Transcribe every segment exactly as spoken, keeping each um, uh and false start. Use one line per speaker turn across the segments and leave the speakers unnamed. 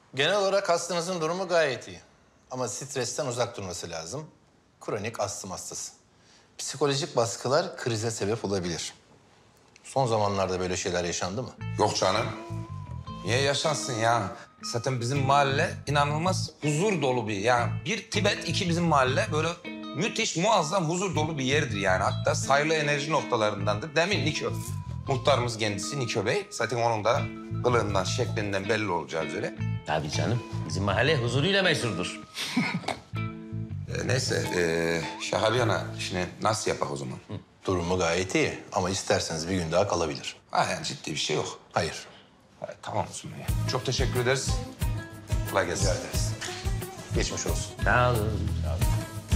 Genel olarak hastanızın durumu gayet iyi. Ama stresten uzak durması lazım. Kronik astım hastası. Psikolojik baskılar krize sebep olabilir. Son zamanlarda böyle şeyler yaşandı mı?
Yok canım. Niye yaşansın ya? Zaten bizim mahalle inanılmaz huzur dolu bir yani. Bir Tibet, iki bizim mahalle böyle müthiş, muazzam huzur dolu bir yerdir yani. Hatta sayılı enerji noktalarındandır. Demin Niko, muhtarımız kendisi Niko Bey. Zaten onun da kılığından, şeklinden belli olacağı üzere.
Tabii canım. Bizim mahalle huzuruyla meşhurdur.
Ee, neyse, ee, şaka bir yana şimdi nasıl yapak o zaman? Hı.
Durumu gayet iyi ama isterseniz bir gün daha kalabilir.
Ha yani ciddi bir şey yok.
Hayır.
Ha, tamam o zaman ya. Çok teşekkür ederiz. Kolay gelsin.
Rica ederiz. Geçmiş olsun.
Sağ olun. Sağ olun.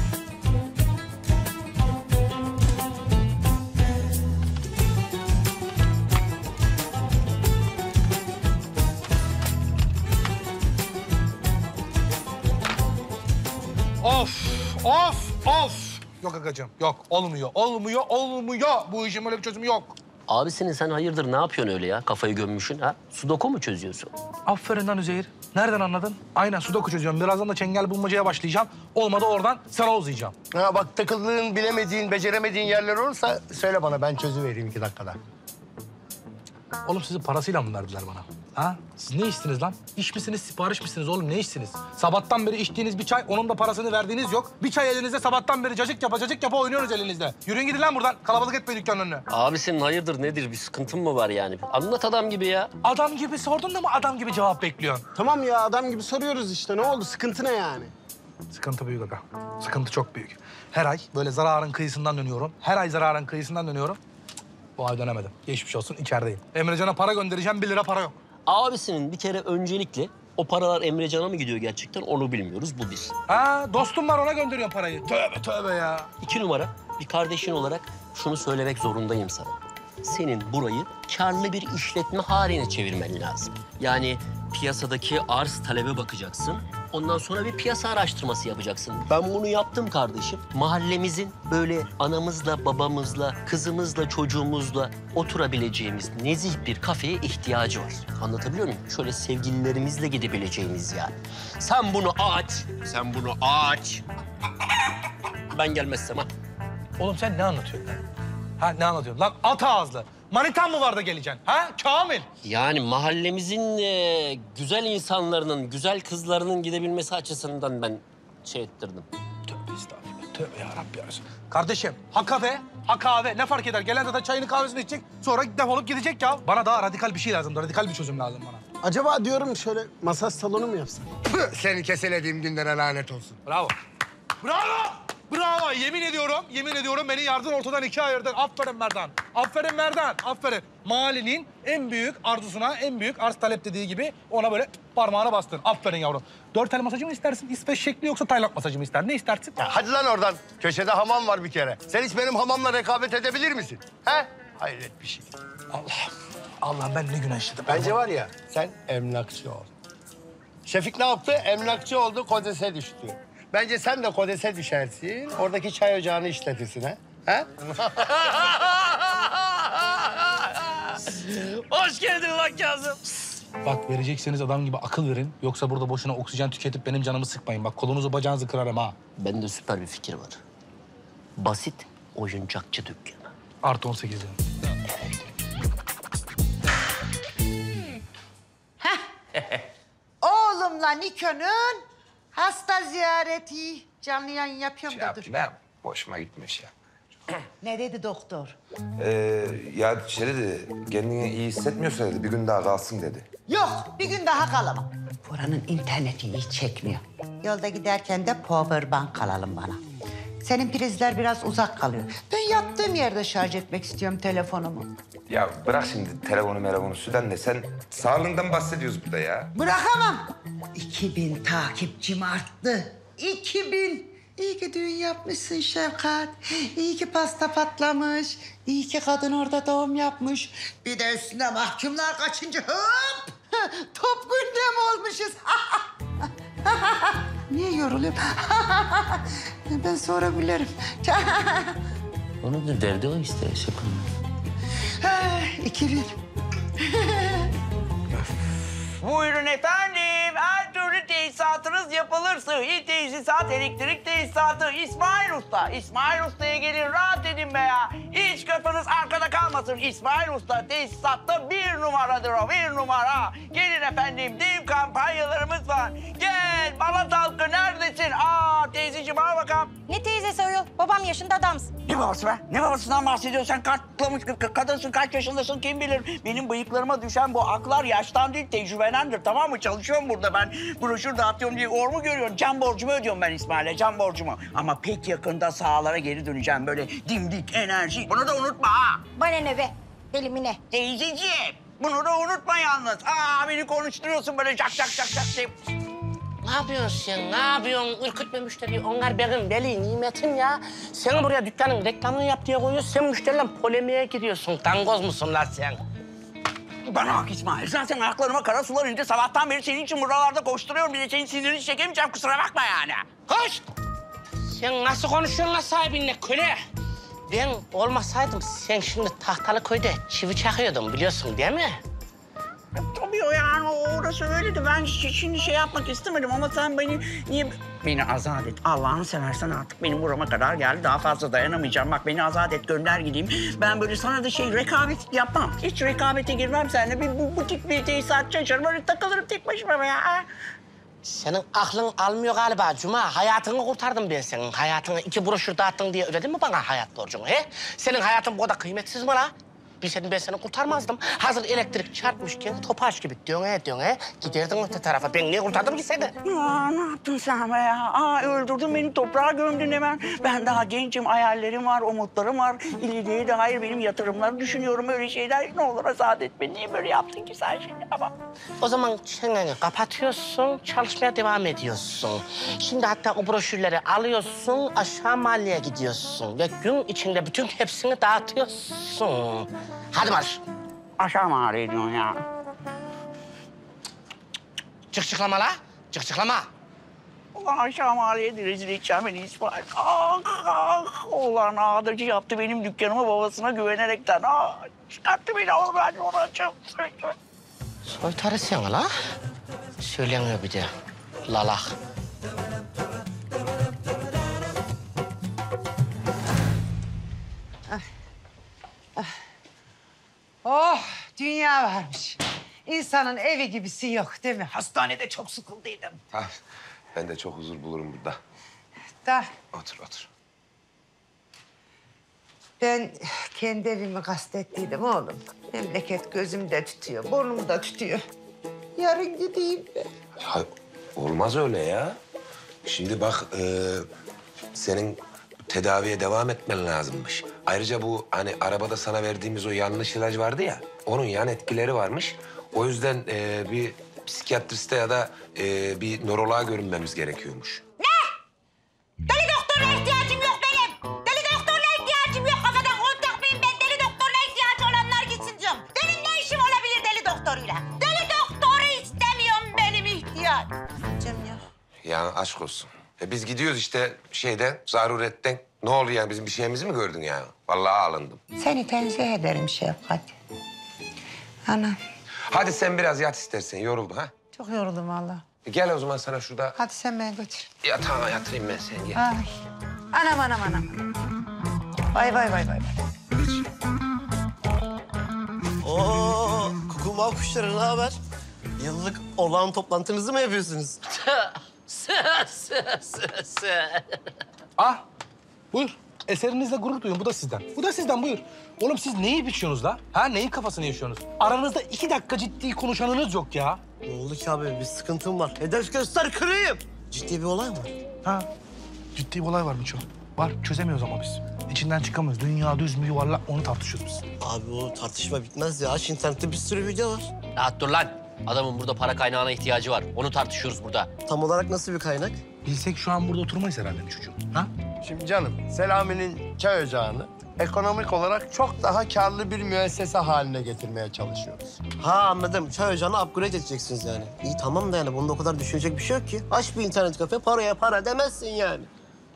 Of, of, of. Yok agacığım, yok. Olmuyor, olmuyor, olmuyor. Bu işin böyle bir çözümü yok.
Abisinin sen hayırdır ne yapıyorsun öyle ya? Kafayı gömmüşsün ha? Sudoku mu çözüyorsun?
Aferin lan Üzeyir. Nereden anladın? Aynen sudoku çözüyorum. Birazdan da çengel bulmacaya başlayacağım. Olmadı oradan sana uzayacağım.
Ha bak takıldığın, bilemediğin, beceremediğin yerler olursa söyle bana. Ben çözüvereyim iki dakikada.
Oğlum sizi parasıyla mı verdiler bana? Ha? Siz ne içtiniz lan? İş misiniz, sipariş misiniz oğlum? Ne içtiniz? Sabahtan beri içtiğiniz bir çay, onun da parasını verdiğiniz yok. Bir çay elinizde, sabahtan beri cacık yapa cacık yapa oynuyoruz elinizde. Yürüyün gidin lan buradan. Kalabalık etmeyin dükkanın önüne.
Abisinin hayırdır nedir? Bir sıkıntın mı var yani? Anlat adam gibi ya.
Adam gibi sordun da mı adam gibi cevap bekliyorsun?
Tamam ya adam gibi soruyoruz işte. Ne oldu? Sıkıntı ne yani?
Sıkıntı büyük aga. Sıkıntı çok büyük. Her ay böyle zararın kıyısından dönüyorum. Her ay zararın kıyısından dönüyorum. Bu ay dönemedim. Geçmiş olsun, içerideyim. Emrecan'a para göndereceğim, bir lira para yok.
Abisinin bir kere öncelikle o paralar Emrecan'a mı gidiyor gerçekten onu bilmiyoruz. Bu bir.
Ha, dostum var ona gönderiyorum parayı. Tövbe tövbe ya.
İki numara bir kardeşin olarak şunu söylemek zorundayım sana. Senin burayı karlı bir işletme haline çevirmen lazım. Yani piyasadaki arz talebe bakacaksın. Ondan sonra bir piyasa araştırması yapacaksın. Ben bunu yaptım kardeşim. Mahallemizin böyle anamızla, babamızla, kızımızla, çocuğumuzla oturabileceğimiz nezih bir kafeye ihtiyacı var. Anlatabiliyor muyum? Şöyle sevgililerimizle gidebileceğimiz yani. Sen bunu aç, sen bunu aç. Ben gelmezsem ha.
Oğlum sen ne anlatıyorsun lan? Ha ne anlatıyorsun? Lan at ağızlı. Manitan mı var da geleceksin? Ha Kamil?
Yani mahallemizin e, güzel insanlarının, güzel kızlarının gidebilmesi açısından ben şey ettirdim.
Tövbe estağfurullah. Tövbe yarabbim ya. Kardeşim ha kafe, ha kahve ne fark eder? Gelen zaten çayını kahvesini içecek. Sonra defolup gidecek ya. Bana daha radikal bir şey lazım. Radikal bir çözüm lazım bana.
Acaba diyorum şöyle masaj salonu mu yapsak?
Seni keselediğim günlere lanet olsun.
Bravo. Bravo! Bravo! Yemin ediyorum, yemin ediyorum beni yardın ortadan ikiye ayırdın. Aferin Merdan. Aferin Merdan. Aferin. Mahallenin en büyük arzusuna, en büyük arz talep dediği gibi ona böyle parmağına bastın. Aferin yavrum. Dört tel masajı mı istersin? İsveç şekli yoksa Tayland masajı mı ister? Ne istersin?
Ya hadi lan oradan. Köşede hamam var bir kere. Sen hiç benim hamamla rekabet edebilir misin? He? Hayret bir şey.
Allah. Allah ben ne günah işledim.
Bence var ya sen emlakçı ol. Şefik ne yaptı? Emlakçı oldu, Kodes'e düştü. Bence sen de Kodes'e düşersin. Oradaki çay ocağını işletirsin ha? He?
Hoş geldin lan Kazım.
Bak verecekseniz adam gibi akıl verin. Yoksa burada boşuna oksijen tüketip benim canımı sıkmayın. Bak kolunuzu bacağınızı kırarım ha.
Bende süper bir fikir var. Basit oyuncakçı dükkanı.
Artı on sekiz yani.
Oğlumla Niko'nun hasta ziyareti. Canlı yayın yapıyorum da dur.
Ben boşuma gitmiş ya.
Ne dedi doktor?
Ee, ya şey dedi, kendini iyi hissetmiyorsa dedi, bir gün daha kalsın dedi.
Yok, bir gün daha kalamam. Buranın interneti iyi çekmiyor. Yolda giderken de powerbank alalım bana. Senin prizler biraz uzak kalıyor. Ben yattığım yerde şarj etmek istiyorum telefonumu.
Ya bırak şimdi telefonu melefonu Süden de sen sağlığından bahsediyoruz burada ya.
Bırakamam. İki bin takipçim arttı. İki bin. İyi ki düğün yapmışsın Şefkat. İyi ki pasta patlamış. İyi ki kadın orada doğum yapmış. Bir de üstüne mahkumlar kaçınca hop! Top gündem olmuşuz. Niye yoruluyorum? Ben sonra gülerim.
Onun da derdi o işte Şefkat.
İki bin.
Buyurun efendim. Hadi. Çamaşır suyu, tesisat, elektrik tesisatı. İsmail Usta. İsmail Usta'ya gelin rahat edin be ya. Hiç kafanız arkada kalmasın. İsmail Usta tesisatta bir numaradır o, bir numara. Gelin efendim, dev kampanyalarımız var. Gel, Balat halkı neredesin? Aa teyzeciğim al bakalım.
Ne teyzesi ayol? Babam yaşında adamsın.
Ne babası be? Ne babasından bahsediyorsun? Sen katlamış k- kadınsın, kaç yaşındasın kim bilir. Benim bıyıklarıma düşen bu aklar yaştan değil, tecrübedendir, tamam mı? Çalışıyorum burada ben. Broşür dağıtıyorum diye or mu görüyorsun? Can borcumu ödüyorum ben İsmail'e, can borcumu. Ama pek yakında sahalara geri döneceğim. Böyle dimdik, enerji. Bunu da unutma ha.
Bana ne be? Deli mi ne?
Teyzeciğim, bunu da unutma yalnız. Aa beni konuşturuyorsun böyle cak cak cak cak diye.
Ne yapıyorsun sen? Ne yapıyorsun? Ürkütme müşteriyi. Onlar benim veli nimetim ya. Sen buraya dükkanın reklamını yap diye koyuyorsun. Sen müşteriyle polemiğe gidiyorsun. Dangoz musun lan sen?
Bana bak İsmail, zaten ayaklarıma kara sular indi. Sabahtan beri senin için buralarda koşturuyorum. Bir de senin sinirini çekemeyeceğim, kusura bakma yani.
Koş! Sen nasıl konuşuyorsun lan sahibinle köle? Ben olmasaydım sen şimdi Tahtalı köyde çivi çakıyordun biliyorsun değil mi?
Tabii o yani orası öyleydi. Ben şimdi şey yapmak istemedim ama sen beni niye... Beni azat et. Allah'ını seversen artık benim burama kadar geldi. Daha fazla dayanamayacağım. Bak beni azat et, gönder gideyim. Ben böyle sana da şey rekabet yapmam. Hiç rekabete girmem seninle. Bir bu, butik bir tesisatçı açarım. Böyle takılırım tek başıma ya.
Senin aklın almıyor galiba Cuma. Hayatını kurtardım ben senin. Hayatını iki broşür dağıttın diye ödedin mi bana hayat borcunu he? Senin hayatın bu kadar kıymetsiz mi la? Bilseydim ben seni kurtarmazdım. Hazır elektrik çarpmışken topaç gibi döne döne giderdin öte tarafa. Ben niye kurtardım ki seni?
Ya ne yaptın sen be ya? Aa öldürdün beni, toprağa gömdün hemen. Ben daha gencim, hayallerim var, umutlarım var. İleriye dair benim yatırımları düşünüyorum, öyle şeyler. Ne olur azat et beni. Niye böyle yaptın ki sen şimdi ama?
O zaman çeneni kapatıyorsun, çalışmaya devam ediyorsun. Şimdi hatta o broşürleri alıyorsun, aşağı mahalleye gidiyorsun. Ve gün içinde bütün hepsini dağıtıyorsun. Hadi marş.
Aşağı mağara ediyorsun ya.
Çık çıklama la, çık çıklama.
Ulan aşağı mahalleye de rezil edeceğim beni İsmail. Ah, ah. Ulan ağdacı yaptı benim dükkanımı babasına güvenerekten. Ah, çıkarttı beni ama ben onu açıyorum.
Soytarı sen la. Söyleniyor bir de. Lalak.
Oh, dünya varmış. İnsanın evi gibisi yok değil mi?
Hastanede çok sıkıldıydım.
Ha, ben de çok huzur bulurum burada.
Da
Otur, otur.
ben kendi evimi kastettiydim oğlum. Memleket gözümde tutuyor, burnumda tutuyor. Yarın gideyim ben.
Ya, olmaz öyle ya. Şimdi bak, e, senin tedaviye devam etmen lazımmış. Ayrıca bu hani arabada sana verdiğimiz o yanlış ilaç vardı ya, onun yan etkileri varmış. O yüzden e, bir psikiyatriste ya da e, bir nöroloğa görünmemiz gerekiyormuş.
Deli doktoruna ihtiyacım yok benim. Deli doktoruna ihtiyacım yok. Kafadan kol takmayın. Ben deli doktoruna ihtiyacı olanlar gitsin diyorum. Benim ne işim olabilir deli doktoruyla? Deli doktoru istemiyorum benim ihtiyaç. Canım ya.
Ya aşk olsun. E, biz gidiyoruz işte şeyden, zaruretten. Ne oldu yani, bizim bir şeyimizi mi gördün ya? Vallahi alındım.
Seni tenzih ederim Şefkat. Anam,
Hadi sen biraz yat istersen, yoruldu ha.
çok yoruldum valla.
E, gel o zaman sana şurada
Hadi sen beni götür.
yatağa yatırayım ben seni. Gel.
Ay. Anam, anam, anam. Vay, vay, vay, vay.
Oo, kukuma kuşları ne haber? Yıllık olağan toplantınızı mı yapıyorsunuz?
Ah, buyur. Eserinizle gurur duyun. Bu da sizden. Bu da sizden, buyur. Oğlum siz neyi biçiyorsunuz la? Ha, neyin kafasını yaşıyorsunuz? Aranızda iki dakika ciddi konuşanınız yok ya.
Ne oldu ki abi? Bir sıkıntım var. Hedef göster kırayım. Ciddi bir olay mı?
Ha, ciddi bir olay var Miço. Var, çözemiyoruz ama biz. İçinden çıkamıyoruz. Dünya düz mü yuvarlak onu tartışıyoruz biz.
Abi o tartışma bitmez ya. Aç internette bir sürü video var.
Rahat dur lan. Adamın burada para kaynağına ihtiyacı var. Onu tartışıyoruz burada.
Tam olarak nasıl bir kaynak?
Bilsek şu an burada oturmayız herhalde çocuğum. Ha?
Şimdi canım, Selami'nin çay ocağını ekonomik olarak çok daha karlı bir müessese haline getirmeye çalışıyoruz.
Ha anladım. Çay ocağını upgrade edeceksiniz yani. İyi tamam da yani bunda o kadar düşünecek bir şey yok ki. Aç bir internet kafe, paraya para demezsin yani.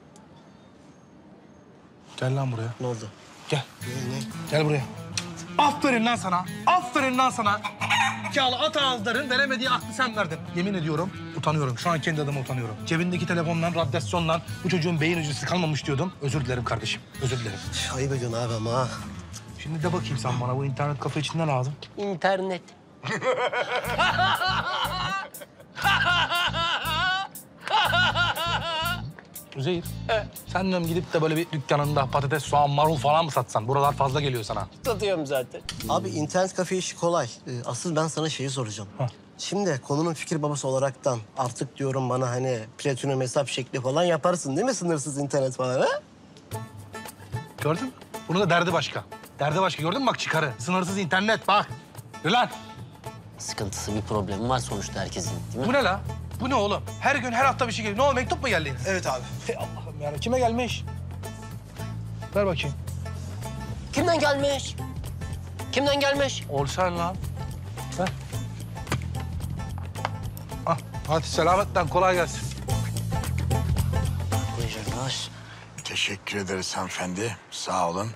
Gel lan buraya.
Ne oldu?
Gel.
Ne? ne?
Gel buraya. Aferin lan sana. Aferin lan sana. zekalı at ağızların veremediği aklı sen verdin. Yemin ediyorum utanıyorum. Şu an kendi adıma utanıyorum. Cebindeki telefonla, radyasyonla bu çocuğun beyin hücresi kalmamış diyordum. Özür dilerim kardeşim, özür dilerim.
Ayıp ediyorsun abi ama ha.
Şimdi de bakayım sen bana bu internet kafe içinde ne aldın?
İnternet.
Üzeyir, sen de gidip de böyle bir dükkanında patates, soğan, marul falan mı satsan? Buralar fazla geliyor sana.
Satıyorum zaten.
Abi internet kafe işi kolay. Ee, asıl ben sana şeyi soracağım.
Hah.
Şimdi konunun fikir babası olaraktan artık diyorum bana hani platinum hesap şekli falan yaparsın değil mi sınırsız internet falan ha?
Gördün mü? Bunun da derdi başka. Derdi başka. Gördün mü bak çıkarı? Sınırsız internet bak. Yürü lan.
Sıkıntısı bir problemi var sonuçta herkesin değil mi?
Bu ne la? Bu ne oğlum? Her gün her hafta bir şey geliyor. Ne oldu mektup mu geldi?
Evet abi.
Hey Allah'ım ya. Kime gelmiş? Ver bakayım.
Kimden gelmiş? Kimden gelmiş?
Olsan lan. Ver. Ah, hadi selametle kolay gelsin.
Buyurunuz.
Teşekkür ederiz hanımefendi. Sağ olun.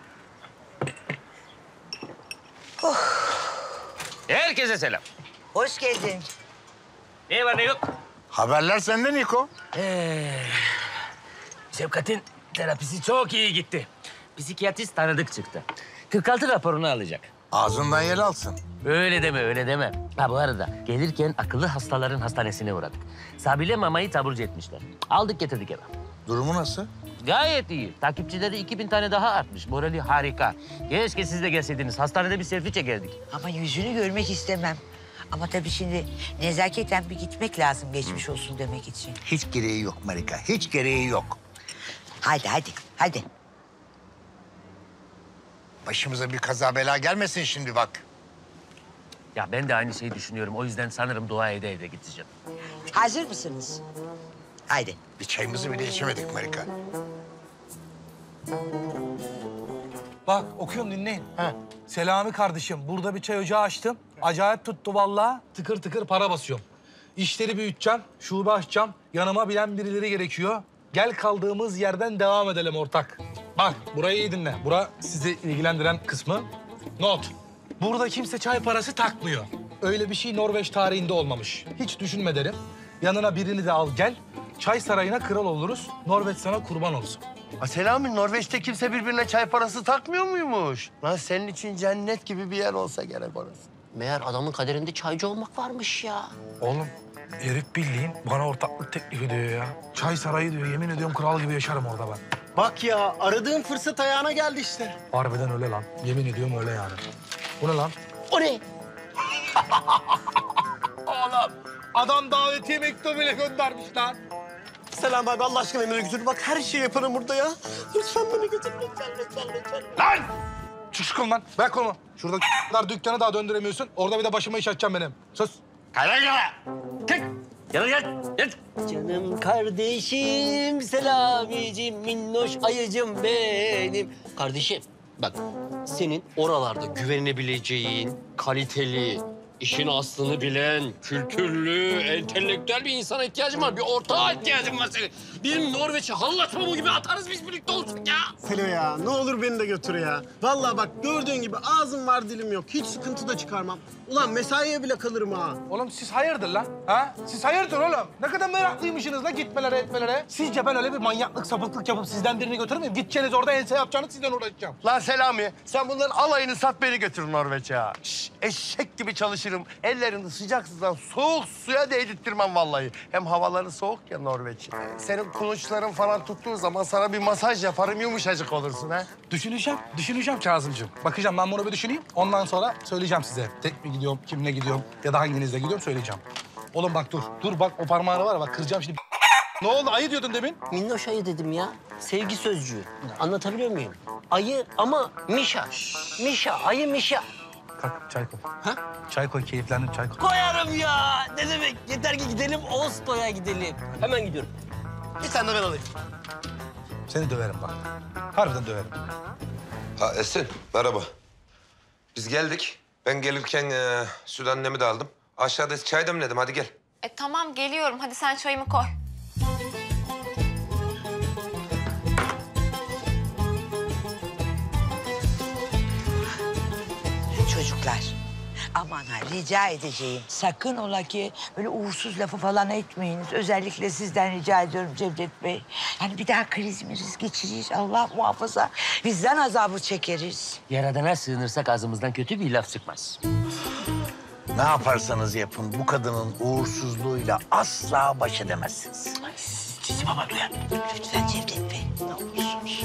Herkese selam.
Hoş geldin.
Ne var ne yok?
Haberler sende Niko.
Ee, Şefkat'in terapisi çok iyi gitti. Psikiyatrist tanıdık çıktı. kırk altı raporunu alacak.
Ağzından yer alsın.
Öyle deme, öyle deme. Ha bu arada gelirken akıllı hastaların hastanesine uğradık. Sabile mamayı taburcu etmişler. Aldık getirdik eve.
Durumu nasıl?
Gayet iyi. Takipçileri iki bin tane daha artmış. Morali harika. Keşke siz de gelseydiniz. Hastanede bir selfie çekerdik.
Ama yüzünü görmek istemem. Ama tabii şimdi nezaketen bir gitmek lazım geçmiş olsun demek için.
Hiç gereği yok Marika. Hiç gereği yok.
Hadi hadi hadi.
Başımıza bir kaza bela gelmesin şimdi bak.
Ya ben de aynı şeyi düşünüyorum. O yüzden sanırım dua ede ede gideceğim.
Hazır mısınız? Haydi.
Bir çayımızı bile içemedik Marika.
Bak okuyorum dinleyin. Ha. Selami kardeşim burada bir çay ocağı açtım. Acayip tuttu vallahi. Tıkır tıkır para basıyorum. İşleri büyüteceğim, şube açacağım. Yanıma bilen birileri gerekiyor. Gel kaldığımız yerden devam edelim ortak. Bak burayı iyi dinle. Bura sizi ilgilendiren kısmı. Not. Burada kimse çay parası takmıyor. Öyle bir şey Norveç tarihinde olmamış. Hiç düşünme derim. Yanına birini de al gel. Çay sarayına kral oluruz. Norveç sana kurban olsun.
Ha, Selami, Norveç'te kimse birbirine çay parası takmıyor muymuş? Lan senin için cennet gibi bir yer olsa gerek orası.
Meğer adamın kaderinde çaycı olmak varmış ya.
Oğlum herif bildiğin bana ortaklık teklif ediyor ya. Çay sarayı diyor. Yemin ediyorum kral gibi yaşarım orada ben.
Bak ya aradığın fırsat ayağına geldi işte.
Harbiden öyle lan. Yemin ediyorum öyle yani. Bu ne lan?
O ne?
Oğlum adam davetiye mektubu bile göndermiş lan.
Selam abi, Allah aşkına beni götür. Bak her şeyi yaparım burada ya. Lütfen beni götür, lütfen, lütfen, lütfen.
Lan! Çık şu kolundan. Ver kolumu. Şurada k***lar dükkanı daha döndüremiyorsun. Orada bir de başıma iş açacağım benim. Sus.
Kala kala.
Gel, gel, gel. gel.
Canım kardeşim, Selamicim, minnoş ayıcım benim. Kardeşim, bak senin oralarda güvenebileceğin, kaliteli, işin aslını bilen, kültürlü, entelektüel bir insana ihtiyacın var. Bir ortağa ihtiyacın var senin. Bir Norveç'e hallaç pamuğu gibi atarız biz birlikte olsun ya.
Selo ya ne olur beni de götür ya. Vallahi bak gördüğün gibi ağzım var dilim yok. Hiç sıkıntı da çıkarmam. Ulan mesaiye bile kalırım ha.
Oğlum siz hayırdır lan? Ha? Siz hayırdır oğlum? Ne kadar meraklıymışsınız lan gitmelere etmelere. Sizce ben öyle bir manyaklık, sapıklık yapıp sizden birini götürmeyeyim. Gideceğiniz orada ense yapacağınız sizden uğraşacağım.
Lan Selami, sen bunların alayını sat, beni götür Norveç'e ya. Şş, eşek gibi çalışırım. Ellerini sıcak sudan soğuk suya değdirttirmem vallahi. Hem havaları soğuk ya Norveç'in. Senin kuluçların falan tuttuğu zaman sana bir masaj yaparım, yumuşacık olursun ha.
Düşüneceğim, düşüneceğim Kazımcığım. Bakacağım ben bunu bir düşüneyim. Ondan sonra söyleyeceğim size. Tek mi gidiyorum, kimle gidiyorum ya da hanginizle gidiyorum söyleyeceğim. Oğlum bak dur, dur bak o parmağını var ya bak kıracağım şimdi. Ne oldu? Ayı diyordun demin.
Minnoş ayı dedim ya. Sevgi sözcüğü. Anlatabiliyor muyum? Ayı ama Mişa. Mişa, ayı Mişa.
Kalk çay koy.
Ha?
Çay koy, keyiflendim çay koy.
Koyarım ya. Ne demek? Yeter ki gidelim, Oslo'ya gidelim. Hemen gidiyorum.
Bir tane de ben alayım.
Seni döverim bak. Harbiden döverim.
Ha Esin, merhaba. Biz geldik. Ben gelirken e, süt annemi de aldım. Aşağıda çay demledim, hadi gel.
E tamam geliyorum. Hadi sen çayımı koy.
Çocuklar Aman ha rica edeceğim. Sakın ola ki böyle uğursuz lafı falan etmeyiniz. Özellikle sizden rica ediyorum Cevdet Bey. Yani bir daha kriz miriz geçiririz. Allah muhafaza. Bizden azabı çekeriz.
Yaradana sığınırsak ağzımızdan kötü bir laf çıkmaz.
Ne yaparsanız yapın bu kadının uğursuzluğuyla asla baş edemezsiniz.
Cici baba duyar. Lütfen Cevdet Bey. Ne olursunuz.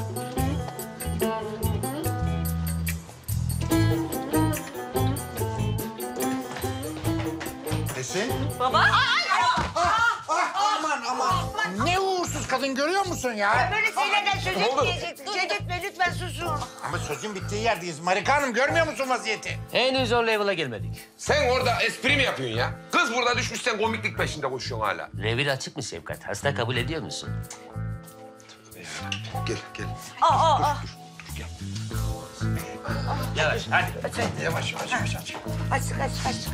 Esin?
Baba. Ay, ay,
Aman aman. Ne uğursuz kadın görüyor musun ya?
Böyle şeylerden söz etmeyeceksin. Cevdet Bey lütfen susun.
Ama sözün bittiği yerdeyiz. Marika Hanım görmüyor musun vaziyeti?
Henüz o level'a gelmedik.
Sen orada espri mi yapıyorsun ya? Kız burada düşmüş, sen komiklik peşinde koşuyorsun hala.
Revir açık mı Şefkat? Hasta kabul ediyor musun?
Gel, gel.
Aa, aa, aa.
Yavaş hadi.
Yavaş yavaş yavaş. yavaş.
Açık açık açık.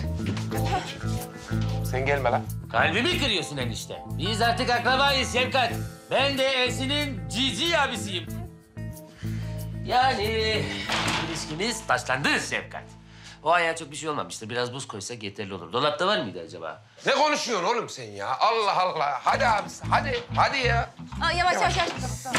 Sen gelme lan.
Kalbimi kırıyorsun enişte. Biz artık akrabayız Şefkat. Ben de Esin'in cici abisiyim. Yani ilişkimiz taşlandı Şefkat. O ayağa çok bir şey olmamıştır. Biraz buz koysak yeterli olur. Dolapta var mıydı acaba?
Ne konuşuyorsun oğlum sen ya? Allah Allah. Hadi abisi, hadi. Hadi ya.
Aa, yavaş yavaş yavaş.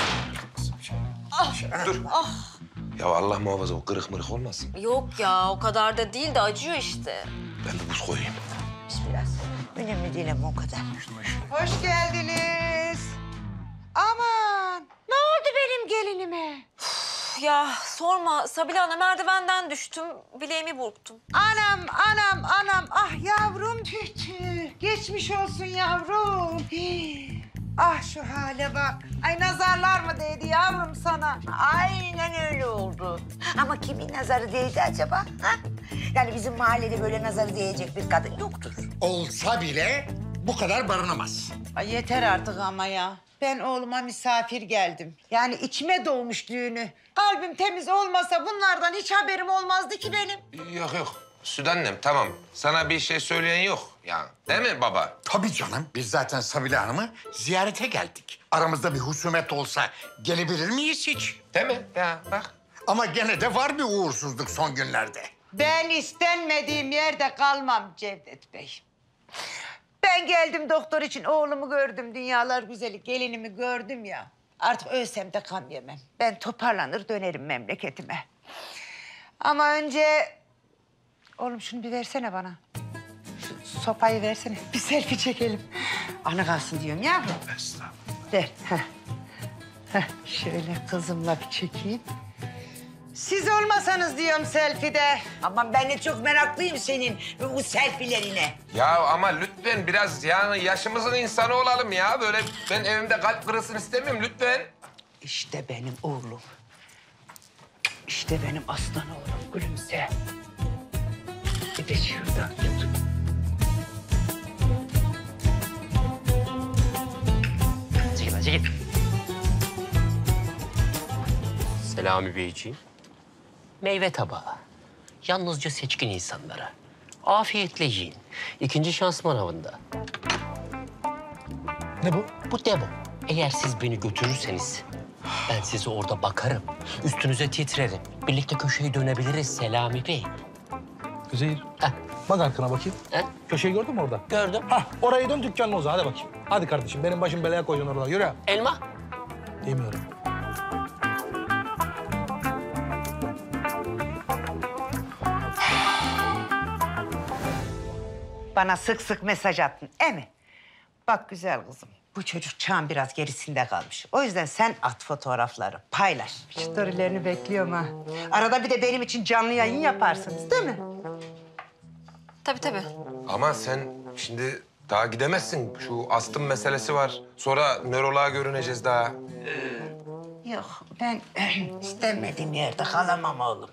Dur. Ya Allah muhafaza o kırık mırık olmasın.
Yok ya o kadar da değil de acıyor işte.
Ben de buz koyayım.
Biraz. Önemli değil ama o kadar. Hoş geldiniz. Aman. Ne oldu benim gelinime?
Ya sorma Sabile Ana merdivenden düştüm. Bileğimi burktum.
Anam, anam, anam. Ah yavrum tüh tüh. Geçmiş olsun yavrum. Hii. Ah şu hale bak. Ay nazarlar mı değdi yavrum sana? Aynen öyle oldu. Ama kimin nazarı değdi acaba? Ha? Yani bizim mahallede böyle nazarı değecek bir kadın yoktur.
Olsa bile bu kadar barınamaz.
Ay yeter artık ama ya. Ben oğluma misafir geldim. Yani içime doğmuş düğünü. Kalbim temiz olmasa bunlardan hiç haberim olmazdı ki benim.
Yok yok. Süt annem tamam. Sana bir şey söyleyen yok ya. Değil mi baba?
Tabii canım. Biz zaten Sabile Hanım'ı ziyarete geldik. Aramızda bir husumet olsa gelebilir miyiz hiç?
Değil mi? Ya bak.
Ama gene de var bir uğursuzluk son günlerde.
Ben istenmediğim yerde kalmam Cevdet Bey. Ben geldim doktor için oğlumu gördüm. Dünyalar güzeli gelinimi gördüm ya. Artık ölsem de gam yemem. Ben toparlanır dönerim memleketime. Ama önce... Oğlum şunu bir versene bana. Şu sopayı versene. Bir selfie çekelim. Anı kalsın diyorum ya.
Estağfurullah.
Ver. Heh. Heh. Şöyle kızımla bir çekeyim. Siz olmasanız diyorum selfie'de. Ama ben de çok meraklıyım senin bu selfie'lerine.
Ya ama lütfen biraz yani yaşımızın insanı olalım ya. Böyle ben evimde kalp kırılsın istemiyorum lütfen.
İşte benim oğlum. İşte benim aslan oğlum. Gülümse. Bir de şuradan tut.
Çekil lan çekil. Selami Beyciğim. Meyve tabağı. Yalnızca seçkin insanlara. Afiyetle yiyin. İkinci şans manavında.
Ne bu?
Bu demo. Eğer siz beni götürürseniz ben size orada bakarım. Üstünüze titrerim. Birlikte köşeyi dönebiliriz Selami Bey.
Üzeyir.
Heh.
Bak arkana bakayım.
Heh.
Köşeyi gördün mü orada?
Gördüm.
Hah, orayı dön dükkanına uza. Hadi bakayım. Hadi kardeşim, benim başım belaya koyacaksın orada. Yürü.
Elma.
Yemiyorum.
Bana sık sık mesaj attın, e mi? Bak güzel kızım, bu çocuk çağın biraz gerisinde kalmış. O yüzden sen at fotoğrafları, paylaş. Storylerini bekliyorum ha. Arada bir de benim için canlı yayın yaparsınız, değil mi?
Tabii tabii.
Ama sen şimdi daha gidemezsin. Şu astım meselesi var. Sonra nöroloğa görüneceğiz daha.
Yok, ben istemediğim yerde kalamam oğlum.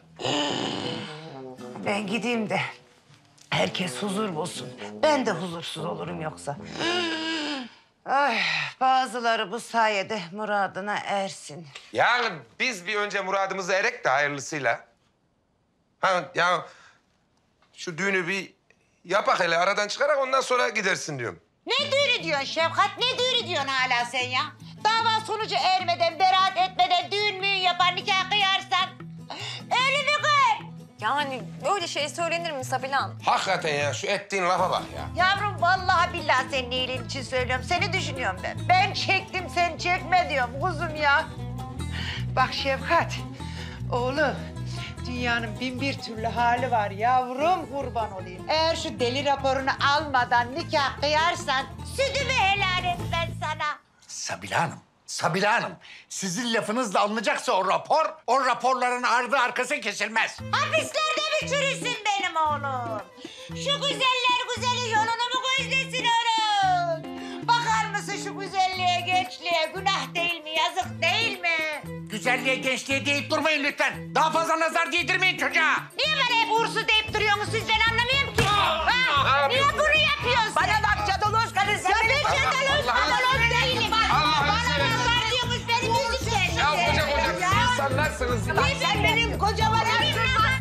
Ben gideyim de herkes huzur bulsun. Ben de huzursuz olurum yoksa. Ay, bazıları bu sayede muradına ersin.
Yani biz bir önce muradımıza erek de hayırlısıyla. Ha ya şu düğünü bir yapak hele aradan çıkarak ondan sonra gidersin diyorum.
Ne düğünü diyorsun Şefkat? Ne düğünü diyorsun hala sen ya? Dava sonucu ermeden, beraat etmeden düğün müğün yapar, nikah kıyarsan... Ölümü gör.
Yani böyle şey söylenir mi Sabile Hanım?
Hakikaten ya şu ettiğin lafa bak ya.
Yavrum vallahi billahi senin iyiliğin için söylüyorum. Seni düşünüyorum ben. Ben çektim sen çekme diyorum kuzum ya. Bak Şefkat, oğlum dünyanın bin bir türlü hali var yavrum kurban olayım. Eğer şu deli raporunu almadan nikah kıyarsan sütümü helal et ben sana.
Sabile Hanım, Sabile Hanım. Sizin lafınızla alınacaksa o rapor, o raporların ardı arkası kesilmez.
Hapislerde mi çürüsün benim oğlum? Şu güzeller güzeli yolunu mu gözlesin oğlum? Bakar mısın şu güzelliğe, gençliğe? Günah değil mi, yazık değil mi?
Güzelliğe, gençliğe deyip durmayın lütfen. Daha fazla nazar değdirmeyin çocuğa.
Niye böyle hep uğursuz deyip duruyorsunuz siz? Ben anlamıyorum ki. Ha? Niye bunu yapıyorsun? Bana bak cadaloş kadın. Sen ben cadaloş cadaloş değilim. Bana nazar diyormuş benim yüzümden.
Ya koca koca siz insanlarsınız ya.
Sen benim kocama yaptırma.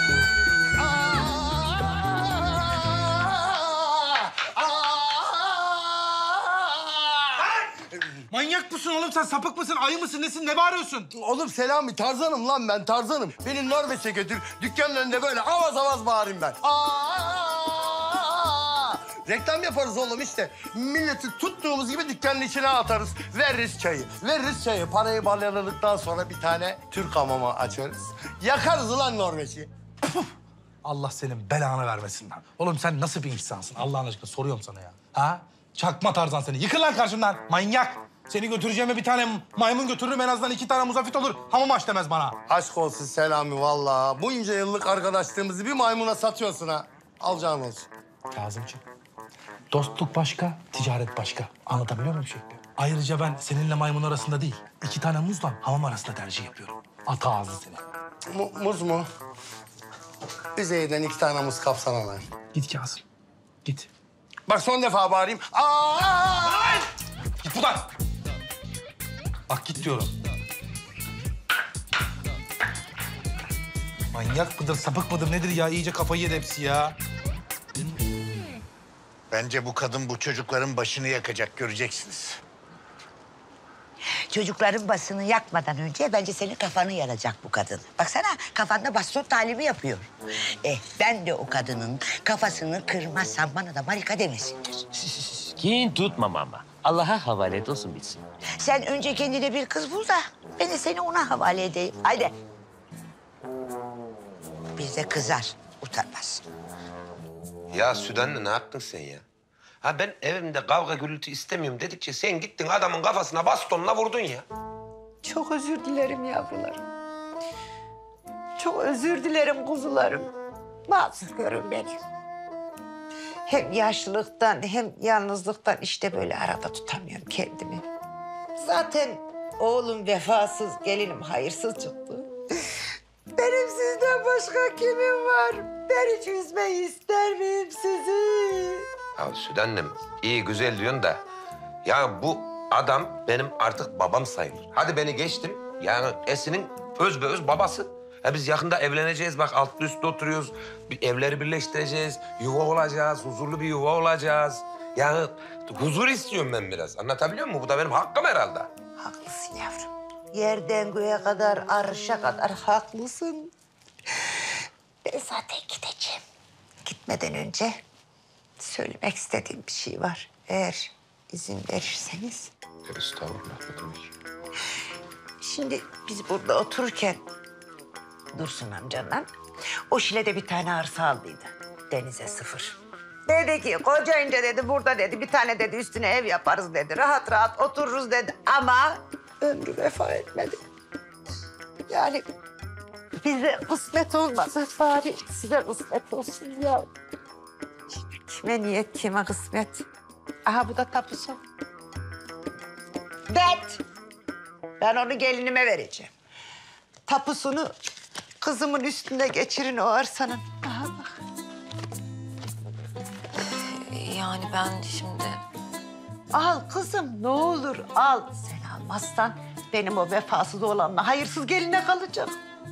Manyak mısın oğlum sen? Sapık mısın? Ayı mısın? Nesin? Ne bağırıyorsun?
Oğlum Selami, Tarzan'ım lan ben, Tarzan'ım. Beni Norveç'e götür, dükkanın önünde böyle avaz avaz bağırayım ben. Aa! Reklam yaparız oğlum işte. Milleti tuttuğumuz gibi dükkanın içine atarız. Veririz çayı, veririz çayı. Parayı balyaladıktan sonra bir tane Türk hamamı açarız. Yakarız ulan Norveç'i.
Allah senin belanı vermesin lan. Oğlum sen nasıl bir insansın? Allah'ın aşkına soruyorum sana ya. Ha? Çakma Tarzan seni. Yıkıl lan karşımdan. Manyak. Seni götüreceğime bir tane maymun götürürüm. En azından iki tane muzafit olur. Hamam aç demez bana.
Aşk olsun Selami vallahi. Bunca yıllık arkadaşlığımızı bir maymuna satıyorsun ha. Alacağın olsun.
Kazımcığım, dostluk başka, ticaret başka. Anlatabiliyor muyum şekli? Ayrıca ben seninle maymun arasında değil, iki tane muzla hamam arasında tercih yapıyorum. Ata ağzı seni.
Mu- muz mu? Üzeyden iki tane muz kapsana lan.
Git Kazım, git.
Bak son defa bağırayım. Aa!
Git buradan. Bak git diyorum. Manyak mıdır, sapık mıdır nedir ya? İyice kafayı yedi hepsi ya.
Bence bu kadın bu çocukların başını yakacak, göreceksiniz.
Çocukların basını yakmadan önce bence senin kafanı yaracak bu kadın. Baksana kafanda baston talimi yapıyor. Eh ben de o kadının kafasını kırmazsam bana da marika demesinler.
Kin tutmam ama. Allah'a havale et olsun bitsin.
Sen önce kendine bir kız bul da ben de seni ona havale edeyim. Haydi. Bir de kızar, utanmaz.
Ya Süden'le ne yaptın sen ya? Ha ben evimde kavga gürültü istemiyorum dedikçe sen gittin adamın kafasına bastonla vurdun ya.
Çok özür dilerim yavrularım. Çok özür dilerim kuzularım. Mazur görün beni. Hem yaşlılıktan hem yalnızlıktan işte böyle arada tutamıyorum kendimi. Zaten oğlum vefasız, gelinim hayırsız çıktı. Benim sizden başka kimim var? Ben hiç üzmeyi ister miyim sizi?
Ya Süden'im iyi güzel diyorsun da ya bu adam benim artık babam sayılır. Hadi beni geçtim yani Esin'in özbeöz babası. Ya biz yakında evleneceğiz bak altlı üstlü oturuyoruz. Bir evleri birleştireceğiz, yuva olacağız, huzurlu bir yuva olacağız. Yani huzur istiyorum ben biraz. Anlatabiliyor muyum? Bu da benim hakkım herhalde.
Haklısın yavrum. Yerden göğe kadar, arşa kadar haklısın. Ben zaten gideceğim. Gitmeden önce söylemek istediğim bir şey var. Eğer izin verirseniz.
Estağfurullah ne demek.
Şimdi biz burada otururken Dursun amcanla o Şile'de bir tane arsa aldıydı. Denize sıfır. Dedi ki kocayınca dedi burada dedi bir tane dedi üstüne ev yaparız dedi. Rahat rahat otururuz dedi ama ömrü vefa etmedi. Yani bize kısmet olmadı. Bari size kısmet olsun ya. Kime niyet, kime kısmet. Aha bu da tapusu. Det. Ben onu gelinime vereceğim. Tapusunu kızımın üstünde geçirin o arsanın. Aha bak.
Yani ben şimdi...
Al kızım ne olur al. Sen almazsan benim o vefasız olanla hayırsız geline kalacak.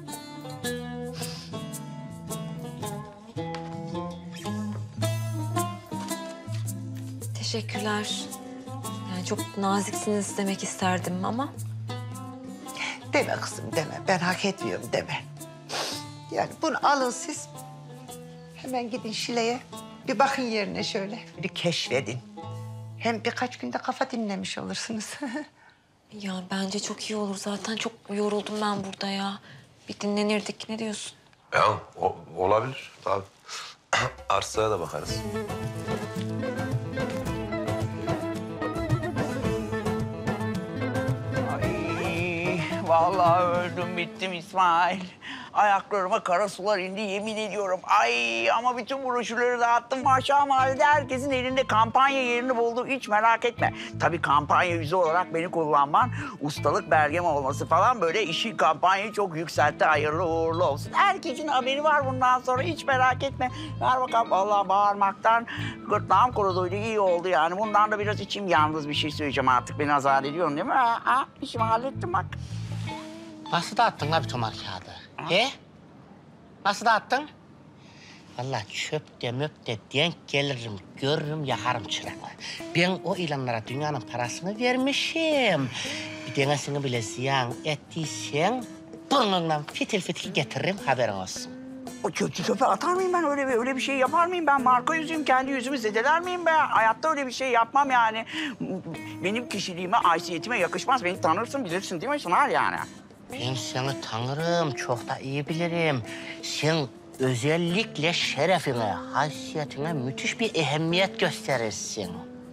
Teşekkürler. Yani çok naziksiniz demek isterdim ama...
Deme kızım deme. Ben hak etmiyorum deme.
Yani bunu alın siz. Hemen gidin Şile'ye. Bir bakın yerine şöyle. Bir keşfedin. Hem birkaç günde kafa dinlemiş olursunuz.
Ya bence çok iyi olur. Zaten çok yoruldum ben burada ya. Bir dinlenirdik. Ne diyorsun?
Ya o, olabilir tabii. Arsaya da bakarız.
Ay, vallahi öldüm bittim İsmail. Ayaklarıma kara sular indi yemin ediyorum. Ay ama bütün broşürleri dağıttım. Aşağı mahallede herkesin elinde kampanya yerini buldu. Hiç merak etme. Tabii kampanya yüzü olarak beni kullanman, ustalık belgem olması falan böyle işin kampanyayı çok yükseltti. Hayırlı uğurlu olsun. Herkesin haberi var bundan sonra. Hiç merak etme. Ver bakalım. Vallahi bağırmaktan gırtlağım kuruduydu. İyi oldu yani. Bundan da biraz içim yalnız bir şey söyleyeceğim artık. Beni azat ediyorsun değil mi? Ha, ha? İşimi hallettim bak.
Nasıl dağıttın la bir tomar kağıdı? He? Nasıl dağıttın? Vallahi çöp de möp de denk gelirim, görürüm, yakarım çırağı. Ben o ilanlara dünyanın parasını vermişim. Bir denesini bile ziyan ettiysen burnundan fitil fitil getiririm, haberin olsun.
O çöpçü çöpe atar mıyım ben? Öyle bir, öyle bir şey yapar mıyım ben? Marka yüzüyüm, kendi yüzümü zedeler miyim ben? Hayatta öyle bir şey yapmam yani. Benim kişiliğime, haysiyetime yakışmaz. Beni tanırsın, bilirsin değil mi Çınar yani?
Ben seni tanırım, çok da iyi bilirim. Sen özellikle şerefine, haysiyetine müthiş bir ehemmiyet gösterirsin.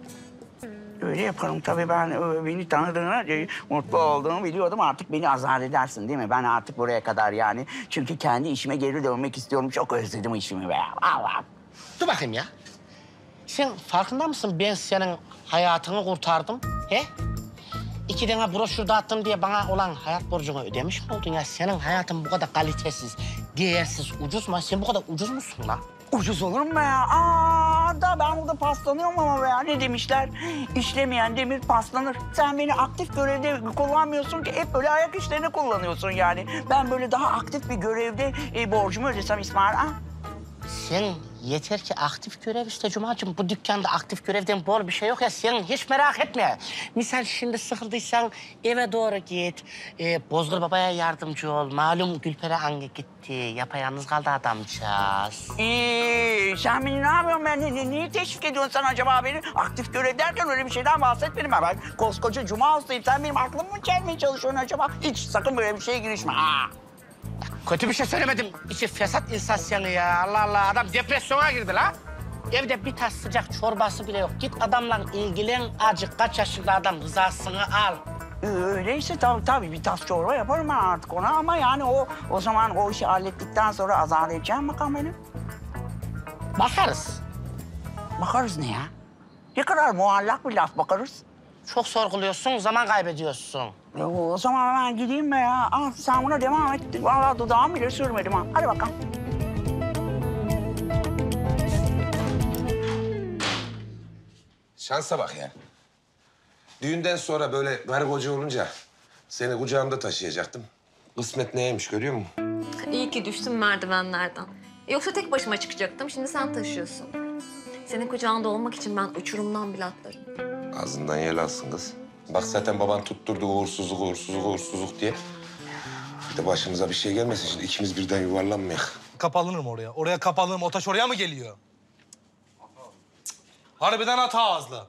Öyle yaparım tabii ben e, beni tanıdığına, e, mutlu olduğunu biliyordum. Artık beni azat edersin değil mi? Ben artık buraya kadar yani. Çünkü kendi işime geri dönmek istiyorum. Çok özledim işimi be. Allah.
Dur bakayım ya. Sen farkında mısın ben senin hayatını kurtardım, he? İki tane broşür dağıttım diye bana olan hayat borcunu ödemiş mi oldun ya? Senin hayatın bu kadar kalitesiz, değersiz, ucuz mu? Sen bu kadar ucuz musun la?
Ucuz olur mu be ya? Aa, da ben burada paslanıyorum ama be ya. Ne demişler? İşlemeyen demir paslanır. Sen beni aktif görevde kullanmıyorsun ki. Hep böyle ayak işlerini kullanıyorsun yani. Ben böyle daha aktif bir görevde e, borcumu ödesem İsmail. Ha?
Sen yeter ki aktif görev iste Cuma'cığım. Bu dükkanda aktif görevden bol bir şey yok ya. Sen hiç merak etme. Misal şimdi sıkıldıysan eve doğru git. Ee, Bozgur Baba'ya yardımcı ol. Malum Gülperi anne gitti. Yapayalnız kaldı adamcağız.
Ee, sen beni ne yapıyorsun ben? Ne, ne- niye teşvik ediyorsun sen acaba beni? Aktif görev derken öyle bir şeyden bahsetmedim ben. Ben koskoca Cuma ustayım. Sen benim aklımı mı çelmeye çalışıyorsun acaba? Hiç sakın böyle bir şeye girişme. Ha.
Kötü bir şey söylemedim. İçi fesat insan seni ya. Allah Allah. Adam depresyona girdi la. Evde bir tas sıcak çorbası bile yok. Git adamla ilgilen. Acık kaç yaşında adam rızasını al.
Ee, Öyleyse tabii tabii bir tas çorba yaparım ben artık ona ama yani o o zaman o işi hallettikten sonra azar edeceğim bakalım benim.
Bakarız.
Bakarız ne ya? Ne kadar muallak bir laf bakarız.
Çok sorguluyorsun, zaman kaybediyorsun.
E, o zaman ben gideyim be ya. Al sen buna devam et. Vallahi dudağım bile sürmedim ha. Hadi bakalım.
Şansa bak ya. Düğünden sonra böyle karı koca olunca seni kucağımda taşıyacaktım. Kısmet neymiş görüyor musun?
İyi ki düştüm merdivenlerden. Yoksa tek başıma çıkacaktım. Şimdi sen taşıyorsun. Senin kucağında olmak için ben uçurumdan bile atlarım.
Ağzından yel alsın kız. Bak zaten baban tutturdu uğursuzluk, uğursuzluk, uğursuzluk diye. Bir de başımıza bir şey gelmesin şimdi ikimiz birden yuvarlanmayak.
Kapanır mı oraya? Oraya kapanır mı? O taş oraya mı geliyor? Harbiden hata ağızlı.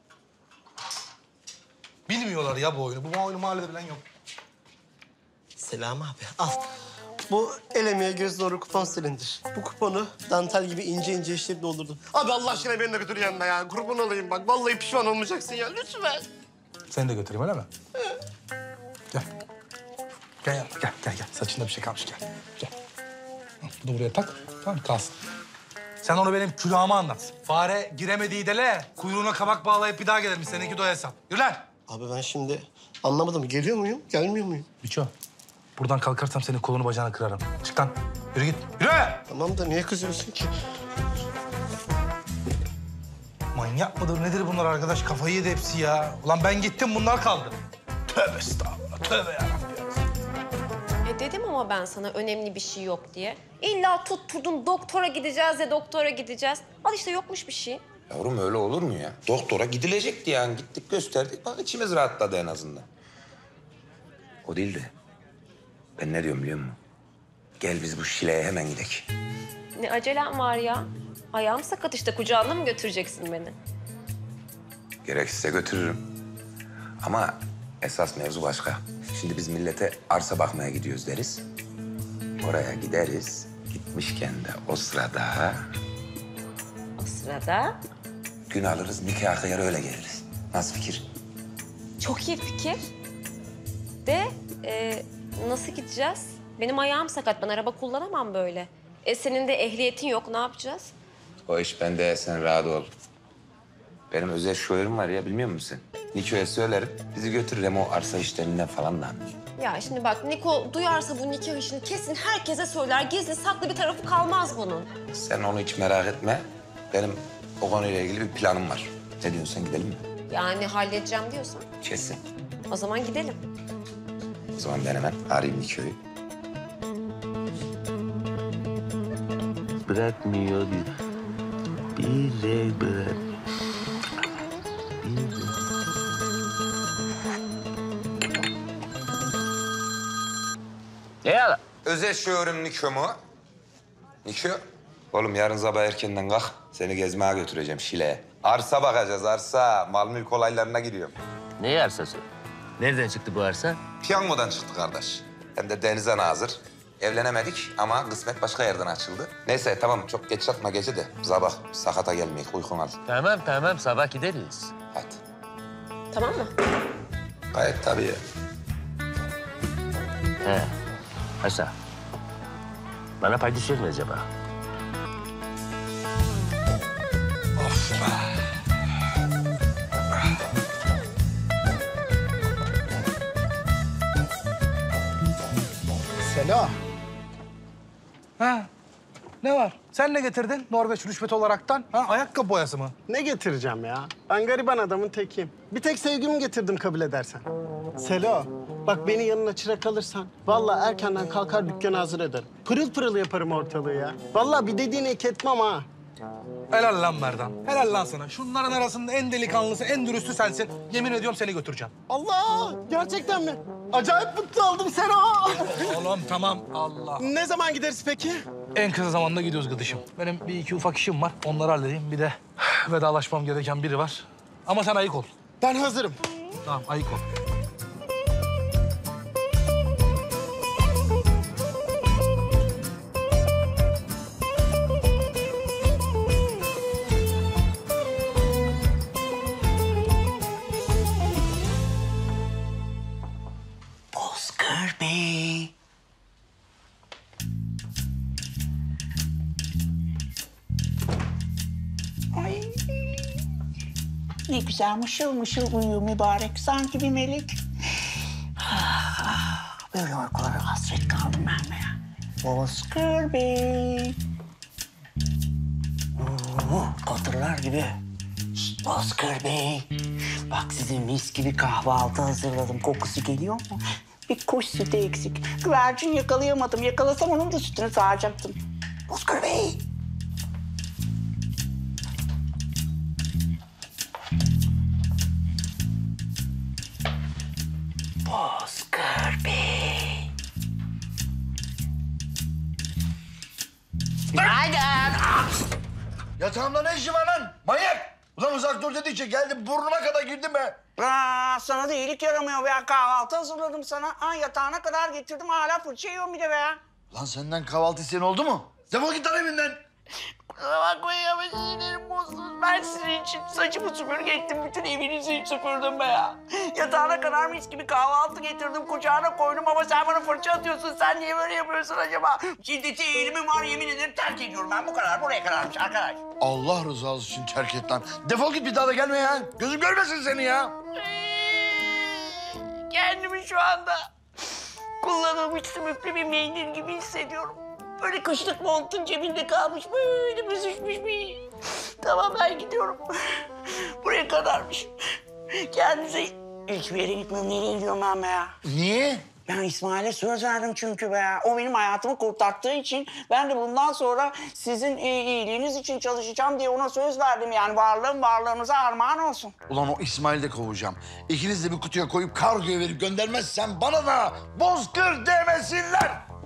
Bilmiyorlar ya bu oyunu. Bu oyunu mahallede bilen yok.
Selam abi, al. Bu el emeği göz doğru kupon silindir. Bu kuponu dantel gibi ince ince işleyip doldurdum. Abi Allah aşkına beni de götür yanına ya. Kurban olayım bak. Vallahi pişman olmayacaksın ya. Lütfen.
Seni de götüreyim öyle mi? Gel. Gel gel gel gel. gel. Saçında bir şey kalmış gel. Gel. Hı, Bu da buraya tak. Tamam kalsın. Sen onu benim külahıma anlat. Fare giremediği dele kuyruğuna kabak bağlayıp bir daha gelirmiş. Seninki de o hesap. Yürü lan.
Abi ben şimdi anlamadım. Geliyor muyum, gelmiyor muyum?
Biço. Buradan kalkarsam senin kolunu bacağını kırarım. Çık lan. Yürü git. Yürü!
Tamam da niye kızıyorsun ki?
Manyak mıdır nedir bunlar arkadaş? Kafayı yedi hepsi ya. Ulan ben gittim bunlar kaldı. Tövbe estağfurullah. Tövbe yarabbim.
E dedim ama ben sana önemli bir şey yok diye. İlla tutturdun doktora gideceğiz ya doktora gideceğiz. Al işte yokmuş bir şey.
Yavrum öyle olur mu ya? Doktora gidilecekti yani. Gittik gösterdik. Bak içimiz rahatladı en azından. O değil de ben ne diyorum biliyor musun? Gel biz bu Şile'ye hemen gidelim.
Ne acelem var ya? Ayağım sakat işte. Kucağında mı götüreceksin beni?
Gerekirse götürürüm. Ama esas mevzu başka. Şimdi biz millete arsa bakmaya gidiyoruz deriz. Oraya gideriz. Gitmişken de o sırada
O sırada
gün alırız, nikah kıyar öyle geliriz. Nasıl fikir?
çok iyi fikir. De e, nasıl gideceğiz? Benim ayağım sakat. Ben araba kullanamam böyle. E senin de ehliyetin yok. Ne yapacağız?
O iş bende, sen rahat ol. Benim özel şoförüm var ya, bilmiyor musun sen? Niko'ya söylerim, bizi götürür hem o arsa işlerinden falan da anlıyor.
Ya şimdi bak Niko duyarsa bu nikah işini kesin herkese söyler. Gizli saklı bir tarafı kalmaz bunun.
Sen onu hiç merak etme. Benim o konuyla ilgili bir planım var. Ne diyorsun, gidelim mi?
Yani halledeceğim diyorsan.
Kesin.
O zaman gidelim.
O zaman ben hemen arayayım Niko'yu.
Bırakmıyor diyor. Bile bırak. Ne ya?
Özel şoförüm Niko mu? Niko? Oğlum yarın sabah erkenden kalk. Seni gezmeye götüreceğim Şile'ye. Arsa bakacağız, arsa. Mal mülk olaylarına giriyorum.
Ne arsası? Nereden çıktı bu arsa?
Piyangodan çıktı kardeş. Hem de denize nazır. Evlenemedik ama kısmet başka yerden açıldı. Neyse tamam, çok geç yatma gece de. Sabah sakata gelmeyek, uykun al.
Tamam tamam, sabah gideriz.
Hadi.
Tamam mı?
Gayet tabii.
He. Hasan. Bana pay düşer mi acaba?
Selo. Ha? Ne var? Sen ne getirdin Norveç rüşvet olaraktan? Ha? Ayakkabı boyası mı?
Ne getireceğim ya? Ben gariban adamın tekiyim. Bir tek sevgimi getirdim kabul edersen. Selo, bak beni yanına çırak alırsan vallahi erkenden kalkar dükkanı hazır ederim. Pırıl pırıl yaparım ortalığı ya. Vallahi bir dediğini ek etmem ha.
Helal lan Merdan. Helal lan sana. Şunların arasında en delikanlısı, en dürüstü sensin. Yemin ediyorum seni götüreceğim.
Allah! Gerçekten mi? Acayip mutlu oldum Selo.
Oğlum tamam. Allah.
Ne zaman gideriz peki?
En kısa zamanda gidiyoruz gıdışım. Benim bir iki ufak işim var. Onları halledeyim. Bir de vedalaşmam gereken biri var. Ama sen ayık ol.
Ben hazırım.
Tamam, ayık ol.
Bozkır Bey. Ay. Ne güzel mışıl mışıl uyuyor mübarek. Sanki bir melek. Ah, böyle uykulara hasret kaldım ben de ya. Bozkır Bey. Oo, katırlar gibi. Şşt, Bozkır Bey. Bak size mis gibi kahvaltı hazırladım. Kokusu geliyor mu? Bir kuş sütü eksik. Güvercin yakalayamadım. Yakalasam onun da sütünü sağacaktım. Bozkır Bey. Bozkır Bey. Günaydın.
Yatağımda ne işi var lan? Manyak! Ulan uzak dur dedikçe geldi burnuma kadar girdim be.
Aa, sana da iyilik yaramıyor be. Kahvaltı hazırladım sana. Aa, yatağına kadar getirdim. Hala fırça yiyorum bir de be.
Lan senden kahvaltı isteyen oldu mu? Defol git lan evinden.
Kusura bakmayın ama sinirlerim bozuldu. Ben sizin için saçımı süpürge ettim. Bütün evinizi süpürdüm be ya. Yatağına kadar mis gibi kahvaltı getirdim. Kucağına koydum ama sen bana fırça atıyorsun. Sen niye böyle yapıyorsun acaba? Şiddeti eğilimim var, yemin ederim terk ediyorum ben. Bu kadar, buraya kadarmış arkadaş.
Allah rızası için terk et lan. Defol git bir daha da gelme ya. Gözüm görmesin seni ya.
Kendimi şu anda kullanılmış sümüklü bir mendil gibi hissediyorum. Böyle kışlık montun cebinde kalmış, böyle büzüşmüş bir... Tamam, ben gidiyorum. Buraya kadarmış. Kendinize... Hiçbir yere gitmiyorum. Nereye gidiyorum ben be ya?
Niye?
Ben İsmail'e söz verdim çünkü be ya. O benim hayatımı kurtarttığı için ben de bundan sonra sizin iyiliğiniz için çalışacağım diye ona söz verdim. Yani varlığım varlığınıza armağan olsun.
Ulan o İsmail'i de kovacağım. İkiniz de bir kutuya koyup kargoya verip göndermezsem bana da bozkır demesinler.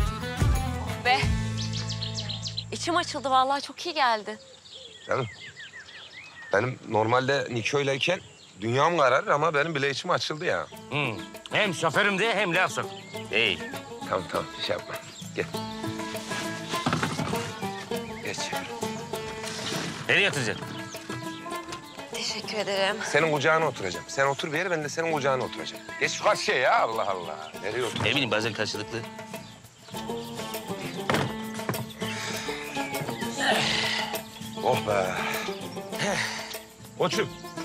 Oh be. İçim açıldı vallahi çok iyi geldi.
Canım, benim normalde Niko'yleyken dünyam kararır ama benim bile içim açıldı ya.
Hmm. Hem şoförüm de hem laf sok. Değil.
Tamam tamam, bir şey yapma. Gel. Geç.
Nereye yatacaksın?
Teşekkür ederim.
Senin kucağına oturacağım. Sen otur bir yere, ben de senin kucağına oturacağım. Geç şu karşıya ya, Allah Allah. Nereye otur?
Ne bileyim bazen karşılıklı.
Oh be. Koçum.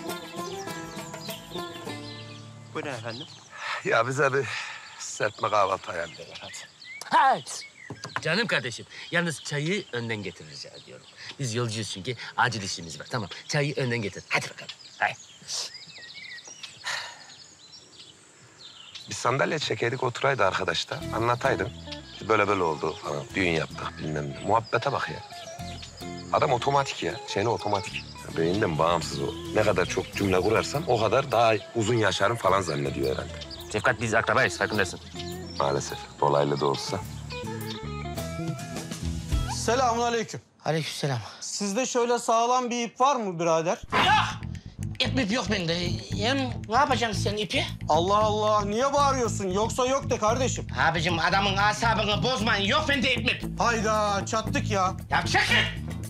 Buyurun efendim.
Ya bize bir serpme kahvaltı ayarlayalım hadi.
Ha. Canım kardeşim, yalnız çayı önden getir rica ediyorum. Biz yolcuyuz çünkü acil işimiz var. Tamam, çayı önden getir. Hadi bakalım. Hadi.
Bir sandalye çekerdik oturaydı arkadaş da. Anlataydım. Böyle böyle oldu falan. Düğün yaptık bilmem ne. Muhabbete bak ya. Adam otomatik ya. Şeyle otomatik. Beyinden bağımsız o. Ne kadar çok cümle kurarsam o kadar daha uzun yaşarım falan zannediyor herhalde.
Şefkat biz akrabayız, farkındasın.
Maalesef. Dolaylı da olsa.
Selamünaleyküm.
Aleykümselam.
Sizde şöyle sağlam bir ip var mı birader?
Yok! İp mip yok bende. Hem ne yapacaksın sen ipi?
Allah Allah, niye bağırıyorsun? Yoksa yok de kardeşim.
Abicim adamın asabını bozmayın. Yok bende ip mip.
Hayda, çattık ya.
Ya çekil!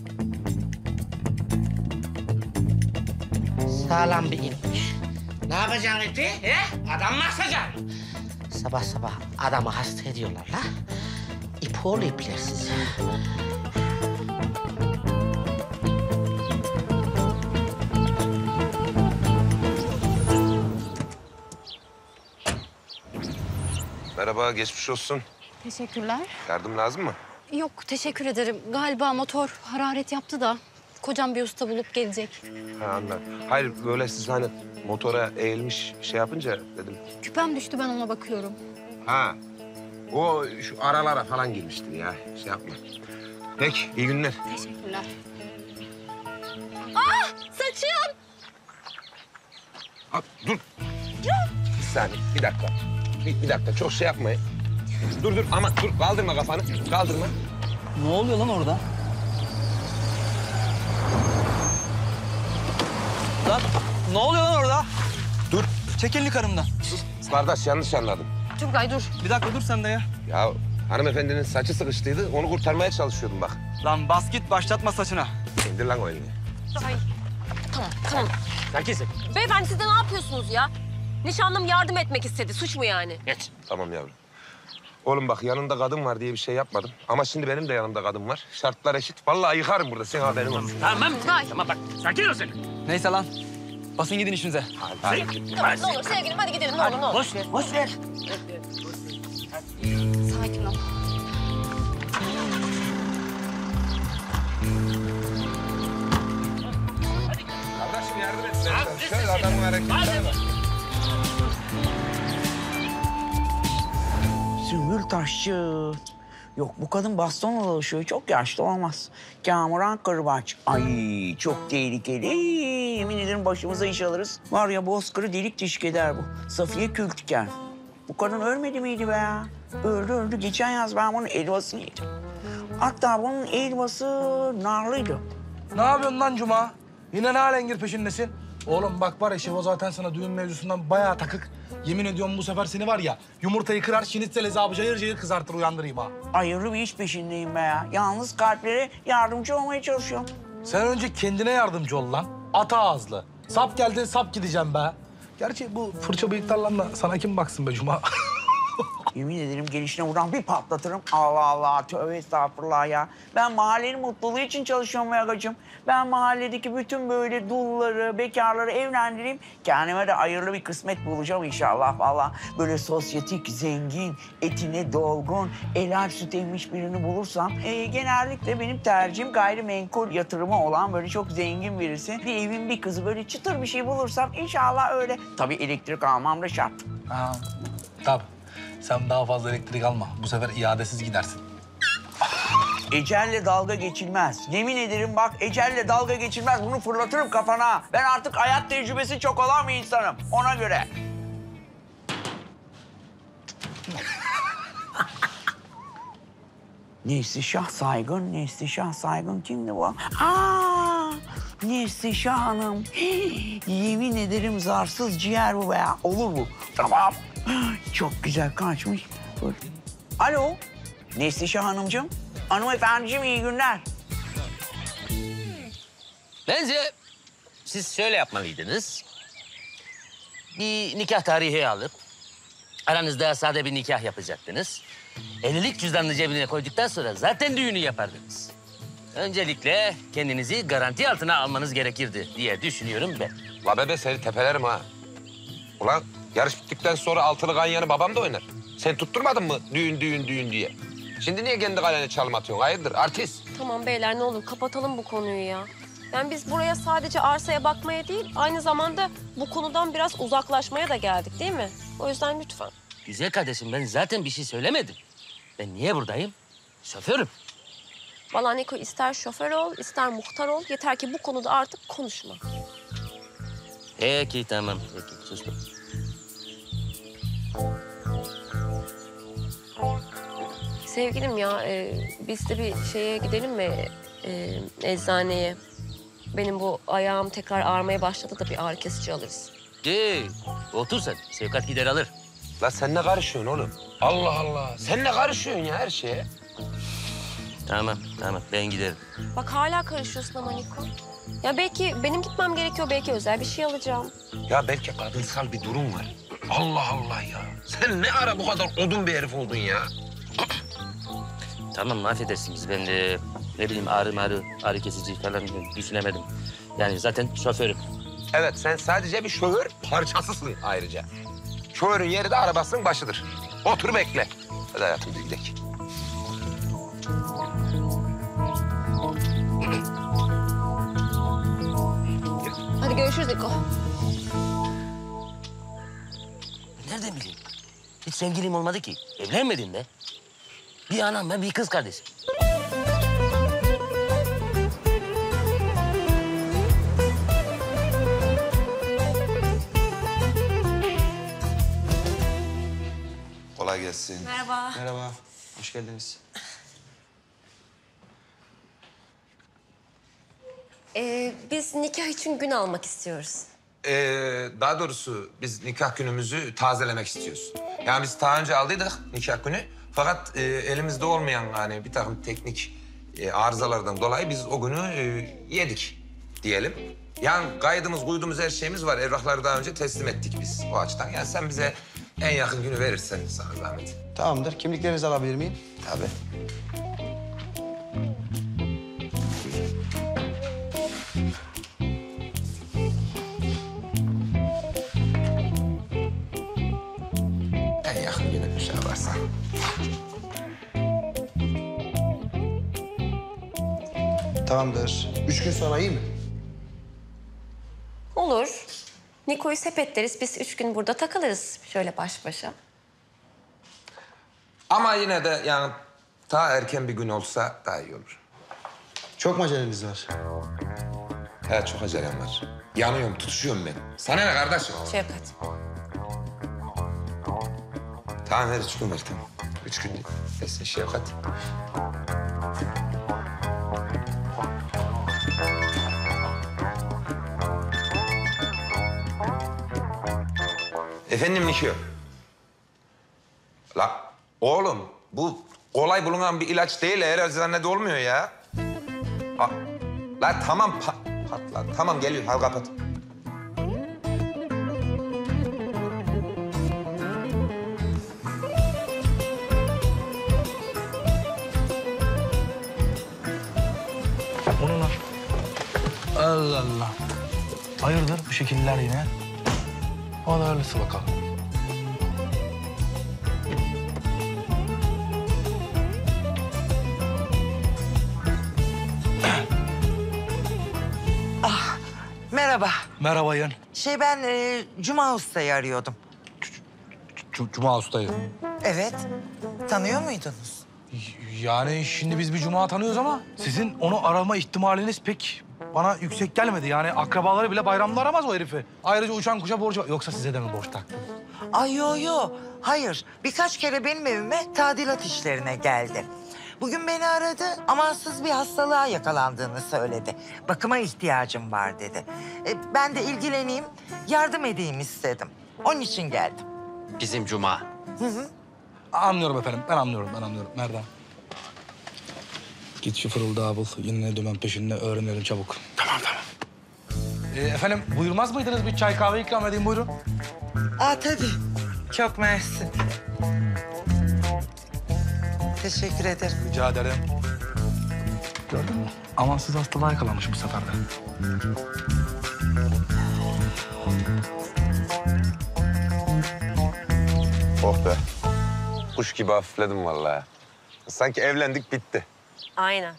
Sağlam bir ipmiş. Ne yapacaksın ipi? He? Adam mı asacaksın? Sabah sabah adamı hasta ediyorlar la. İp oğlu ipler size.
Merhaba, geçmiş olsun.
Teşekkürler.
Yardım lazım mı?
Yok, teşekkür ederim. Galiba motor hararet yaptı da kocam bir usta bulup gelecek.
Ha anladım. Hayır, böyle siz hani motora eğilmiş şey yapınca dedim.
Küpem düştü, ben ona bakıyorum.
Ha, o şu aralara falan girmiştir ya. Şey yapma. Peki, iyi günler.
Teşekkürler.
Ah! Saçım!
Aa, dur. Bir saniye, bir dakika. Bir, bir dakika, çok şey yapmayın. Dur dur ama dur, kaldırma kafanı. Kaldırma.
Ne oluyor lan orada? Lan ne oluyor lan orada?
Dur.
Çek elini karımdan.
Kardeş, yanlış anladım.
Turgay dur.
Bir dakika dur sen de ya.
Ya hanımefendinin saçı sıkıştıydı, onu kurtarmaya çalışıyordum bak.
Lan bas git, başlatma saçına.
İndir lan o elini.
Ay. Tamam, tamam.
Herkese.
Beyefendi siz de ne yapıyorsunuz ya? Nişanlım yardım etmek istedi. Suç mu yani?
Geç.
Tamam yavrum. Oğlum bak, yanında kadın var diye bir şey yapmadım. Ama şimdi benim de yanımda kadın var. Şartlar eşit. Vallahi yıkarım burada, senin haberin olsun.
Tamam.
Turgay.
Tamam bak, sakin ol sen.
Neyse lan. Basın gidin işinize.
Hadi.
Tamam, ne olur sevgilim hadi gidelim ne olur ne olur.
Boş ver, boş ver.
Sakin ol.
Kardeşim yardım et. Şöyle adamın hareketlerine bak.
Sümbül Taşçı. Yok bu kadın bastonla dolaşıyor. Çok yaşlı olamaz. Kamuran Kırbaç. Ay çok tehlikeli. Yemin ederim başımıza iş alırız. Var ya bozkırı delik deşik eder bu. Safiye Kültiker. Bu kadın ölmedi miydi be ya? Öldü öldü. Geçen yaz ben bunun elmasını yedim. Hatta bunun elması narlıydı.
Ne yapıyorsun lan Cuma? Yine ne alengir peşindesin? Oğlum bak var ya Şivo zaten sana düğün mevzusundan bayağı takık. Yemin ediyorum bu sefer seni var ya yumurtayı kırar, şinitzel hesabı cayır cayır kızartır uyandırayım ha.
Hayırlı bir iş peşindeyim be ya. Yalnız kalplere yardımcı olmaya çalışıyorum.
Sen önce kendine yardımcı ol lan. Ata ağızlı. Sap geldi sap gideceğim be. Gerçi bu fırça bıyıklarla da sana kim baksın be Cuma?
Yemin ederim gelişine buradan bir patlatırım. Allah Allah, tövbe estağfurullah ya. Ben mahallenin mutluluğu için çalışıyorum be agacığım. Ben mahalledeki bütün böyle dulları, bekarları evlendireyim. Kendime de hayırlı bir kısmet bulacağım inşallah vallahi. Böyle sosyetik, zengin, etine dolgun, helal süt emmiş birini bulursam... E, genellikle benim tercihim gayrimenkul yatırımı olan böyle çok zengin birisi. Bir evin bir kızı böyle çıtır bir şey bulursam inşallah öyle. Tabii elektrik almam da şart.
Ha, tabii. Sen daha fazla elektrik alma. Bu sefer iadesiz gidersin.
Ecelle dalga geçilmez. Yemin ederim bak ecelle dalga geçilmez. Bunu fırlatırım kafana. Ben artık hayat tecrübesi çok olan bir insanım. Ona göre. Neslişah Saygın, Neslişah Saygın kimdi bu? Aa, Neslişah Hanım. Hii, yemin ederim zarsız ciğer bu be. Olur bu. Tamam. Çok güzel kaçmış. Dur. Alo, Neslişah Hanımcığım. Hanımefendiciğim iyi günler.
Bence siz şöyle yapmalıydınız. Bir nikah tarihi alıp aranızda sade bir nikah yapacaktınız. Evlilik cüzdanını cebine koyduktan sonra zaten düğünü yapardınız. Öncelikle kendinizi garanti altına almanız gerekirdi diye düşünüyorum ben.
La bebe seni tepelerim ha. Ulan yarış bittikten sonra altılı ganyanı babam da oynar. Sen tutturmadın mı düğün düğün düğün diye? Şimdi niye kendi kalene çalım atıyorsun? Hayırdır artist?
Tamam beyler ne olur kapatalım bu konuyu ya. Yani biz buraya sadece arsaya bakmaya değil, aynı zamanda bu konudan biraz uzaklaşmaya da geldik değil mi? O yüzden lütfen.
Güzel kardeşim ben zaten bir şey söylemedim. Ben niye buradayım? Şoförüm.
Vallahi Niko ister şoför ol, ister muhtar ol. Yeter ki bu konuda artık konuşma.
Peki tamam. Peki susma.
Sevgilim ya, e, biz de bir şeye gidelim mi? E, eczaneye. Benim bu ayağım tekrar ağrımaya başladı da bir ağrı kesici alırız.
De, otur sen. Sevkat gider alır.
La sen ne karışıyorsun oğlum? Allah Allah. Sen ne karışıyorsun ya her şeye?
Tamam, tamam. Ben giderim.
Bak hala karışıyorsun ama Niko. Ya belki benim gitmem gerekiyor, belki özel bir şey alacağım.
Ya belki kadınsal bir durum var. Allah Allah ya. Sen ne ara bu kadar odun bir herif oldun ya?
Tamam, affedersiniz. Ben de ne bileyim ağrı marı, ağrı kesici falan düşünemedim. Yani zaten şoförüm.
Evet, sen sadece bir şoför parçasısın ayrıca. Şoförün yeri de arabasının başıdır. Otur bekle. Hadi hayatım bir gidelim.
Hadi görüşürüz Niko.
Nereden bileyim? Hiç sevgilim olmadı ki. Evlenmedim de. Bir anam ben, bir kız kardeşim.
Kolay gelsin.
Merhaba.
Merhaba, hoş geldiniz.
Ee, biz nikah için gün almak istiyoruz.
Ee, daha doğrusu biz nikah günümüzü tazelemek istiyoruz. Yani biz daha önce aldıydık nikah günü. Fakat e, elimizde olmayan hani bir takım teknik e, arızalardan dolayı biz o günü e, yedik diyelim. Yani kaydımız, kuydumuz, her şeyimiz var. Evrakları daha önce teslim ettik biz o açıdan. Yani sen bize en yakın günü verirsen sana zahmet.
Tamamdır, kimliklerinizi alabilir miyim?
Tabii. En yakın günü bir şey varsa.
Tamamdır. Üç gün sonra iyi mi?
Olur. Niko'yu sepetleriz, biz üç gün burada takılırız şöyle baş başa.
Ama yine de yani daha erken bir gün olsa daha iyi olur.
Çok mu aceleniz var?
Evet, çok acelem var. Yanıyorum, tutuşuyorum ben. Sana ne kardeşim?
Şevkat.
Tamam, ver üç gün ver, tamam. Üç gün desin Şevkat. Efendim Nikio. La oğlum bu kolay bulunan bir ilaç değil. Her eczanede olmuyor ya. Ha, la tamam pat, patla. Tamam geliyor. Al kapat.
O ne lan? Allah Allah. Hayırdır bu şekiller yine? Hadi hayırlısı bakalım.
Ah, merhaba.
Merhaba Yan.
Şey ben e, Cuma Usta'yı arıyordum.
C- Cuma Usta'yı.
Evet. Tanıyor muydunuz?
Yani şimdi biz bir Cuma tanıyoruz ama sizin onu arama ihtimaliniz pek bana yüksek gelmedi. Yani akrabaları bile bayramda aramaz o herifi. Ayrıca uçan kuşa borcu var. Yoksa size de mi borç taktı?
Ay yo yo. Hayır. Birkaç kere benim evime tadilat işlerine geldi. Bugün beni aradı. Amansız bir hastalığa yakalandığını söyledi. Bakıma ihtiyacım var dedi. E, ben de ilgileneyim, yardım edeyim istedim. Onun için geldim.
Bizim Cuma.
Hı hı.
Anlıyorum efendim, ben anlıyorum, ben anlıyorum. Merdan. Git şu fırıldağı bul, yine dümen peşinde öğrenelim çabuk. Tamam, tamam. Ee, efendim, buyurmaz mıydınız? Bir çay kahve ikram edeyim, buyurun.
Aa tabii. Çok mersi. Teşekkür ederim.
Rica ederim. Gördün mü? Amansız hastalığa yakalanmış bu sefer de.
Oh be. Kuş gibi hafifledim vallahi. Sanki evlendik bitti.
Aynen.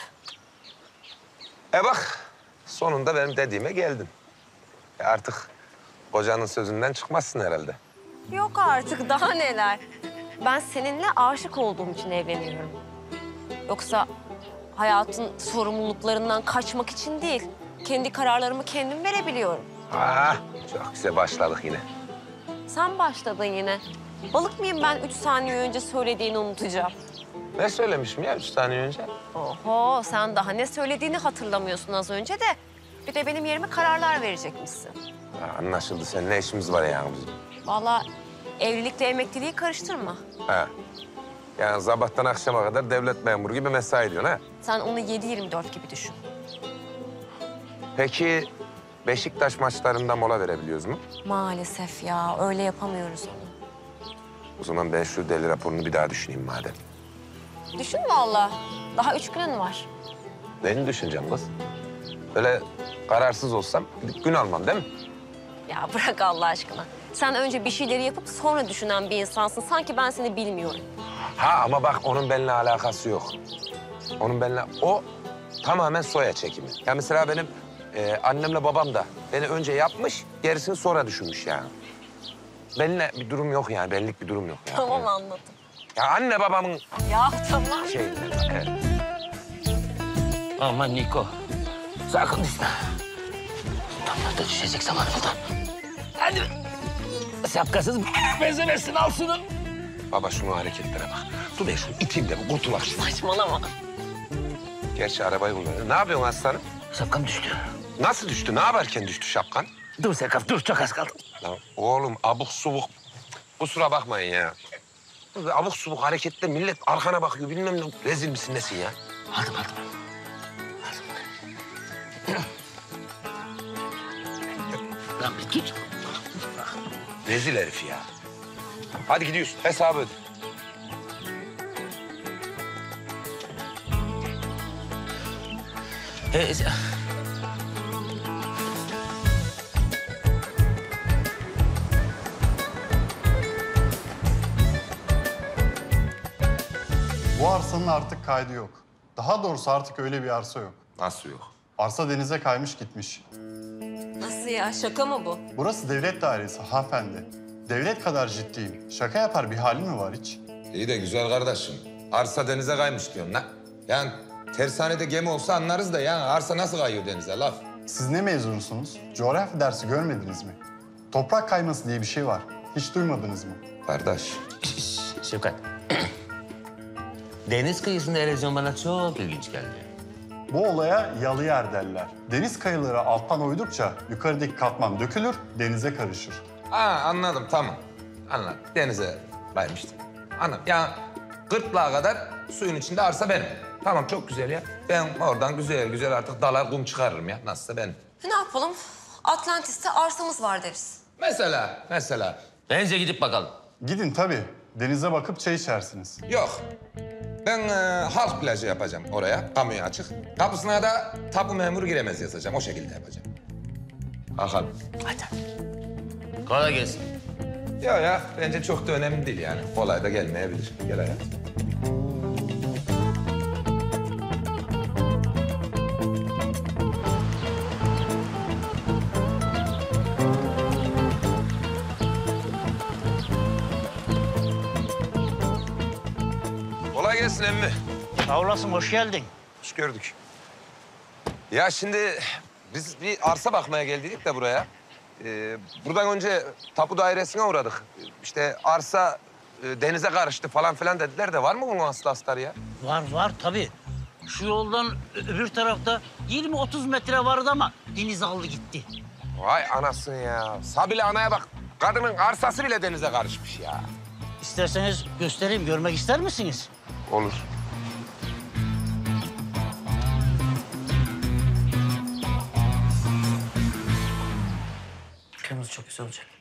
E bak sonunda benim dediğime geldin. E artık kocanın sözünden çıkmazsın herhalde.
Yok artık daha neler. Ben seninle aşık olduğum için evleniyorum. Yoksa hayatın sorumluluklarından kaçmak için değil. Kendi kararlarımı kendim verebiliyorum.
Ah, çok güzel başladık yine.
Sen başladın yine. Balık mıyım ben üç saniye önce söylediğini unutacağım?
Ne söylemişim ya üç saniye önce?
Oho, sen daha ne söylediğini hatırlamıyorsun az önce de. Bir de benim yerime kararlar verecekmişsin.
Ya anlaşıldı. Senin ne işimiz var yani bizim?
Vallahi evlilikle emekliliği karıştırma.
Ha. Yani sabahtan akşama kadar devlet memuru gibi mesai diyorsun ha?
Sen onu yedi yirmi dört gibi düşün.
Peki Beşiktaş maçlarında mola verebiliyoruz mu?
Maalesef ya, öyle yapamıyoruz onu.
O zaman ben şu deli raporunu bir daha düşüneyim madem.
Düşün vallahi. Daha üç günün var.
Beni düşüneceğim kız. Böyle kararsız olsam gidip gün almam değil mi?
Ya bırak Allah aşkına. Sen önce bir şeyleri yapıp sonra düşünen bir insansın. Sanki ben seni bilmiyorum.
Ha ama bak onun benimle alakası yok. Onun benimle... O tamamen soya çekimi. Ya mesela benim e, annemle babam da beni önce yapmış, gerisini sonra düşünmüş yani. Benimle bir durum yok yani, benlik bir durum yok. Yani.
Tamam anladım.
Ya anne babamın
Ya tamam.
şey... Evet.
Aman Niko. Sakın düşme. Damla da düşecek zamanında. Hadi. Şapkasız benzemezsin, al şunu.
Baba şunu hareketlere bak. Dur ben şunu iteyim de bir kurtulak şunu.
Saçmalama.
Gerçi arabayı kullanıyor. Ne yapıyorsun aslanım?
Şapkam düştü.
Nasıl düştü? Ne yaparken düştü şapkan?
Dur Serkaf, dur. Çok az kaldı.
Lan oğlum abuk subuk. Kusura bakmayın ya. Abuk subuk harekette millet arkana bakıyor. Bilmem ne. Rezil misin nesin ya?
Aldım, aldım. Lan bir git.
Rezil herif ya. Hadi gidiyoruz. Hesabı öde.
Ee,
Bu arsanın artık kaydı yok. Daha doğrusu artık öyle bir arsa yok.
Nasıl yok?
Arsa denize kaymış gitmiş.
Nasıl ya? Şaka mı bu?
Burası devlet dairesi hanımefendi. Devlet kadar ciddiyim. Şaka yapar bir hali mi var hiç?
İyi de güzel kardeşim. Arsa denize kaymış diyorsun lan. Yani tersanede gemi olsa anlarız da yani arsa nasıl kayıyor denize laf?
Siz ne mezunusunuz? Coğrafya dersi görmediniz mi? Toprak kayması diye bir şey var. Hiç duymadınız mı?
Kardeş.
Şefkat. Deniz kıyısında erozyon bana çok ilginç geldi.
Bu olaya yalı yer derler. Deniz kayıları alttan oydukça yukarıdaki katman dökülür, denize karışır.
Ha anladım tamam. Anladım. Denize kaymıştı. Anladım. Yani gırtlağa kadar suyun içinde arsa benim. Tamam çok güzel ya. Ben oradan güzel güzel artık dalar kum çıkarırım ya. Nasılsa benim.
Ne yapalım? Atlantis'te arsamız var deriz.
Mesela, mesela.
Bence gidip bakalım.
Gidin tabii. Denize bakıp çay içersiniz.
Yok. Ben e, halk plajı yapacağım oraya. Kamuya açık. Kapısına da tapu memuru giremez yazacağım. O şekilde yapacağım. Bakalım.
Hadi. Kolay gelsin.
Ya ya bence çok da önemli değil yani. Kolay da gelmeyebilir. Gel hayatım. Kolay gelsin emmi.
Sağ olasın, hoş geldin.
Hoş gördük. Ya şimdi biz bir arsa bakmaya geldik de buraya. Ee, buradan önce tapu dairesine uğradık. İşte arsa e, denize karıştı falan filan dediler de var mı bunun aslı astarı ya?
Var var tabii. Şu yoldan öbür tarafta yirmi otuz metre vardı ama deniz aldı gitti.
Vay anasını ya. Sabile anaya bak. Kadının arsası bile denize karışmış ya.
İsterseniz göstereyim, görmek ister misiniz?
Olur.
Kırmızı çok güzel olacak.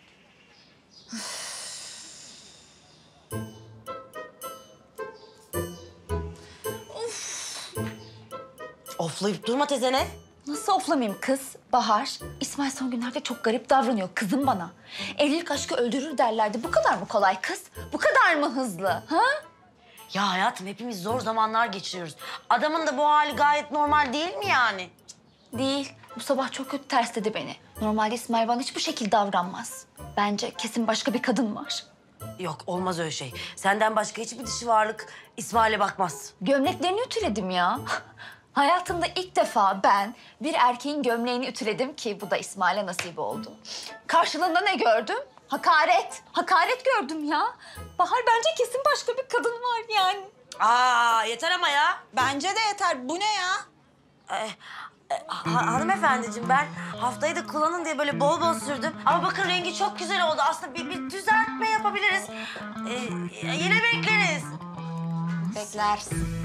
Oflayıp durma tezene.
Nasıl oflamayayım kız? Bahar, İsmail son günlerde çok garip davranıyor. Kızım bana. Evlilik aşkı öldürür derlerdi. Bu kadar mı kolay kız? Bu kadar mı hızlı? Ha?
Ya hayatım hepimiz zor zamanlar geçiriyoruz. Adamın da bu hali gayet normal değil mi yani?
Değil. Bu sabah çok kötü tersledi beni. Normalde İsmail bana hiçbir şekilde davranmaz. Bence kesin başka bir kadın var.
Yok olmaz öyle şey. Senden başka hiçbir dişi varlık İsmail'e bakmaz.
Gömleklerini ütüledim ya. Hayatımda ilk defa ben bir erkeğin gömleğini ütüledim ki bu da İsmail'e nasip oldu. Karşılığında ne gördüm? Hakaret. Hakaret gördüm ya. Bahar bence kesin başka bir kadın var yani.
Aa yeter ama ya.
Bence de yeter. Bu ne ya?
Ee, e, ha- hanımefendiciğim ben haftayı da kullanın diye böyle bol bol sürdüm. Ama bakın rengi çok güzel oldu. Aslında bir, bir düzeltme yapabiliriz. Ee, yine bekleriz.
Beklersin.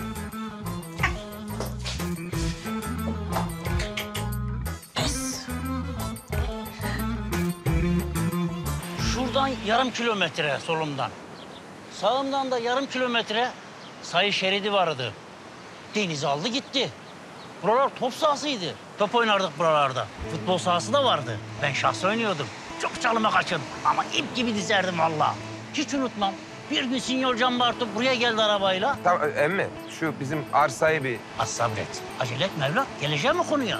Şuradan yarım kilometre solumdan. Sağımdan da yarım kilometre sayı şeridi vardı. Deniz aldı gitti. Buralar top sahasıydı. Top oynardık buralarda. Futbol sahası da vardı. Ben şahs oynuyordum. Çok çalıma kaçırdım ama ip gibi dizerdim vallahi. Hiç unutmam. Bir gün Sinyor Can Bartu buraya geldi arabayla.
Tamam emmi şu bizim arsayı bir...
Az sabret. Acele etme evlat. Geleceğim mi konuya?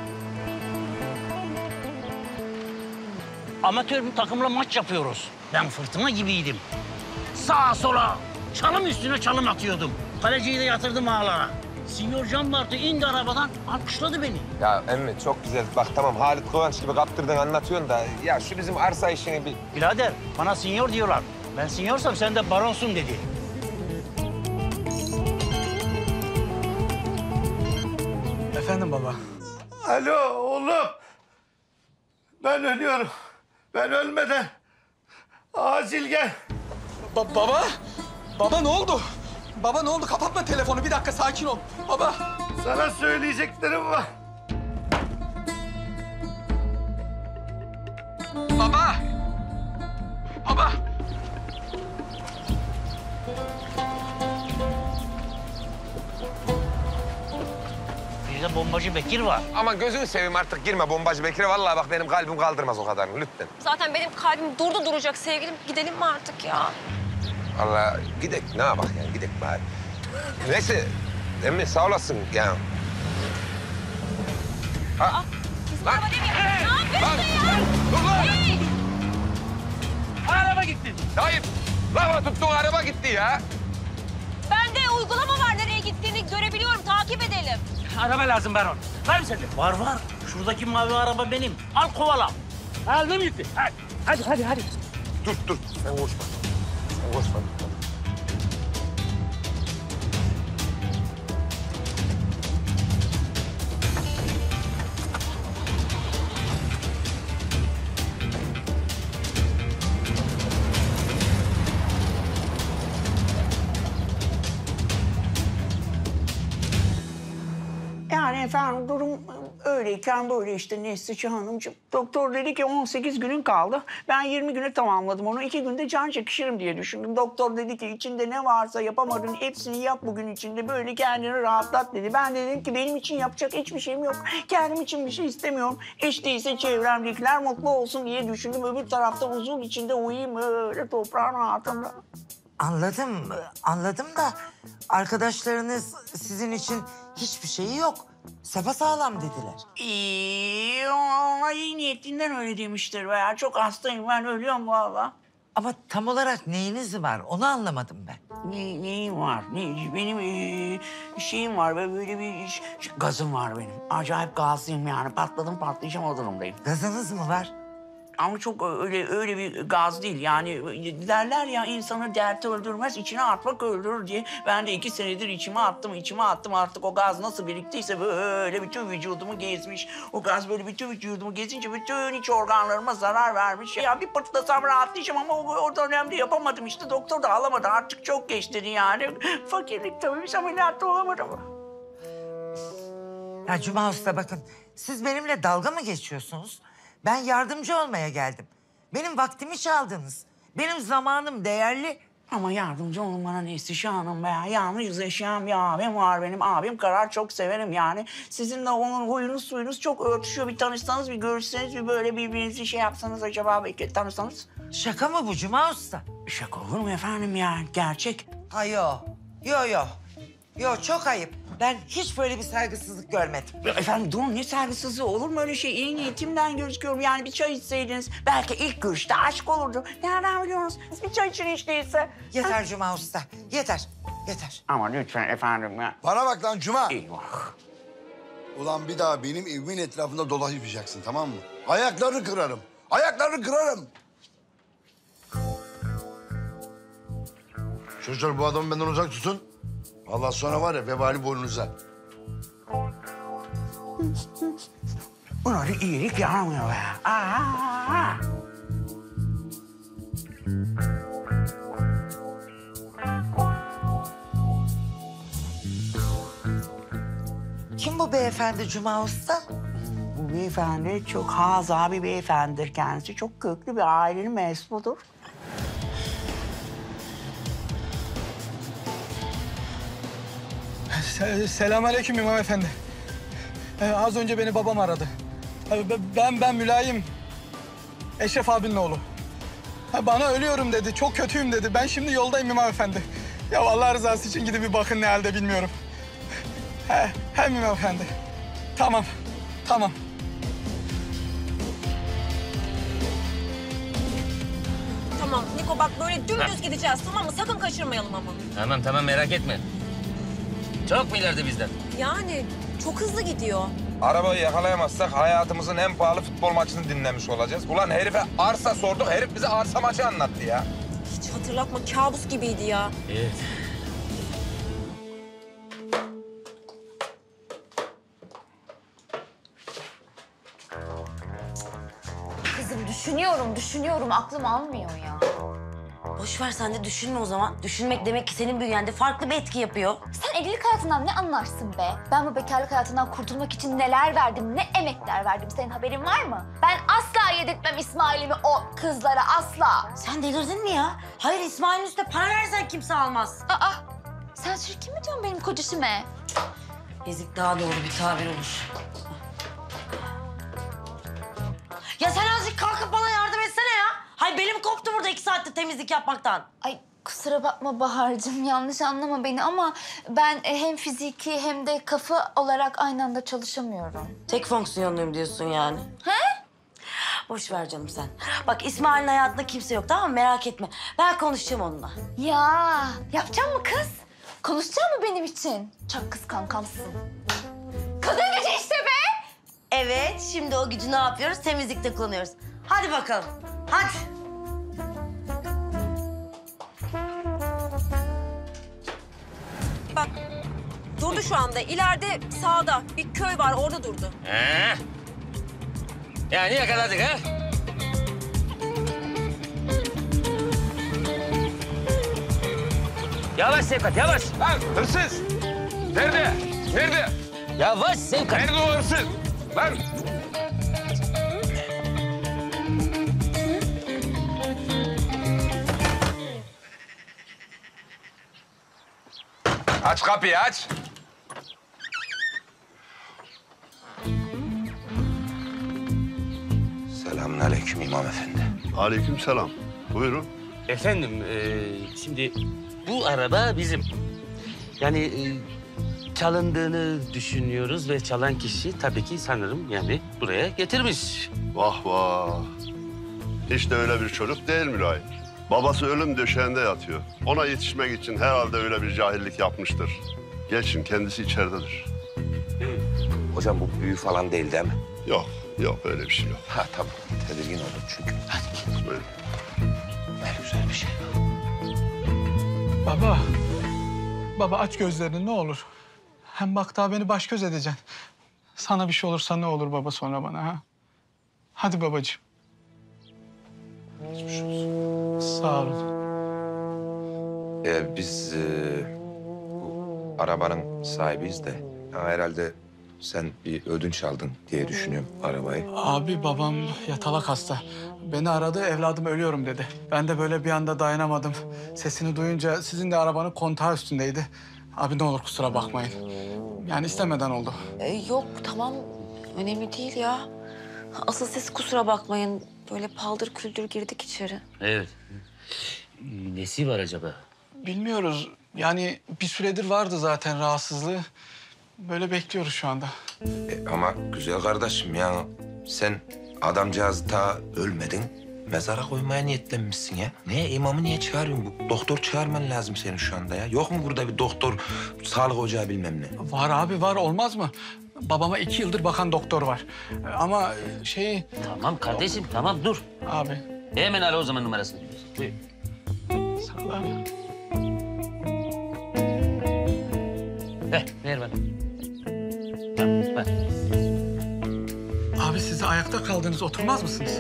Amatör bir takımla maç yapıyoruz. Ben fırtına gibiydim. Sağa sola, çalım üstüne çalım atıyordum. Kaleciyi de yatırdım ağlara. Sinyor Can Bartu indi arabadan, alkışladı beni.
Ya emmi çok güzel. Bak tamam Halit Kıvanç gibi kaptırdın anlatıyorsun da... Ya şu bizim arsa işini bir...
Birader, bana sinyor diyorlar. Ben sinyorsam sen de baronsun dedi.
Efendim baba. Alo oğlum. Ben ölüyorum. Ben ölmeden acil gel.
Ba- baba? Baba ne oldu? Baba ne oldu? Kapatma telefonu. Bir dakika sakin ol. Baba.
Sana söyleyeceklerim var.
Baba. Baba.
Bir de bombacı Bekir var.
Ama gözünü seveyim artık girme bombacı Bekir'e. Vallahi bak benim kalbim kaldırmaz o kadarını lütfen.
Zaten benim kalbim durdu duracak sevgilim. Gidelim mi artık ya?
Vallahi gidek ne yapak yani gidek bari. Neyse emmi sağ olasın ya. Ha? Lan!
Ne yapıyorsun ya?
Dur lan!
Hey!
Araba gitti.
Hayır. Lava tuttuğun araba gitti ya.
Bende uygulama var nereye gittiğini görebiliyorum. Takip edelim.
Araba lazım Baron. Var mı sende? Var var. Şuradaki mavi araba benim. Al kovala. Aldım gitti. Hadi hadi hadi. hadi.
Dur dur sen koşma. Sen koşma.
Yani efendim durum öyleyken böyle işte Nesliçe Hanımcığım. Doktor dedi ki on sekiz günün kaldı. Ben yirmi güne tamamladım onu. iki günde can çekişirim diye düşündüm. Doktor dedi ki içinde ne varsa yapamadın hepsini yap bugün içinde. Böyle kendini rahatlat dedi. Ben de dedim ki benim için yapacak hiçbir şeyim yok. Kendim için bir şey istemiyorum. Hiç değilse çevremdekiler mutlu olsun diye düşündüm. Öbür tarafta huzur içinde uyuyayım öyle toprağın altında.
Anladım, anladım da arkadaşlarınız sizin için hiçbir şeyi yok. Sapasağlam dediler.
İyi, ona iyi niyetinden öyle demiştir veya çok hastayım ben ölüyorum vallahi.
Ama tam olarak neyiniz var onu anlamadım ben.
Ne, neyim var? Ne, benim ee, şeyim var böyle, böyle bir ş- ş- gazım var benim. Acayip gazlıyım yani patladım patlayacağım o durumdayım.
Gazınız mı var?
Ama çok öyle öyle bir gaz değil. Yani derler ya insanı dert öldürmez, içine atmak öldürür diye. Ben de iki senedir içime attım, içime attım. Artık o gaz nasıl biriktiyse böyle bütün vücudumu gezmiş. O gaz böyle bütün vücudumu gezince bütün iç organlarıma zarar vermiş. Ya bir pırtlasam rahatlayacağım ama o, o dönemde yapamadım işte. Doktor da alamadı. Artık çok geç dedi yani. Fakirlik tabii, biz ameliyatta olamadım.
Ya Cuma Usta bakın, siz benimle dalga mı geçiyorsunuz? Ben yardımcı olmaya geldim. Benim vaktimi çaldınız. Benim zamanım değerli.
Ama yardımcı olun bana Neslişah Hanım be. Yalnız yaşayan bir abim var benim. Abim kadar çok severim yani. Sizinle onun huyunuz suyunuz çok örtüşüyor. Bir tanışsanız, bir görüşseniz, bir böyle birbirinizi şey yapsanız acaba belki tanışsanız.
Şaka mı bu Cuma Usta?
Şaka olur mu efendim ya? Gerçek.
Ha yo, yo yo. Yo çok ayıp. Ben hiç böyle bir saygısızlık görmedim.
Ya efendim durun, ne saygısızlığı olur mu öyle şey? İyi niyetimden gözüküyorum. Yani bir çay içseydiniz belki ilk görüşte aşk olurdu. Nereden biliyorsunuz? Bir çay için hiç değilse.
Yeter Cuma Usta, yeter, yeter.
Ama lütfen efendim ya.
Bana bak lan Cuma.
Eyvah.
Ulan bir daha benim evimin etrafında dolaşmayacaksın, tamam mı? Ayaklarını kırarım. Ayaklarını kırarım. Çocuklar bu adamı benden uzak tutun. Allah sonra var ya vebali boynunuza.
Buna bir iyilik yaramıyor be. Aa!
Kim bu beyefendi Cuma Usta?
Bu beyefendi çok haza bir beyefendidir kendisi. Çok köklü bir ailenin mensubudur.
Selamünaleyküm İmam Efendi. Ee, az önce beni babam aradı. Ee, ben ben Mülayim. Eşref abinin oğlu. Ha, bana ölüyorum dedi, çok kötüyüm dedi. Ben şimdi yoldayım İmam Efendi. Ya Allah rızası için gidip bir bakın ne halde bilmiyorum. He, hem İmam Efendi. Tamam, tamam.
Tamam Niko bak böyle dümdüz gideceğiz tamam mı? Sakın kaçırmayalım ama.
Tamam tamam merak etme. Çok mu ileride bizden?
Yani çok hızlı gidiyor.
Arabayı yakalayamazsak hayatımızın en pahalı futbol maçını dinlemiş olacağız. Ulan herife arsa sorduk, herif bize arsa maçı anlattı ya.
Hiç hatırlatma, kabus gibiydi ya.
Evet.
Kızım düşünüyorum, düşünüyorum. Aklım almıyor ya.
Boş ver sen de düşünme o zaman. Düşünmek demek ki senin bünyende farklı bir etki yapıyor.
Sen evlilik hayatından ne anlarsın be? Ben bu bekarlık hayatından kurtulmak için neler verdim, ne emekler verdim. Senin haberin var mı? Ben asla yedirtmem İsmail'imi o kızlara, asla.
Sen delirdin mi ya? Hayır, İsmail'in üstüne para versen kimse almaz.
Aa, sen çirkin mi diyorsun benim kocasıma?
Ezik daha doğru bir tabir olur. Ya sen azıcık kalkıp bana yardım etsene ya. Hay belim koptu burada iki saattir temizlik yapmaktan.
Ay kusura bakma Bahar'cığım, yanlış anlama beni ama ben hem fiziki hem de kafa olarak aynı anda çalışamıyorum.
Tek fonksiyonluyum diyorsun yani. He? Boş ver canım sen. Bak İsmail'in hayatında kimse yok tamam mı? Merak etme. Ben konuşacağım onunla.
Ya yapacak mı kız? Konuşacak mı benim için? Çok kız kankamsın. Kadın gücü işte be!
Evet, şimdi o gücü ne yapıyoruz? Temizlikte kullanıyoruz. Hadi bakalım, hadi.
Bak durdu şu anda. İleride sağda bir köy var, orada durdu.
He. Yani yakaladık ha? Yavaş Sevkat, yavaş.
Lan hırsız! Nerede? Nerede?
Yavaş Sevkat.
Nerede o hırsız? Lan! Aç kapıyı, aç. Selamünaleyküm İmam Efendi.
Aleykümselam. Buyurun.
Efendim, e, şimdi bu araba bizim. Yani e, çalındığını düşünüyoruz ve çalan kişi tabii ki sanırım yani buraya getirmiş.
Vah vah. Hiç de öyle bir çocuk değil Mülayim. Babası ölüm döşeğinde yatıyor. Ona yetişmek için herhalde öyle bir cahillik yapmıştır. Geçin, kendisi içeridedir.
Hocam bu büyü falan değil değil mi?
Yok, Yok öyle bir şey yok.
Ha tamam. Tedirgin oldum çünkü. Hadi.
Buyurun.
Ne güzel bir şey.
Baba. Baba aç gözlerini ne olur. Hem bak daha beni baş göz edeceksin. Sana bir şey olursa ne olur baba sonra bana ha? Hadi babacığım. Sağ olun.
Ee, biz e, bu arabanın sahibiyiz de ya herhalde sen bir ödünç aldın diye düşünüyorum arabayı.
Abi babam yatalak hasta. Beni aradı, evladım ölüyorum dedi. Ben de böyle bir anda dayanamadım. Sesini duyunca sizin de arabanın kontağı üstündeydi. Abi ne olur kusura bakmayın. Yani istemeden oldu.
Ee, yok tamam önemli değil ya. Asıl siz kusura bakmayın. Böyle paldır küldür girdik içeri.
Evet. Nesi var acaba?
Bilmiyoruz. Yani bir süredir vardı zaten rahatsızlığı. Böyle bekliyoruz şu anda.
E, ama güzel kardeşim ya sen adamcağızı ta ölmedin. Mezara koymaya niyetlenmişsin ya. Niye imamı niye çağırıyorsun? Bu doktor çağırman lazım senin şu anda ya. Yok mu burada bir doktor, sağlık ocağı bilmem ne?
Var abi var olmaz mı? Babama iki yıldır bakan doktor var. Ama şey...
Tamam kardeşim tamam dur.
Abi.
Hemen ara o zaman numarasını. Buyur.
Sağ ol abi.
Ver, ver bana. Tamam, ver.
Abi siz de ayakta kaldınız oturmaz mısınız?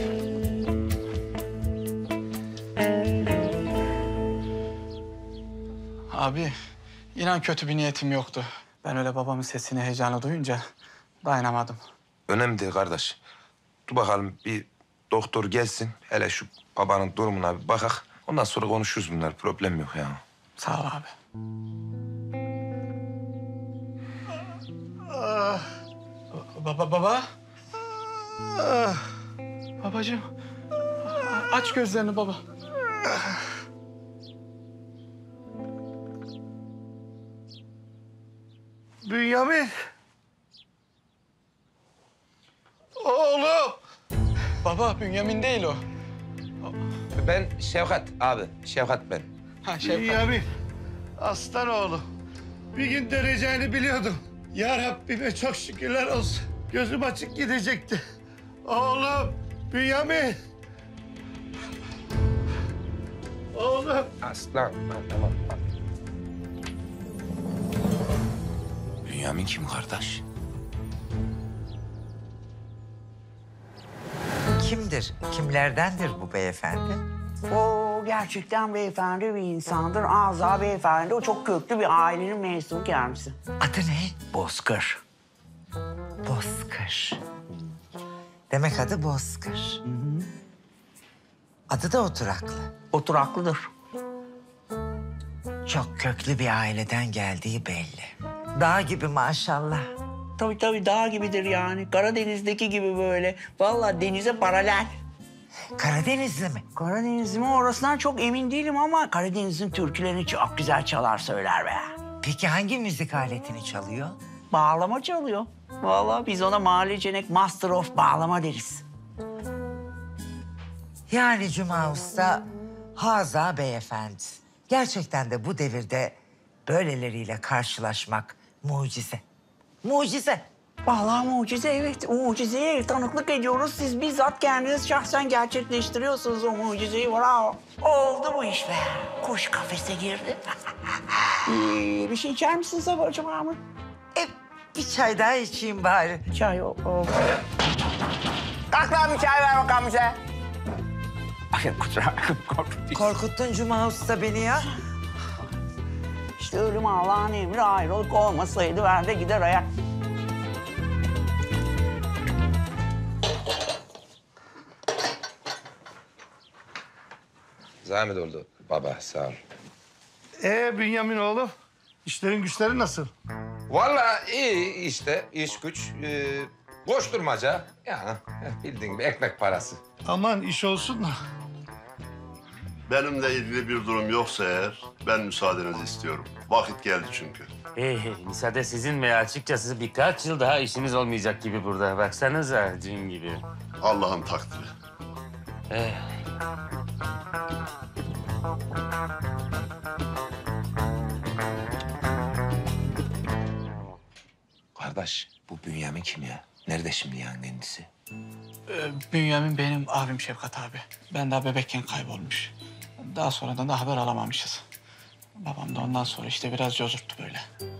Abi inan kötü bir niyetim yoktu. Ben öyle babamın sesini heyecanla duyunca dayanamadım.
Önemli değil kardeş. Dur bakalım bir doktor gelsin. Hele şu babanın durumuna bir bakak. Ondan sonra konuşuruz bunlar. Problem yok ya.
Sağ ol abi.
Ah.
Baba baba.
Ah.
Babacığım. Aç gözlerini baba.
Bünyamin. Oğlum.
Baba Bünyamin değil o.
Ben Şevkat abi. Şevkat ben.
Ha Şevkat.
Bünyamin. Aslan oğlum. Bir gün döneceğini biliyordum. Ya Rabbime çok şükürler olsun. Gözüm açık gidecekti. Oğlum. Bünyamin. Oğlum.
Aslan. Ha, tamam. Bünyamin kim kardeş?
Kimdir, kimlerdendir bu beyefendi?
O gerçekten beyefendi bir insandır. Azza beyefendi. O çok köklü bir ailenin mensubu kendisi.
Adı ne?
Bozkır.
Bozkır. Demek adı Bozkır. Adı da oturaklı.
Oturaklıdır.
Çok köklü bir aileden geldiği belli. Dağ gibi maşallah.
Tabii tabii dağ gibidir yani. Karadeniz'deki gibi böyle. Vallahi denize paralel.
Karadenizli mi?
Karadenizli mi orasından çok emin değilim ama Karadeniz'in türkülerini çok güzel çalar söyler be.
Peki hangi müzik aletini çalıyor?
Bağlama çalıyor. Vallahi biz ona mahallecenek Master of Bağlama deriz.
Yani Cuma Usta haza beyefendi. Gerçekten de bu devirde böyleleriyle karşılaşmak mucize. Mucize.
Vallahi mucize evet. Mucizeye tanıklık ediyoruz. Siz bizzat kendiniz şahsen gerçekleştiriyorsunuz o mucizeyi. Bravo. Oldu bu iş be. Kuş kafese girdi. ee, bir şey içer misin Sabahcığım Ahmet?
E, bir çay daha içeyim bari.
Çay o. o. Kalk lan bir çay ver bakalım bize. Ay kusura
Korkuttun Cuma Usta beni ya.
İşte ölüm Allah'ın emri ayrılık olmasaydı ben de gider ayak.
Zahmet oldu baba sağ ol.
Ee Bünyamin oğlum, işlerin güçlerin nasıl?
Vallahi iyi işte iş güç. Ee, koşturmaca. Yani bildiğin gibi ekmek parası.
Aman iş olsun da.
Benimle ilgili bir durum yoksa eğer ben müsaadenizi istiyorum. Vakit geldi çünkü.
Hey, hey, müsaade sizin mi? Açıkçası birkaç yıl daha işimiz olmayacak gibi burada. Baksanıza cin gibi.
Allah'ın takdiri.
Eh.
Kardeş bu Bünyamin kim ya? Nerede şimdi yani kendisi?
Ee, Bünyamin benim abim Şefkat abi. Ben daha bebekken kaybolmuş. Daha sonradan da haber alamamışız. Babam da ondan sonra işte biraz cozurttu böyle.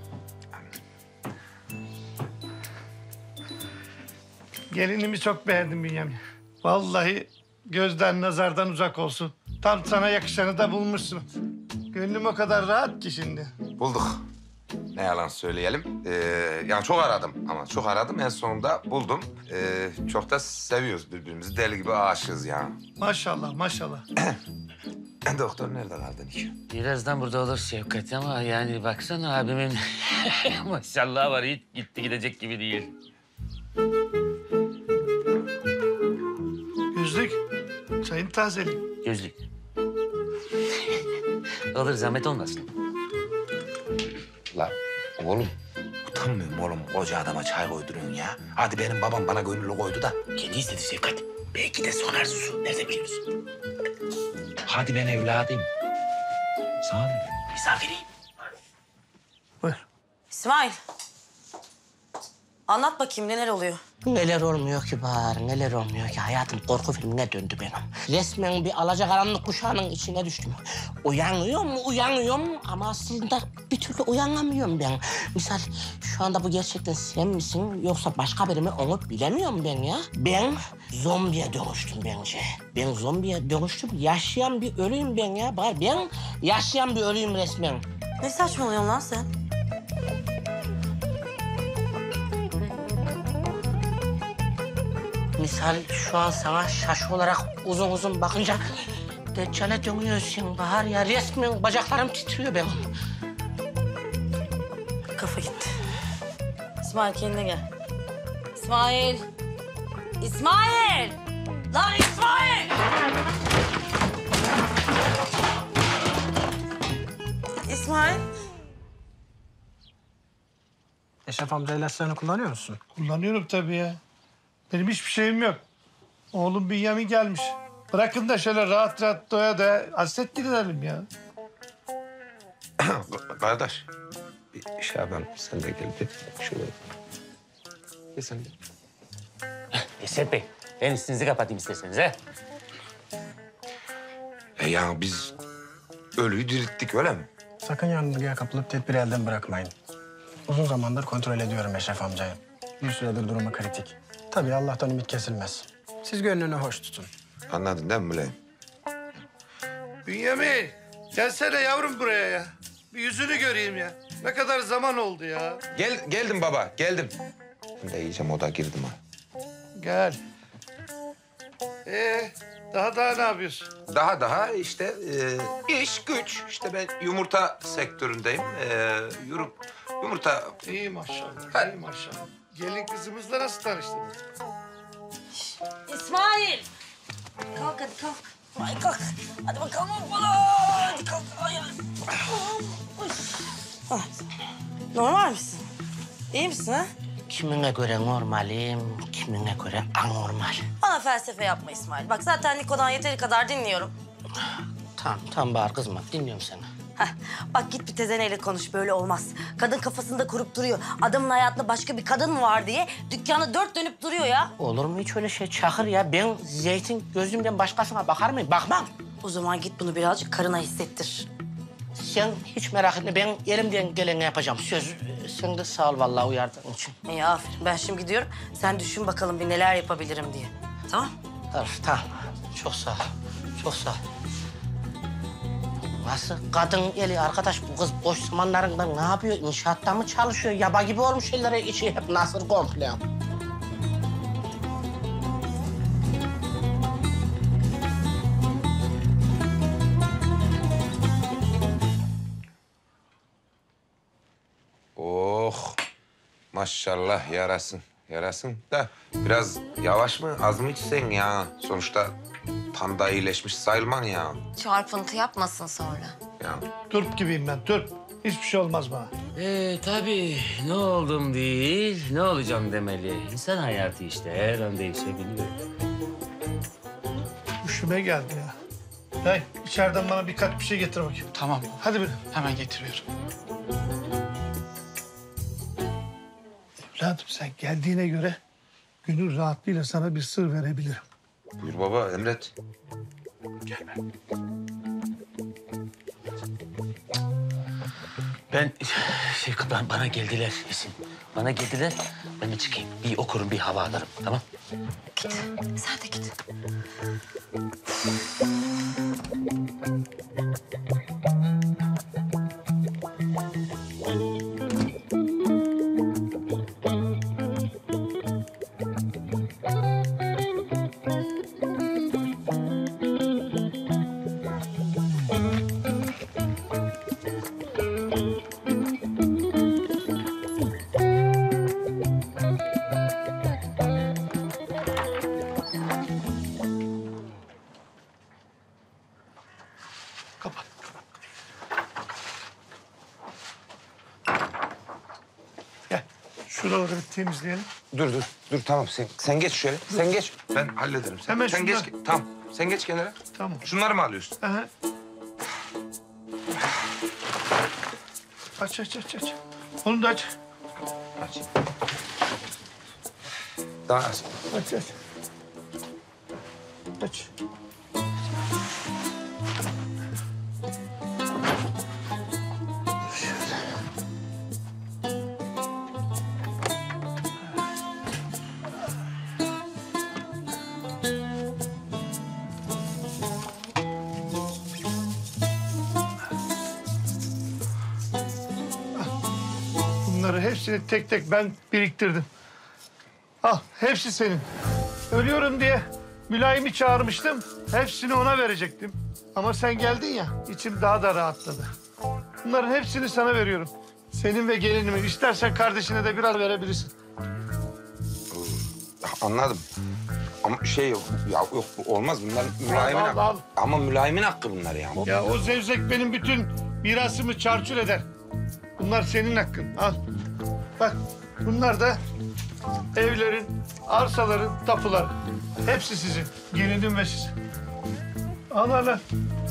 Gelinimi çok beğendim Bünyamin. Vallahi gözden nazardan uzak olsun. Tam sana yakışanı da bulmuşsun. Gönlüm o kadar rahat ki şimdi.
Bulduk. Ne yalan söyleyelim. Ee, yani çok aradım ama çok aradım. En sonunda buldum. Ee, çok da seviyoruz birbirimizi. Deli gibi aşığız yani.
Maşallah, maşallah.
Doktor nerede kaldın ki?
Birazdan burada olur Şefkat ama yani baksana abimin maşallah var. Hiç gitti gidecek gibi değil.
Gözlük, çayın tazeli.
Gözlük. Olur zahmet olmasın.
La oğlum utanmıyorum oğlum koca adama çay koyduruyorsun ya. Hadi benim babam bana gönüllü koydu da.
Kendi istedi Şefkat. Belki de son arzusu. Nerede biliyorsun?
Hadi ben evladıyım. Sağ ol.
Misafiriyim.
İsmail. Anlat bakayım neler oluyor?
Neler olmuyor ki bari, neler olmuyor ki? Hayatım korku filmine döndü benim. Resmen bir alacakaranlık kuşağının içine düştüm. Uyanıyorum, uyanıyorum ama aslında bir türlü uyanamıyorum ben. Misal şu anda bu gerçekten sen misin yoksa başka biri mi onu bilemiyorum ben ya. Ben zombiye dönüştüm bence. Ben zombiye dönüştüm, yaşayan bir ölüyüm ben ya. Bari ben yaşayan bir ölüyüm resmen.
Ne saçmalıyorsun lan sen?
Misal şu an sana şaşı olarak uzun uzun bakınca Deccale dönüyorsun Bahar ya. Resmen bacaklarım titriyor benim.
Kafa gitti. İsmail kendine gel. İsmail. İsmail! Lan İsmail! İsmail.
Eşref amca ilaçlarını kullanıyor musun?
Kullanıyorum tabii ya. Benim hiçbir şeyim yok. Oğlum Bünyamin gelmiş. Bırakın da şöyle rahat rahat doya da hasret gidelim ya.
Kardeş. Bir Şaban sen de gel bir şuraya. Gel sen de.
Eser Bey, ben üstünüzü kapatayım isterseniz ha.
E yani biz ölüyü dirilttik öyle mi?
Sakın yanılgıya kapılıp tedbiri elden bırakmayın. Uzun zamandır kontrol ediyorum Eşref amcayı. Bir süredir durumu kritik. Tabii Allah'tan ümit kesilmez. Siz gönlünü hoş tutun.
Anladın değil mi Mülayim?
Bünyamin, gelsene yavrum buraya ya. Bir yüzünü göreyim ya. Ne kadar zaman oldu ya.
Gel, geldim baba, geldim. Ben de iyice moda girdim ha.
Gel. Ee, daha daha ne yapıyorsun?
Daha daha işte e, iş, güç. İşte ben yumurta sektöründeyim. E, yum, yumurta...
İyi maşallah, iyi maşallah. Gelin kızımızla nasıl tanıştınız?
İsmail! Kalk hadi kalk. Ay kalk. Hadi bakalım hoppala. Hadi kalk. Ay, ay. Ah, normal misin? İyi misin ha?
Kimine göre normalim, kimine göre anormal.
Bana felsefe yapma İsmail. Bak zaten Niko'dan yeteri kadar dinliyorum.
Tamam, tamam Bahar kızma. Dinliyorum seni.
Heh, bak git bir tezeneyle konuş. Böyle olmaz. Kadın kafasında kurup duruyor. Adamın hayatında başka bir kadın mı var diye dükkanı dört dönüp duruyor ya.
Olur mu hiç öyle şey Çakır ya? Ben zeytin gözümden başkasına bakar mıyım? Bakmam.
O zaman git bunu birazcık karına hissettir.
Sen hiç merak etme. Ben elimden geleni yapacağım. Söz. Sen de sağ ol vallahi uyardığın için.
İyi aferin. Ben şimdi gidiyorum. Sen düşün bakalım bir neler yapabilirim diye. Tamam?
Tamam, tamam. Çok sağ ol. Çok sağ ol. Nasıl kadın eli arkadaş bu kız boş zamanlarında ne yapıyor? İnşaatta mı çalışıyor? Yaba gibi olmuş elleri içi hep nasıl komple.
Oh, maşallah yarasın, yarasın da biraz yavaş mı, az mı içsen ya? Sonuçta tam da iyileşmiş sayılman ya.
Çarpıntı yapmasın sonra.
Ya.
Turp gibiyim ben, turp. Hiçbir şey olmaz bana.
Ee tabii ne oldum değil, ne olacağım demeli. İnsan hayatı işte her an değişebiliyor.
Üşüme geldi ya. Hey, içeriden bana birkaç bir şey getir bakayım.
Tamam.
Hadi bir.
Hemen getiriyorum.
Evladım sen geldiğine göre gönül rahatlığıyla sana bir sır verebilirim.
Buyur baba, emret.
Gelme.
Ben, şey, ben, bana geldiler Esin. Bana geldiler, ben de çıkayım. Bir okurum, bir hava alırım, tamam?
Git, sen de git.
Şuraları bir temizleyelim.
Dur dur dur tamam sen sen geç şöyle. Sen geç. Ben hallederim. Sen,
Hemen
sen geç.
şundan.
Tamam. Sen geç kenara.
Tamam.
Şunları mı alıyorsun?
Aha. Aç aç aç aç. Onu da aç.
Aç. Daha aç.
Aç aç. Aç. Bunları hepsini tek tek ben biriktirdim. Al, hepsi senin. Ölüyorum diye mülayimi çağırmıştım. Hepsini ona verecektim. Ama sen geldin ya, içim daha da rahatladı. Bunların hepsini sana veriyorum. Senin ve gelinimin. İstersen kardeşine de biraz verebilirsin.
Anladım. Ama şey yok. Ya yok bu olmaz. Bunlar mülayimin
Al,
hakkı.
al, al.
Ama mülayimin hakkı bunlar ya.
Ya o zevzek benim bütün mirasımı çarçur eder. Bunlar senin hakkın. Al. Bak bunlar da evlerin, arsaların, tapuları. Hepsi sizin. Gelinin ve sizin. Al al al.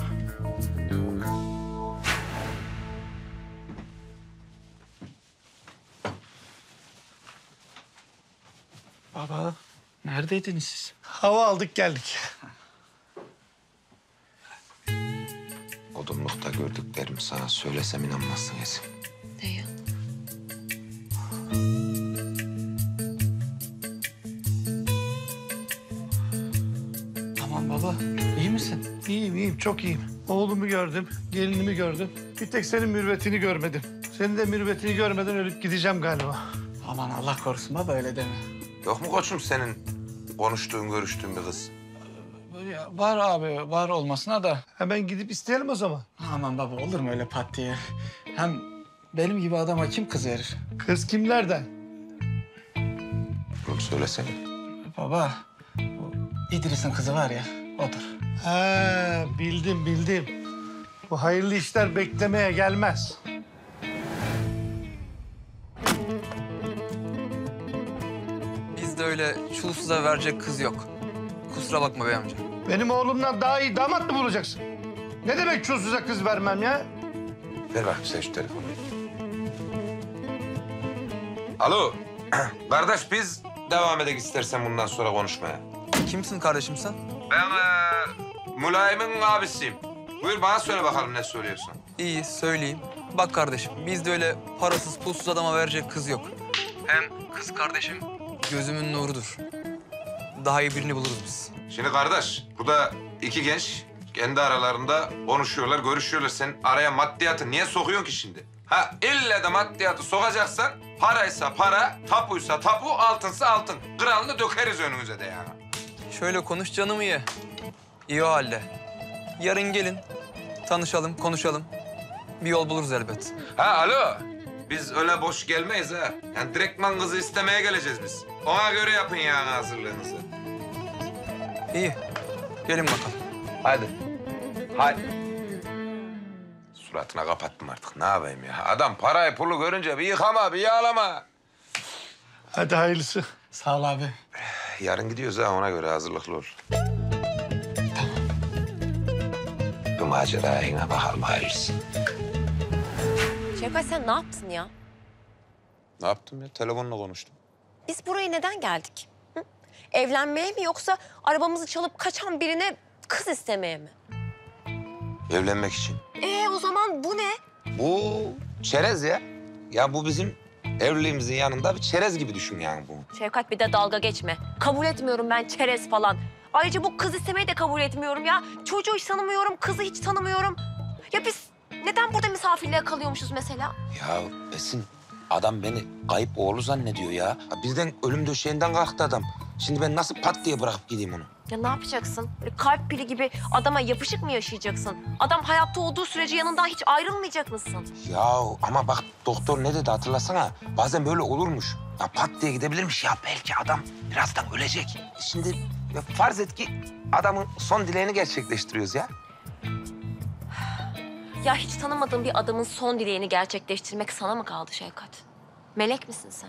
Baba, neredeydiniz siz?
Hava aldık geldik.
Odunlukta gördüklerimi sana söylesem inanmazsın Esin.
Ne ya?
Aman baba, iyi misin?
İyiyim, iyiyim. Çok iyiyim. Oğlumu gördüm, gelinimi gördüm. Bir tek senin mürüvvetini görmedim. Senin de mürüvvetini görmeden ölüp gideceğim galiba.
Aman Allah korusun baba, öyle deme.
Yok mu koçum senin konuştuğun, görüştüğün bir kız?
Ya, var abi, var olmasına da.
Hemen gidip isteyelim o zaman.
Aman baba, olur mu öyle pat diye? Hem benim gibi adama kim kız verir?
Kız kimlerden?
Oğlum söylesene.
Baba, bu İdris'in kızı var ya, odur.
Ha, bildim, bildim. Bu hayırlı işler beklemeye gelmez.
Bizde öyle çulsuza verecek kız yok. Kusura bakma bey amca.
Benim oğlumdan daha iyi damat mı bulacaksın? Ne demek çulsuza kız vermem ya?
Ver bakayım sen şu telefonu. Alo. Kardeş biz devam edek istersen bundan sonra konuşmaya.
Kimsin kardeşim sen?
Ben ee, Mülayim'in abisiyim. Buyur bana söyle bakalım ne söylüyorsun.
İyi söyleyeyim. Bak kardeşim bizde öyle parasız pulsuz adama verecek kız yok. Hem kız kardeşim gözümün nurudur. Daha iyi birini buluruz biz.
Şimdi kardeş burada iki genç kendi aralarında konuşuyorlar, görüşüyorlar. Sen araya maddiyatı niye sokuyorsun ki şimdi? Ha ille de maddiyatı sokacaksan paraysa para, tapuysa tapu, altınsa altın. Kralını dökeriz önünüze de yani.
Şöyle konuş canımı ye. İyi o halde. Yarın gelin. Tanışalım, konuşalım. Bir yol buluruz elbet.
Ha alo. Biz öyle boş gelmeyiz ha. Yani direktman kızı istemeye geleceğiz biz. Ona göre yapın yani hazırlığınızı.
İyi. Gelin bakalım.
Hadi. Hadi. Suratına kapattım artık. Ne yapayım ya? Adam parayı pulu görünce bir yıkama, bir yağlama.
Hadi hayırlısı.
Sağ ol abi.
Yarın gidiyoruz ha, ona göre hazırlıklı ol. Bu maceraya yine bakalım hayırlısı.
Şevkat sen ne yaptın ya?
Ne yaptım ya? Telefonla konuştum.
Biz buraya neden geldik? Hı? Evlenmeye mi yoksa arabamızı çalıp kaçan birine kız istemeye mi?
Evlenmek için.
Ee o zaman bu ne?
Bu çerez ya. Ya bu bizim evliliğimizin yanında bir çerez gibi düşün yani bu.
Şevkat bir de dalga geçme. Kabul etmiyorum ben çerez falan. Ayrıca bu kız istemeyi de kabul etmiyorum ya. Çocuğu hiç tanımıyorum, kızı hiç tanımıyorum. Ya biz neden burada misafirliğe kalıyormuşuz mesela?
Ya Esin, adam beni kayıp oğlu zannediyor ya. Ya birden ölüm döşeğinden kalktı adam. Şimdi ben nasıl pat diye bırakıp gideyim onu?
Ya ne yapacaksın? Böyle kalp pili gibi adama yapışık mı yaşayacaksın? Adam hayatta olduğu sürece yanından hiç ayrılmayacak mısın?
Ya ama bak doktor ne dedi hatırlasana. Bazen böyle olurmuş. Ya pat diye gidebilirmiş ya belki adam birazdan ölecek. Şimdi ya farz et ki adamın son dileğini gerçekleştiriyoruz ya.
Ya hiç tanımadığın bir adamın son dileğini gerçekleştirmek sana mı kaldı Şevkat? Melek misin sen?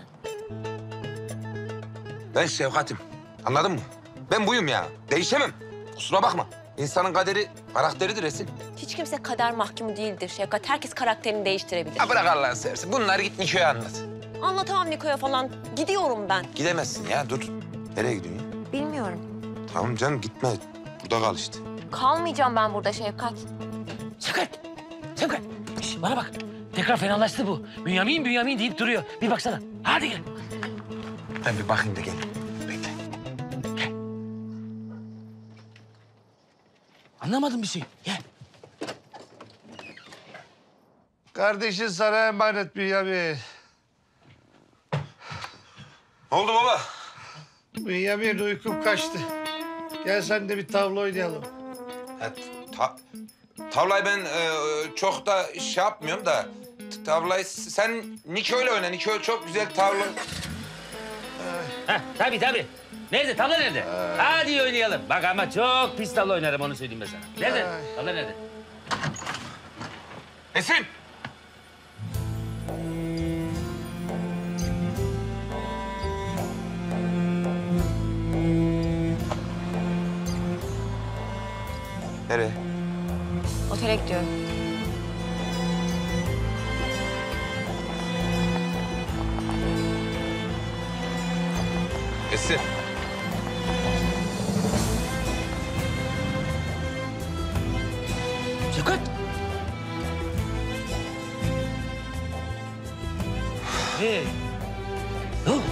Ben Şevkat'im. Anladın mı? Ben buyum ya. Değişemem. Kusura bakma. İnsanın kaderi karakteridir Esin.
Hiç kimse kader mahkumu değildir Şevkat. Herkes karakterini değiştirebilir.
Ya bırak Allah'ını seversen. Bunları git Niko'ya anlat.
Anlatamam Niko'ya falan. Gidiyorum ben.
Gidemezsin ya dur. Nereye gidiyorsun ya?
Bilmiyorum.
Tamam canım gitme. Burada kal işte.
Kalmayacağım ben burada Şevkat.
Şevkat! Şevkat! Şş, bana bak. Tekrar fenalaştı bu. Bünyamin, Bünyamin deyip duruyor. Bir baksana. Hadi gel.
Ben bir bakayım da geleyim. Bekle.
Anlamadım bir şey. Gel.
Kardeşin sana emanet Bünyamin.
Ne oldu baba?
Bünyamin uykum kaçtı. Gel sen de bir tavla oynayalım.
Ha, ta, tavlayı ben e, çok da şey yapmıyorum da... Tavlayı sen Niko'yla oyna. Niko çok güzel tavla...
Ha, tabii tabii. Nerede? Tavla nerede? Hadi oynayalım. Bak ama çok pis tavla oynarım onu söyleyeyim ben sana. Nerede? Tavla nerede?
Esin! Nereye?
Otele gidiyorum.
Esin.
Şevkat! Hey! Ne oldu?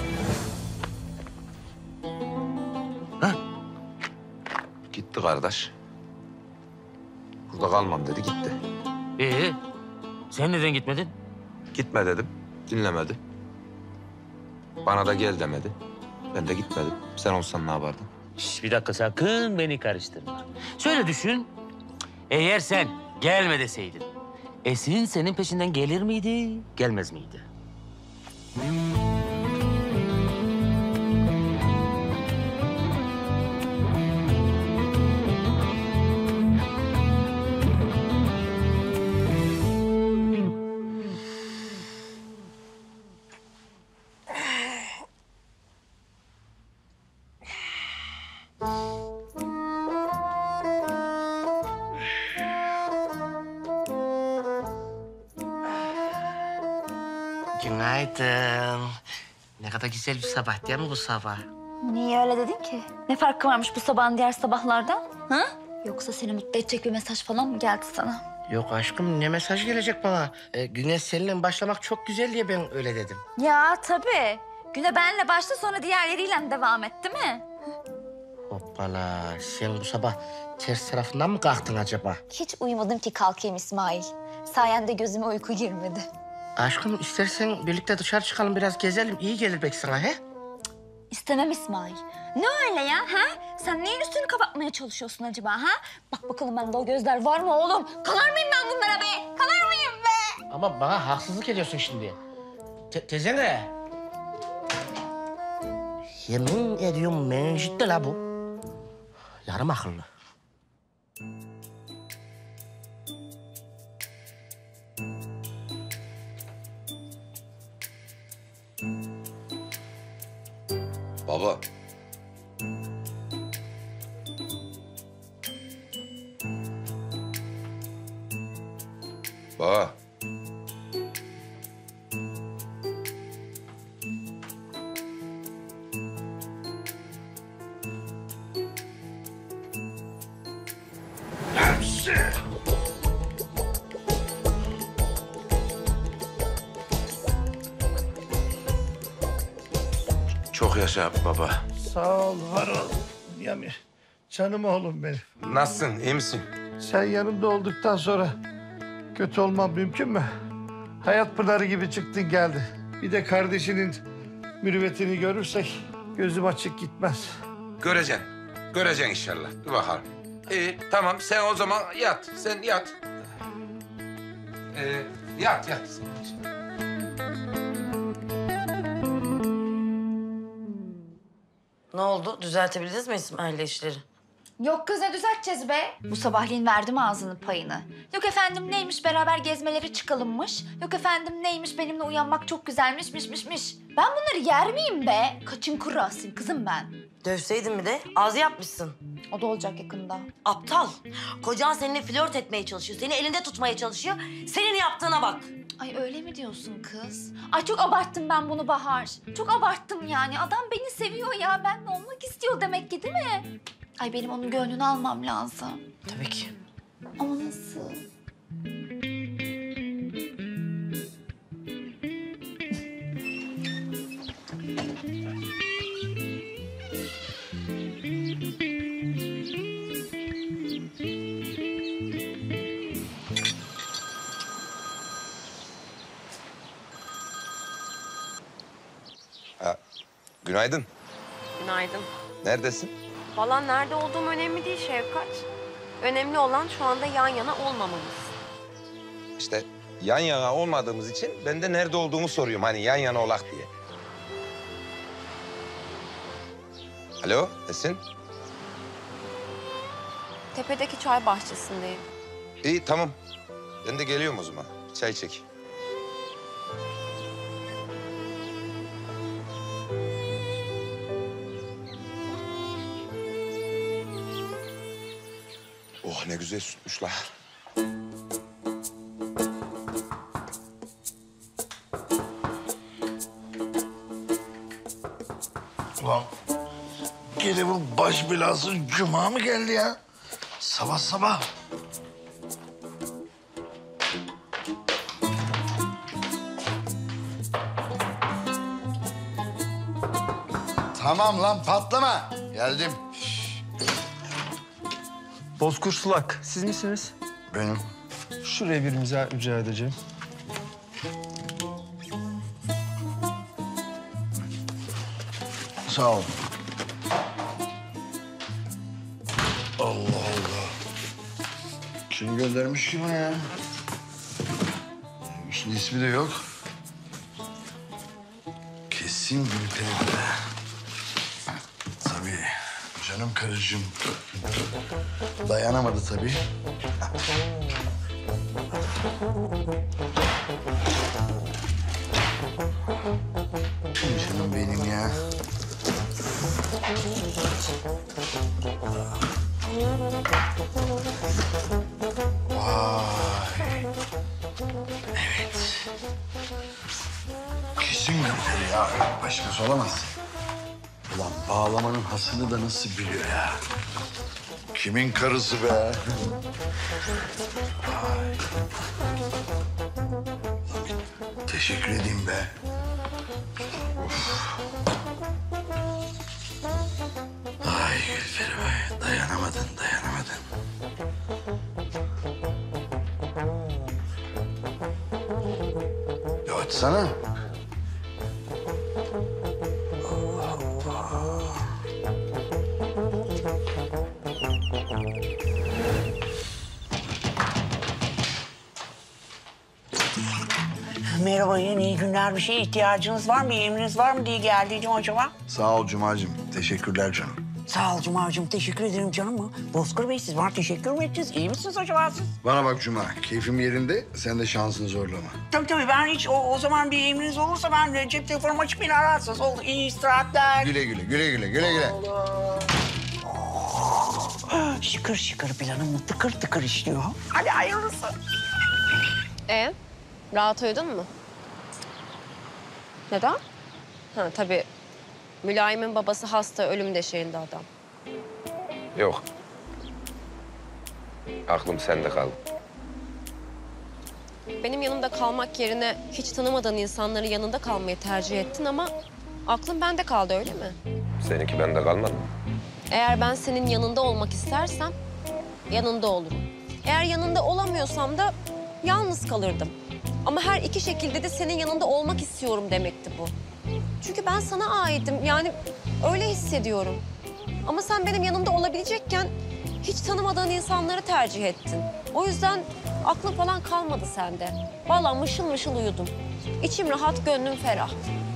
Gitti kardeş. Burada kalmam dedi gitti.
Ee, sen neden gitmedin?
Gitme dedim. Dinlemedi. Bana da gel demedi. Ben de gitmedim. Sen olsan ne yapardın?
Şş, bir dakika sakın beni karıştırma. Şöyle düşün. Eğer sen gelme deseydin, Esin senin peşinden gelir miydi, gelmez miydi?
Günaydın. Ne kadar güzel bir sabah değil mi bu sabah?
Niye öyle dedin ki? Ne farkı varmış bu sabahın diğer sabahlardan? Ha? Yoksa seni mutlu edecek bir mesaj falan mı geldi sana?
Yok aşkım ne mesaj gelecek bana? Ee, güne seninle başlamak çok güzel diye ben öyle dedim.
Ya tabii. Güne benle başla sonra diğerleriyle devam et değil mi?
Hoppala sen bu sabah ters tarafından mı kalktın acaba?
Hiç uyumadım ki kalkayım İsmail. Sayende gözüme uyku girmedi.
Aşkım istersen birlikte dışarı çıkalım biraz gezelim. İyi gelir belki sana he?
İstemem İsmail. Ne öyle ya ha? Sen neyin üstünü kapatmaya çalışıyorsun acaba ha? Bak bakalım bende o gözler var mı oğlum? Kanar mıyım ben bunlara be? Kanar mıyım be?
Ama bana haksızlık ediyorsun şimdi. Te teyze ne? Yemin ediyorum menjitli la bu. Yarım akıllı.
Baba. Baba. Çok yaşa baba.
Sağ ol, var ol. Yami, canım oğlum benim.
Nasılsın, iyi misin?
Sen yanımda olduktan sonra kötü olmam mümkün mü? Hayat pınarı gibi çıktın geldi. Bir de kardeşinin mürüvvetini görürsek gözüm açık gitmez.
Göreceksin. Göreceksin inşallah. Dur bakalım. İyi, tamam. Sen o zaman yat. Sen yat. Ee, yat, yat.
Ne oldu? Düzeltebildiniz mi İsmail'le işleri?
Yok kız ne düzelteceğiz be? Bu sabahleyin verdim ağzının payını. Yok efendim neymiş beraber gezmelere çıkalımmış. Yok efendim neymiş benimle uyanmak çok güzelmiş miş miş miş. Ben bunları yer miyim be? Kaçın kurasıyım kızım ben.
Dövseydin mi de? Ağzı yapmışsın.
O da olacak yakında.
Aptal. Kocan seninle flört etmeye çalışıyor. Seni elinde tutmaya çalışıyor. Senin yaptığına bak.
Ay öyle mi diyorsun kız? Ay çok abarttım ben bunu Bahar. Çok abarttım yani. Adam beni seviyor ya. Benimle olmak istiyor demek ki değil mi? Ay benim onun gönlünü almam lazım.
Tabii ki.
Ama nasıl?
Ha, günaydın.
Günaydın.
Neredesin?
Vallahi nerede olduğum önemli değil Şevkat. Önemli olan şu anda yan yana olmamamız.
İşte yan yana olmadığımız için ben de nerede olduğumu soruyorum. Hani yan yana olak diye. Alo, Esin?
Tepedeki çay bahçesindeyim.
İyi, tamam. Ben de geliyorum o zaman. Çay çek. Oh, ne güzel sütmüş la.
Ulan gene bu baş belası cuma mı geldi ya? Sabah sabah. Tamam lan patlama. Geldim.
Bozkır Sulak, siz misiniz?
Benim.
Şuraya bir imza rica edeceğim.
Sağ ol. Allah Allah. Kim göndermiş ki bunu ya? Şimdi ismi de yok. Kesin Gülperi. Tabii. Canım karıcığım. Dayanamadı tabii. Canım benim ya. Vay. Evet. Kesin Gülperi ya. Başkası olamaz. Ulan bağlamanın hasını da nasıl biliyor ya? Kimin karısı be? Vay. Teşekkür edeyim be. Of. Ay Gülperi be, dayanamadın, dayanamadın. Ya açsana.
Merhaba, yeni iyi günler. Bir şeye ihtiyacınız var mı? Bir emriniz var mı diye geldiydim acaba?
Sağ ol Cuma'cığım. Teşekkürler canım.
Sağ ol Cuma'cığım. Teşekkür ederim canım. Mı? Bozkır Bey siz bana teşekkür mü ettiniz? İyi misiniz acaba siz?
Bana bak Cuma, keyfim yerinde. Sen de şansını zorlama.
Tabii tabii. Ben hiç o, o zaman bir emriniz olursa ben cep telefonumu açıp beni ararsınız. Oldu. İyi istirahatler.
Güle güle, güle güle, güle güle.
Şıkır şıkır planım tıkır tıkır işliyor. Hadi hayırlısı.
E, rahat uyudun mu? Neden? Ha tabii. Mülayim'in babası hasta, ölüm döşeğinde adam.
Yok. Aklım sende kaldı.
Benim yanımda kalmak yerine hiç tanımadığın insanların yanında kalmayı tercih ettin ama Aklın bende kaldı öyle mi?
Seninki bende kalmadı mı?
Eğer ben senin yanında olmak istersem yanında olurum. Eğer yanında olamıyorsam da yalnız kalırdım. Ama her iki şekilde de senin yanında olmak istiyorum demekti bu. Çünkü ben sana aitim. Yani öyle hissediyorum. Ama sen benim yanımda olabilecekken hiç tanımadığın insanları tercih ettin. O yüzden aklın falan kalmadı sende. Vallahi mışıl mışıl uyudum. İçim rahat, gönlüm ferah.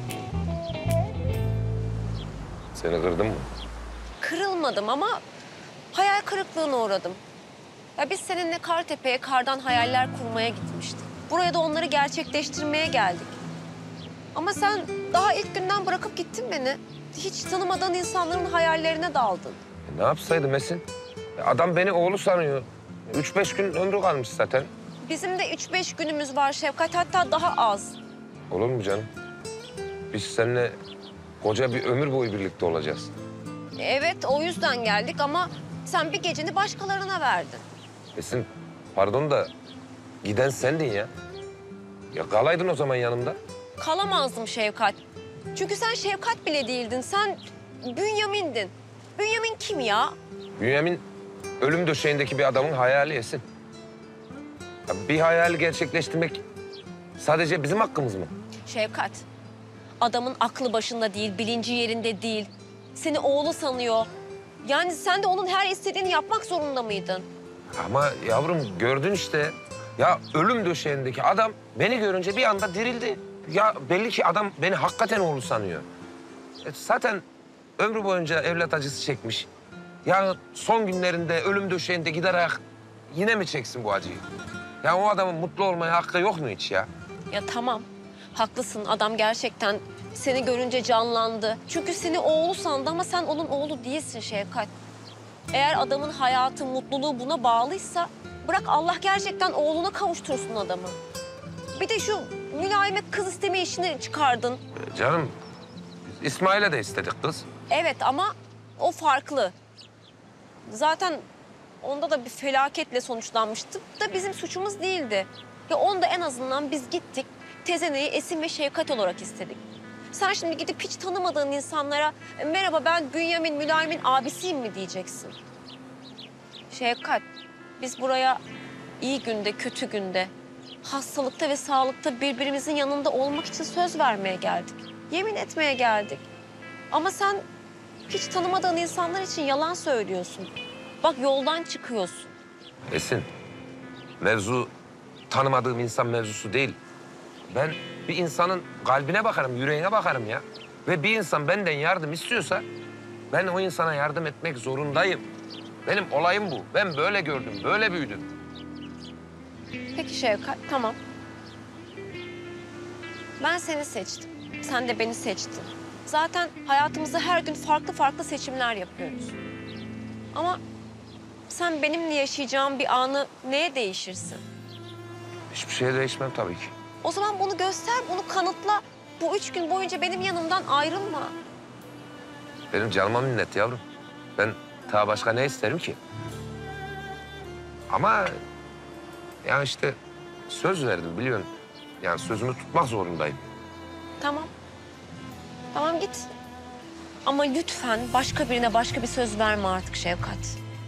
Seni kırdım mı?
Kırılmadım ama hayal kırıklığına uğradım. Ya biz seninle Kartepe'ye kardan hayaller kurmaya gitmiştik. Buraya da onları gerçekleştirmeye geldik. Ama sen daha ilk günden bırakıp gittin beni. Hiç tanımadığın insanların hayallerine daldın.
E, ne yapsaydım Esin? E, adam beni oğlu sanıyor. Üç beş gün ömrü kalmış zaten.
Bizim de üç beş günümüz var Şefkat, hatta daha az.
Olur mu canım? Biz seninle koca bir ömür boyu birlikte olacağız.
Evet, o yüzden geldik ama sen bir geceni başkalarına verdin.
Esin, pardon da giden sendin ya. Ya kalaydın o zaman yanımda.
Kalamazdım Şefkat. Çünkü sen Şefkat bile değildin. Sen Bünyamin'din. Bünyamin kim ya?
Bünyamin ölüm döşeğindeki bir adamın hayali Esin. Ya bir hayali gerçekleştirmek sadece bizim hakkımız mı?
Şefkat, adamın aklı başında değil, bilinci yerinde değil. Seni oğlu sanıyor. Yani sen de onun her istediğini yapmak zorunda mıydın?
Ama yavrum gördün işte. Ya ölüm döşeğindeki adam beni görünce bir anda dirildi. Ya belli ki adam beni hakikaten oğlu sanıyor. E zaten ömrü boyunca evlat acısı çekmiş. Ya son günlerinde ölüm döşeğinde gider ayak yine mi çeksin bu acıyı? Ya o adamın mutlu olmaya hakkı yok mu hiç ya?
Ya tamam, haklısın. Adam gerçekten seni görünce canlandı. Çünkü seni oğlu sandı ama sen onun oğlu değilsin Şefkat. Eğer adamın hayatı, mutluluğu buna bağlıysa bırak Allah gerçekten oğluna kavuştursun adamı. Bir de şu mülayime kız isteme işini çıkardın.
E canım İsmail'e de istedik kız.
Evet ama o farklı. Zaten onda da bir felaketle sonuçlanmıştı da bizim suçumuz değildi. Ya onda en azından biz gittik, tezeneyi Esin ve Şefkat olarak istedik. Sen şimdi gidip hiç tanımadığın insanlara merhaba ben Bünyamin Mülayim'in abisiyim mi diyeceksin? Şefkat, biz buraya iyi günde, kötü günde, hastalıkta ve sağlıkta birbirimizin yanında olmak için söz vermeye geldik. Yemin etmeye geldik. Ama sen hiç tanımadığın insanlar için yalan söylüyorsun. Bak yoldan çıkıyorsun.
Esin, mevzu tanımadığım insan mevzusu değil. Ben bir insanın kalbine bakarım, yüreğine bakarım ya. Ve bir insan benden yardım istiyorsa ben o insana yardım etmek zorundayım. Benim olayım bu. Ben böyle gördüm, böyle büyüdüm.
Peki Şevkat, tamam. Ben seni seçtim. Sen de beni seçtin. Zaten hayatımızda her gün farklı farklı seçimler yapıyoruz. Ama sen benimle yaşayacağım bir anı neye değişirsin?
Hiçbir şeye değişmem tabii ki.
O zaman bunu göster, bunu kanıtla. Bu üç gün boyunca benim yanımdan ayrılma.
Benim canıma minnet yavrum. Ben daha başka ne isterim ki? Ama yani işte söz verdim biliyorsun. Yani sözümü tutmak zorundayım.
Tamam. Tamam git. Ama lütfen başka birine başka bir söz verme artık Şevkat.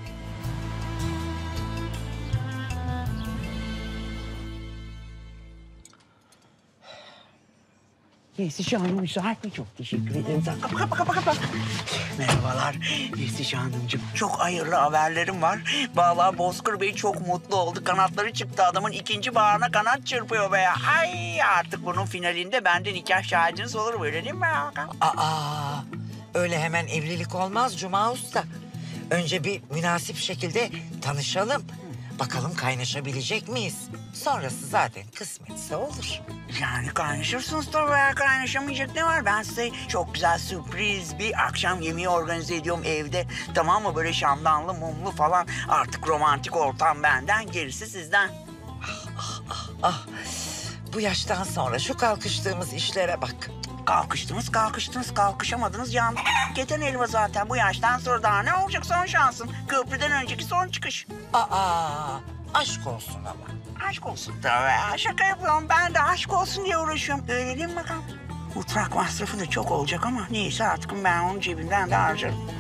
Yesiş Hanım müsait mi? Çok teşekkür ederim. Kapı kapı kapı kapı. Merhabalar Yesiş Hanımcığım. Çok hayırlı haberlerim var. Vallahi Bozkır Bey çok mutlu oldu. Kanatları çıktı adamın, ikinci bağına kanat çırpıyor be ya. Ay artık bunun finalinde bende nikah şahidiniz olur böyle değil mi?
Aa, öyle hemen evlilik olmaz Cuma Usta. Önce bir münasip şekilde tanışalım. Bakalım kaynaşabilecek miyiz? Sonrası zaten kısmetse olur.
Yani kaynaşırsınız tabii ya. Kaynaşamayacak ne var? Ben size çok güzel sürpriz bir akşam yemeği organize ediyorum evde. Tamam mı? Böyle şamdanlı, mumlu falan. Artık romantik ortam benden, gerisi sizden.
Ah, bu yaştan sonra şu kalkıştığımız işlere bak.
Kalkıştınız, kalkıştınız, kalkışamadınız. Can keten elma zaten. Bu yaştan sonra daha ne olacak son şansın? Köprüden önceki son çıkış.
Aa, aşk olsun ama.
Aşk olsun tabii ya. Şaka yapıyorum. Ben de aşk olsun diye uğraşıyorum. Öyle değil mi bakalım? Mutfak masrafı da çok olacak ama neyse artık ben onun cebinden de harcarım.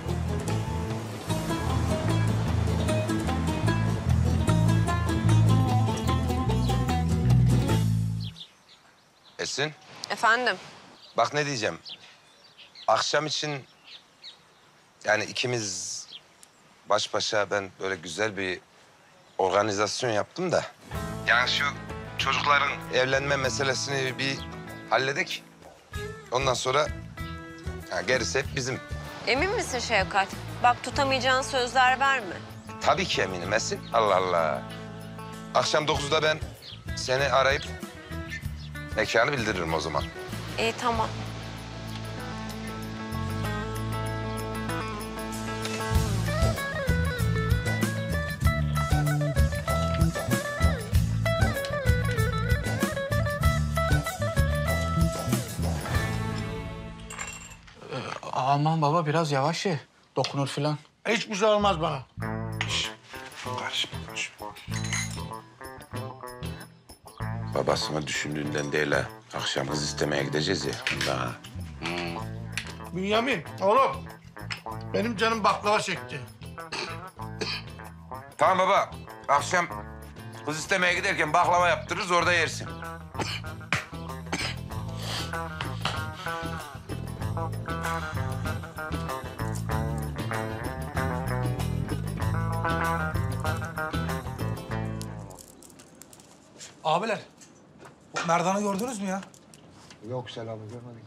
Esin,
Efendim?
bak ne diyeceğim. Akşam için yani ikimiz baş başa ben böyle güzel bir organizasyon yaptım da. Yani şu çocukların evlenme meselesini bir halledik. Ondan sonra ya gerisi hep bizim.
Emin misin Şevkat? Bak tutamayacağın sözler verme.
Tabii ki eminim Esin. Allah Allah. Akşam dokuzda ben seni arayıp mekanı bildiririm o zaman.
İyi tamam.
Aman baba biraz yavaş ye. Dokunur filan.
Hiçbir şey olmaz bana.
Karışma, karışma. Babasını düşündüğünden değil ha. Akşam kız istemeye gideceğiz ya. Daha.
Bünyamin, oğlum. Benim canım baklava çekti.
Tamam baba. Akşam kız istemeye giderken baklava yaptırırız, orada yersin.
Abiler, bu Merdan'ı gördünüz mü ya?
Yok Selami görmedik.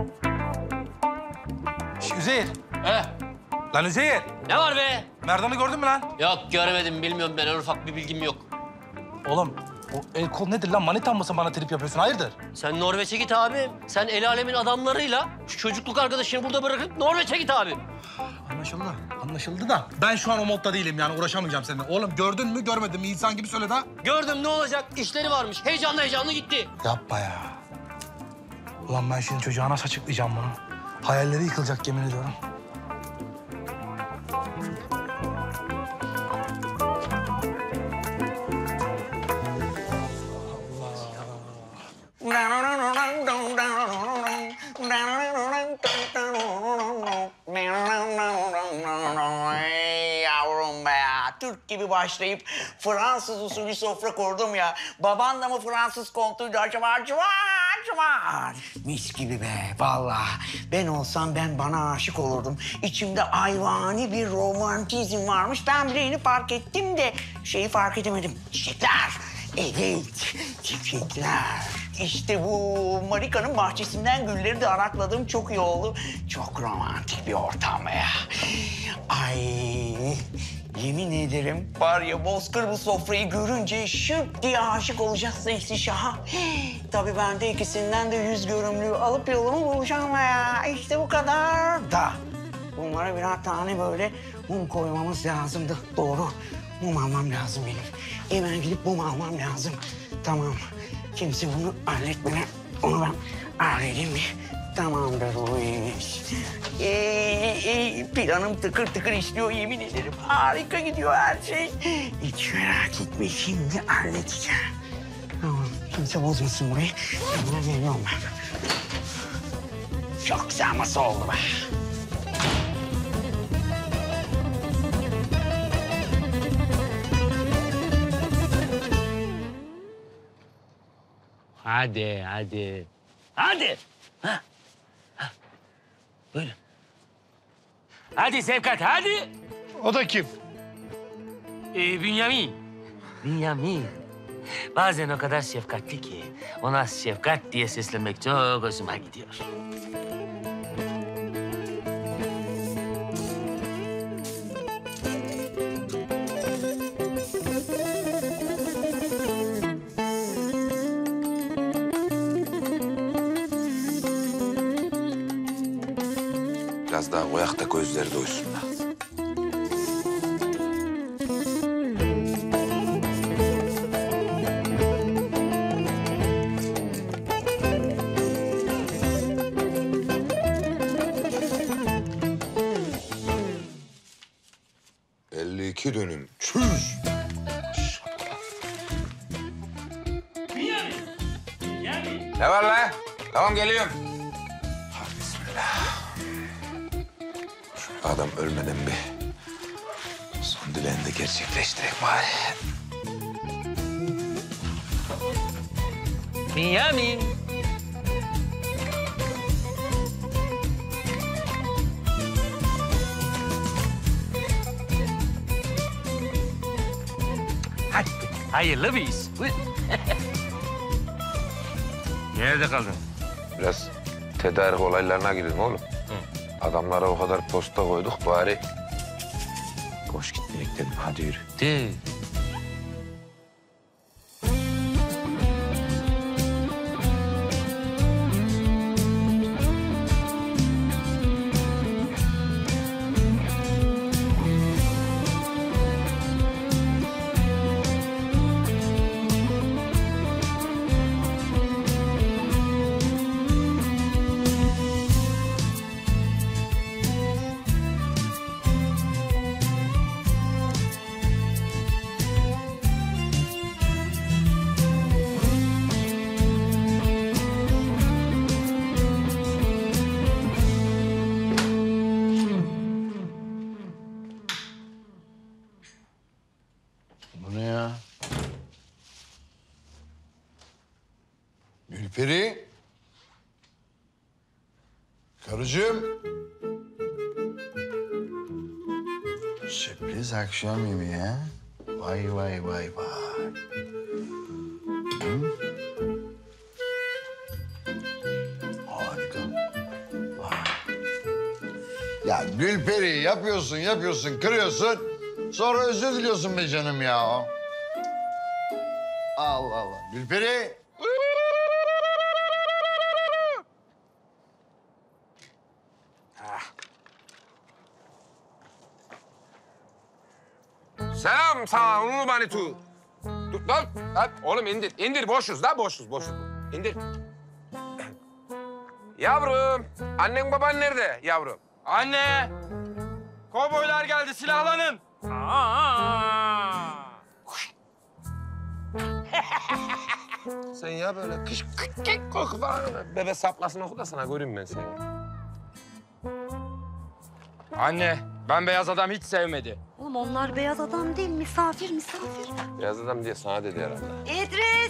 Şş, Üzeyir. He. Lan Üzeyir.
Ne var be?
Merdan'ı gördün mü lan?
Yok görmedim, bilmiyorum ben. En ufak bir bilgim yok.
Oğlum, o el kol nedir lan? Manitan mısın bana trip yapıyorsun? Hayırdır?
Sen Norveç'e git abi. Sen el alemin adamlarıyla şu çocukluk arkadaşını burada bırakıp Norveç'e git abi.
Anlaşıldı. Anlaşıldı da ben şu an o modda değilim yani uğraşamayacağım seninle. Oğlum gördün mü görmedin mi? İnsan gibi söyle da.
Gördüm, ne olacak? İşleri varmış. Heyecanlı heyecanlı gitti.
Yapma ya. Ulan ben şimdi çocuğa nasıl açıklayacağım bunu? Hayalleri yıkılacak yemin ediyorum.
Yavrum be, Türk gibi başlayıp Fransız usulü sofra kurdum ya. Baban da mı Fransız kontuydu acaba? Cıvar cıvar. Mis gibi be, vallahi. Ben olsam ben bana aşık olurdum. İçimde hayvani bir romantizm varmış. Ben bile yeni fark ettim de şeyi fark edemedim. Çiçekler. Evet, çiçekler. İşte bu Marika'nın bahçesinden gülleri de arakladım. Çok iyi oldu. Çok romantik bir ortam ya. Ay, yemin ederim var ya Bozkır bu sofrayı görünce şıp diye aşık olacağız Zeystişah'a. Tabii ben de ikisinden de yüz görümlüğü alıp yolumu bulacağım ya. İşte bu kadar da. Bunlara birer tane böyle mum koymamız lazımdı. Doğru. Mum almam lazım benim. Hemen gidip mum almam lazım. Tamam. Kimse bunu halletmeden onu ben halledeyim mi? Tamamdır o iş. Ee, e, planım tıkır tıkır işliyor yemin ederim. Harika gidiyor her şey. Hiç merak etme şimdi halledeceğim. Tamam. Kimse bozmasın burayı. Hemen geliyorum ben. Çok güzel masa oldu be.
Hadi, hadi. Hadi. Ha. Ha. Buyurun. Hadi Sevkat, hadi.
O da kim?
Ee, Bünyamin. Bünyamin. Bazen o kadar şefkatli ki ona Şefkat diye seslenmek çok hoşuma gidiyor.
Biraz daha koyak da gözleri doysunlar. elli iki dönüm. Çüz. Ne var lan? Tamam geliyorum. Adam ölmeden bir son dileğini de gerçekleştirek bari.
Bünyamin. Hadi hayırlı bir iş. Buyur. Nerede kaldın?
Biraz tedarik olaylarına gidelim oğlum. Adamlara o kadar posta koyduk bari. Koş gitmeyek dedim. Hadi yürü.
De.
Bu ne ya? Gülperi. Karıcığım. Sürpriz akşam yemeği ha? Vay vay vay vay. Hı? Harika. Vay. Ya Gülperi yapıyorsun yapıyorsun kırıyorsun. Sonra özür diliyorsun be canım ya. Allah Allah. Gülperi.
Selam sana Ulu Manitu. Dur lan, lan. Oğlum indir, indir. Boşuz da boşuz, boşuz. İndir. Yavrum, annen baban nerede yavrum?
Anne! Kovboylar geldi, silahlanın.
Sen ya böyle kış kık kık koku falan. Bebe saplasını oku da sana göreyim ben seni.
Anne, ben beyaz adam hiç sevmedi.
Oğlum onlar beyaz adam değil, misafir misafir.
Beyaz adam diye sana dedi herhalde.
İdris!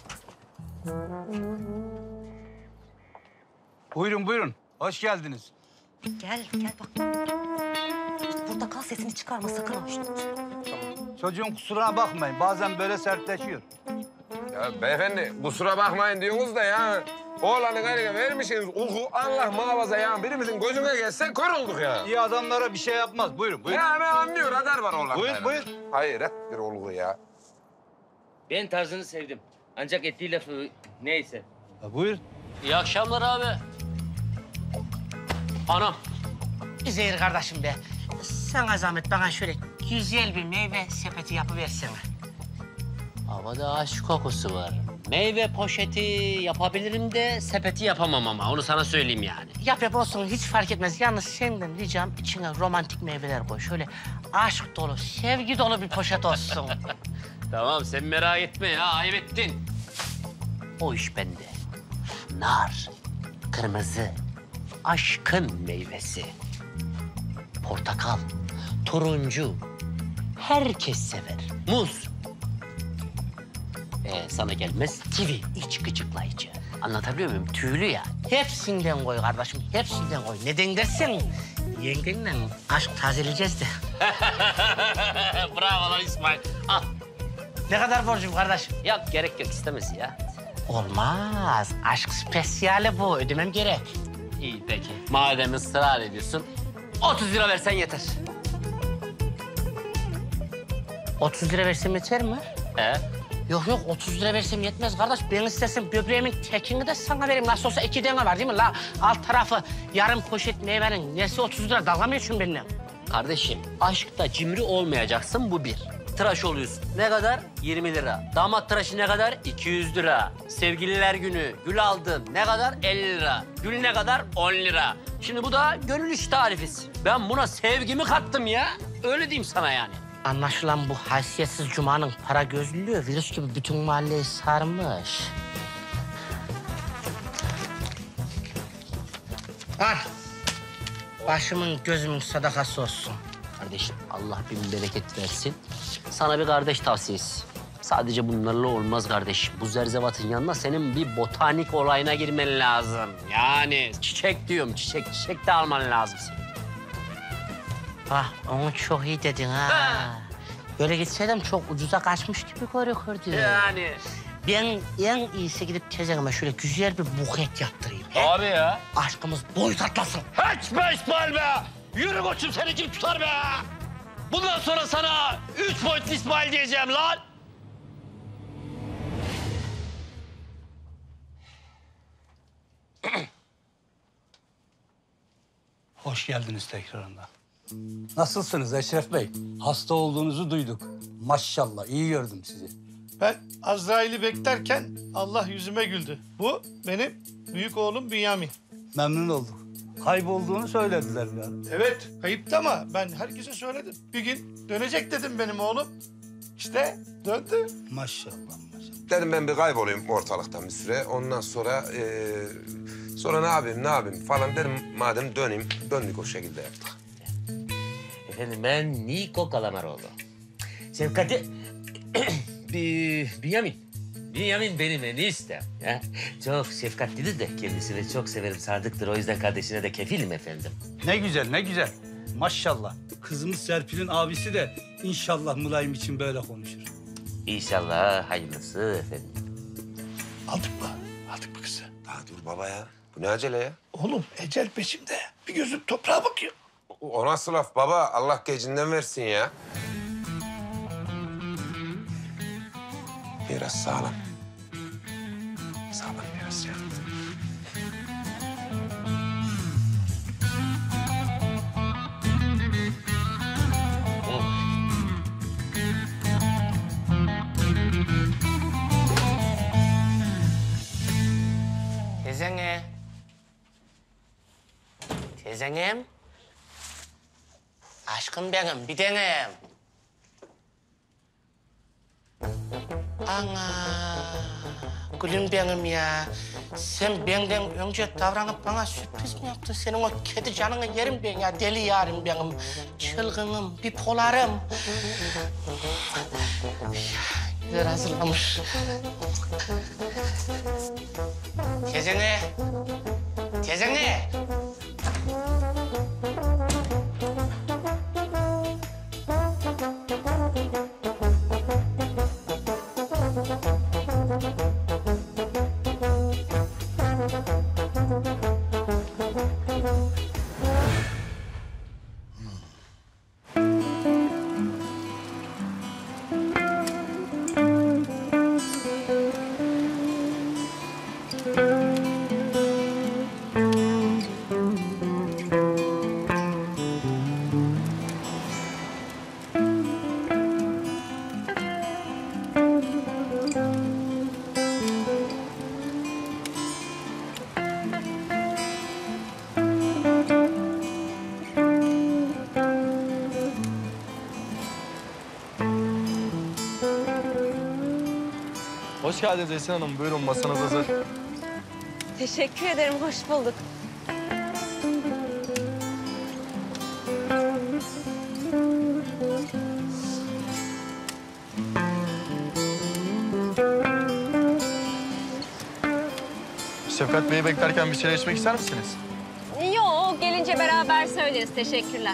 Buyurun, buyurun. Hoş geldiniz.
Gel, gel bak. Burada kal, sesini çıkarma sakın ha.
Çocuğun kusuruna bakmayın. Bazen böyle sertleşiyor.
Ya beyefendi kusura bakmayın diyorsunuz da ya. Oğlanın eline vermişsiniz uku Allah muhafaza ya. Birimizin gözüne gelse kör olduk ya.
İyi adamlara bir şey yapmaz. Buyurun, buyurun.
Ya ben anlıyor radar var oğlan.
Buyur, buyur.
Hayret bir olgu ya.
Ben tarzını sevdim. Ancak ettiği lafı neyse.
Ha, buyur.
İyi akşamlar abi. Anam.
Üzeyir kardeşim be. Sana zahmet bana şöyle güzel bir meyve sepeti yapıversene.
Havada aşk kokusu var. Meyve poşeti yapabilirim de sepeti yapamam ama onu sana söyleyeyim yani.
Yap yap olsun hiç fark etmez. Yalnız senden ricam içine romantik meyveler koy. Şöyle aşk dolu, sevgi dolu bir poşet olsun.
Tamam sen merak etme ya ayıp ettin. O iş bende. Nar, kırmızı, aşkın meyvesi. Portakal, turuncu. Herkes sever. Muz. Ee, sana gelmez kivi, iç gıcıklayıcı. Anlatabiliyor muyum? Tüylü ya.
Hepsinden koy kardeşim, hepsinden koy. Neden dersen yengenle aşk tazeleyeceğiz de.
Bravo lan İsmail. Al.
Ne kadar borcum kardeşim?
Yok gerek yok istemez ya.
Olmaz. Aşk spesiyali bu. Ödemem gerek.
İyi peki. Madem ısrar ediyorsun, otuz lira versen yeter.
otuz lira versem yeter mi?
He?
Yok yok otuz lira versem yetmez kardeş. Ben istesem böbreğimin tekini de sana vereyim. Nasıl olsa iki tane var değil mi la? Alt tarafı yarım poşet meyvenin nesi otuz lira? Dalga mı geçiyorsun benimle?
Kardeşim aşkta cimri olmayacaksın bu bir. Tıraş oluyorsun. Ne kadar? yirmi lira. Damat tıraşı ne kadar? iki yüz lira. Sevgililer günü gül aldın. Ne kadar? elli lira. Gül ne kadar? on lira. Şimdi bu da gönül iş tarifesi. Ben buna sevgimi kattım ya. Öyle diyeyim sana yani.
Anlaşılan bu haysiyetsiz Cuma'nın para gözlülüğü virüs gibi bütün mahalleyi sarmış. Al. başımın gözümün sadakası olsun.
Kardeşim Allah bin bereket versin. Sana bir kardeş tavsiyesi. Sadece bunlarla olmaz kardeşim. Bu zerzevatın yanına senin bir botanik olayına girmen lazım. Yani çiçek diyorum, çiçek çiçek de alman lazım senin.
Bak onu çok iyi dedin ha. Böyle gitseydim çok ucuza kaçmış gibi görünürdü.
Yani.
Ben en iyisi gidip teyzeme şöyle güzel bir buket yaptırayım. he?
Abi ya.
Aşkımız boyut atlasın.
Hiç be İsmail be! Yürü koçum seni kim tutar be! Bundan sonra sana üç boyutlu İsmail diyeceğim lan!
Hoş geldiniz tekrarında. Nasılsınız Eşref Bey? Hasta olduğunuzu duyduk. Maşallah iyi gördüm sizi.
Ben Azrail'i beklerken Allah yüzüme güldü. Bu benim büyük oğlum Bünyamin.
Memnun olduk. Kaybolduğunu söylediler ya.
Evet, kayıptı ama ben herkese söyledim. Bir gün dönecek dedim benim oğlum. İşte döndü.
Maşallah.
Dedim ben bir kaybolayım ortalıktan bir süre. Ondan sonra eee, sonra ne yapayım ne yapayım falan dedim. Madem döneyim döndük o şekilde yaptık.
Efendim ben Niko Kalamaroğlu. Şefkati... Bi- Bünyamin. Bünyamin benim eniştem. Ya. Çok şefkatlidir de kendisini çok severim, sadıktır. O yüzden kardeşine de kefilim efendim.
Ne güzel, ne güzel. Maşallah. Kızımız Serpil'in abisi de inşallah Mülayim için böyle konuşur.
İnşallah hayırlısı efendim.
Aldık mı? Aldık mı kızı?
Daha dur baba ya. Bu ne acele ya?
Oğlum ecel peşimde. Bir gözüm toprağa bakıyor.
O nasıl laf baba? Allah gecinden versin ya. Biraz sağlam. Sağlam biraz ya.
Teyzene. Teyzenem. Aşkım benim, bir tanem. Ana, gülüm benim ya. Sen benden önce davranıp bana sürpriz mi yaptın? Senin o kedi canını yerim ben ya. Deli yarim benim. Çılgınım, bipolarım. Güzel hazırlamış. Teyzene. Teyzene.
Hoş geldiniz Esin Hanım. Buyurun masanız hazır.
Teşekkür ederim, hoş bulduk.
Şefkat Bey'i beklerken bir şeyler içmek ister misiniz?
Yok, gelince beraber söyleriz. Teşekkürler.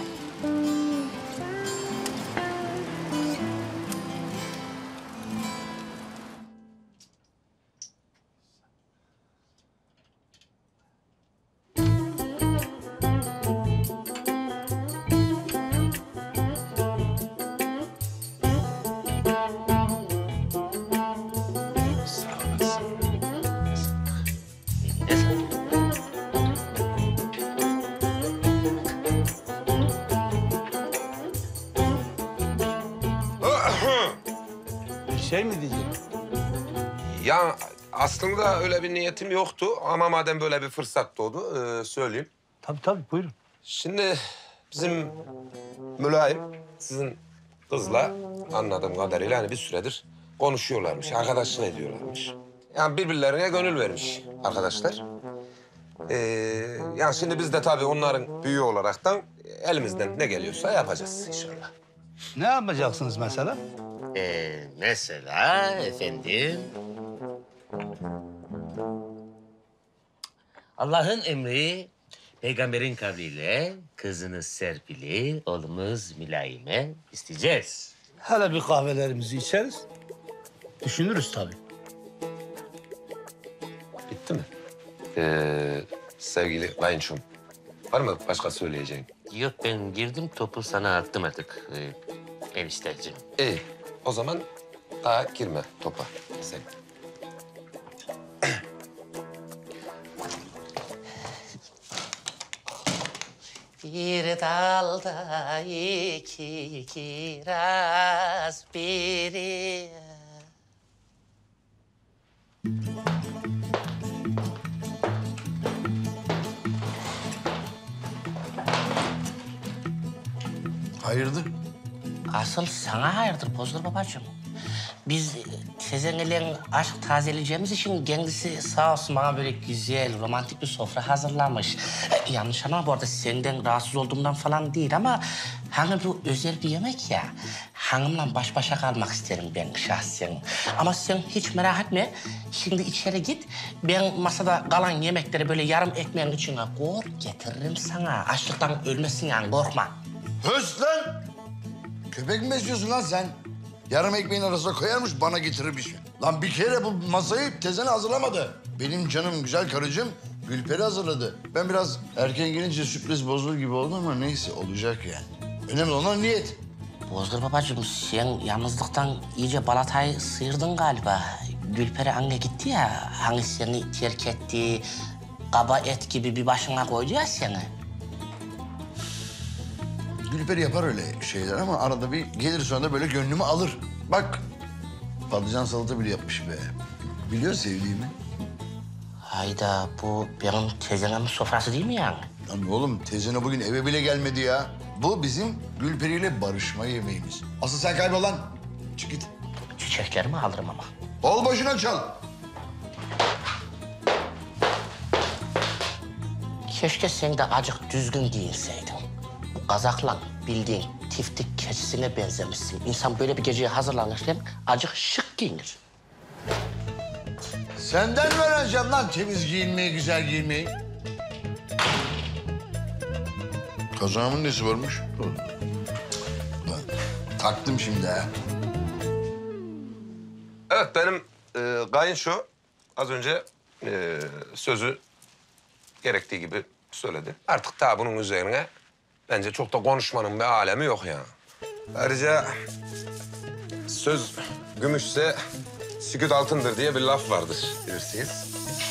Bir şey mi diyecek?
Ya aslında öyle bir niyetim yoktu ama madem böyle bir fırsat doğdu e, söyleyeyim.
Tabii tabii buyurun.
Şimdi bizim Mülayim sizin kızla anladığım kadarıyla hani bir süredir konuşuyorlarmış, arkadaşlık ediyorlarmış. Yani birbirlerine gönül vermiş arkadaşlar. Ee, yani şimdi biz de tabii onların büyüğü olaraktan elimizden ne geliyorsa yapacağız inşallah.
Ne yapacaksınız mesela?
Ee, mesela efendim... Allah'ın emri, peygamberin kavliyle kızınız Serpil'i, oğlumuz Mülayim'e isteyeceğiz.
Hele bir kahvelerimizi içeriz. Düşünürüz tabii.
Bitti mi? Ee, sevgili kayınçom, var mı başka söyleyeceğin?
Yok, ben girdim, topu sana attım artık ee, enişteciğim.
İyi, o zaman daha girme topa sen.
Bir dalda iki kiraz biri...
Hayırdır?
Asıl sana hayırdır Bozdur babacığım. Biz Sezen'le aşk tazeleyeceğimiz için kendisi sağ olsun bana böyle güzel, romantik bir sofra hazırlamış. E, yanlış ama bu arada senden rahatsız olduğumdan falan değil ama... ...hani bu özel bir yemek ya. Hanımla baş başa kalmak isterim ben şahsen. Ama sen hiç merak etme. Şimdi içeri git. Ben masada kalan yemekleri böyle yarım ekmeğin içine koy getiririm sana. Açlıktan ölmesin yani, korkma.
Höst lan! Köpek mi besliyorsun lan sen? Yarım ekmeğin arasına koyarmış, bana getirir bir şey. Lan bir kere bu masayı Tezen hazırlamadı. Benim canım güzel karıcığım Gülperi hazırladı. Ben biraz erken gelince sürpriz bozulur gibi oldu ama neyse, olacak yani. Önemli olan niyet.
Bozdur babacığım, sen yalnızlıktan iyice balatayı sıyırdın galiba. Gülperi anne gitti ya, hani seni terk etti, kaba et gibi bir başına koydu ya seni.
Gülperi yapar öyle şeyler ama arada bir gelir sonra da böyle gönlümü alır. Bak, patlıcan salata bile yapmış be. Biliyor sevdiğimi.
Hayda, bu benim teyzemin sofrası değil mi yani?
Lan oğlum, teyzene bugün eve bile gelmedi ya. Bu bizim Gülperi'yle barışma yemeğimiz. Asıl sen kaybol lan. Çık git.
Çiçeklerimi alırım ama.
Bol başına çal.
Keşke sen de acık düzgün giyinseydin. Bu kazakla bildiğin tiftik keçisine benzemişsin. İnsan böyle bir geceye hazırlanırken acık şık giyinir.
Senden mi öğreneceğim lan temiz giyinmeyi, güzel giyinmeyi? Kazağımın nesi varmış? Lan, taktım şimdi ha.
Evet, benim e, kayınço az önce e, sözü gerektiği gibi söyledi. Artık daha bunun üzerine bence çok da konuşmanın bir alemi yok yani. Ayrıca söz gümüşse sükût altındır diye bir laf vardır bilirsiniz.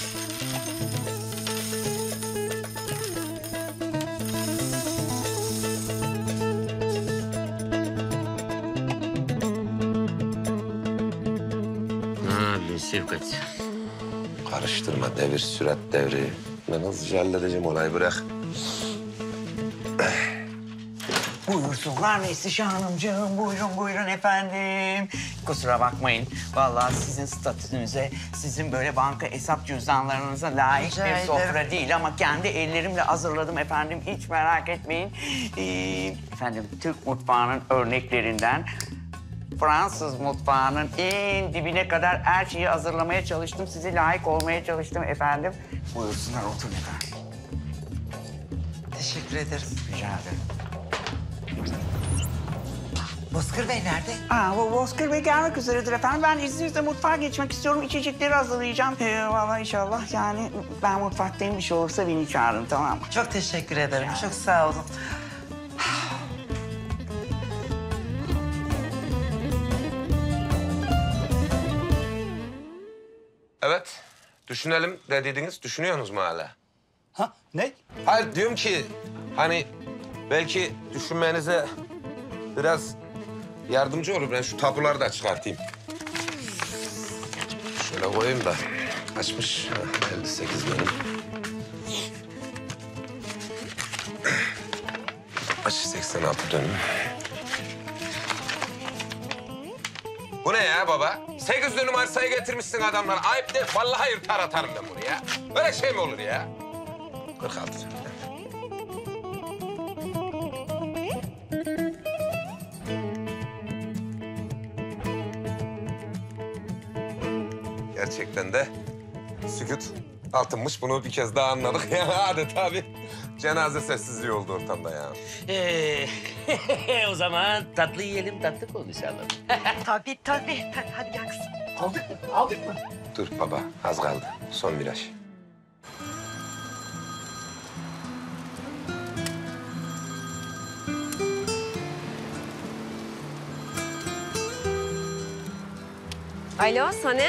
Sevkat.
Karıştırma, devir sürat devri. Ben hızlıca halledeceğim olayı, bırak.
Buyursunlar Nesliş Hanımcığım. Buyurun buyurun efendim. Kusura bakmayın. Vallahi sizin statünüze, sizin böyle banka hesap cüzdanlarınıza layık
Rica
bir
ederim.
sofra değil ama kendi ellerimle hazırladım efendim. Hiç merak etmeyin. Ee, efendim Türk mutfağının örneklerinden Fransız mutfağının en dibine kadar her şeyi hazırlamaya çalıştım. Size layık olmaya çalıştım efendim. Buyursunlar, oturun efendim.
Teşekkür ederim.
Rica ederim.
Bozkır Bey nerede?
Aa, bu Bozkır Bey gelmek üzeredir efendim. Ben izninizle mutfağa geçmek istiyorum. İçecekleri hazırlayacağım. Ee, vallahi inşallah yani ben mutfaktayım. Bir şey olursa beni çağırın, tamam mı?
Çok teşekkür ederim. Çok sağ olun.
Evet, düşünelim dediydiniz. Düşünüyorsunuz mu hala?
Ha, ne?
Hayır, diyorum ki hani belki düşünmenize biraz yardımcı olur. Ben şu tapuları da çıkartayım. Şöyle koyayım da kaçmış. Ha, elli sekiz benim. Kaç, seksen altı dönüm. Bu ne ya baba? Sekiz dönüm arsayı getirmişsin adamlar. Ayıp değil. Vallahi yırtar atarım ben bunu ya. Böyle şey mi olur ya? kırk altı sene. Gerçekten de sükut altınmış. Bunu bir kez daha anladık. Yani adeta bir cenaze sessizliği oldu ortamda ya.
Ee, o zaman tatlı yiyelim, tatlı konuşalım.
Tabii tabii. Hadi, hadi gel kızım.
Aldık mı? Aldık mı?
Dur baba, az kaldı. Son viraj.
Alo Sanem.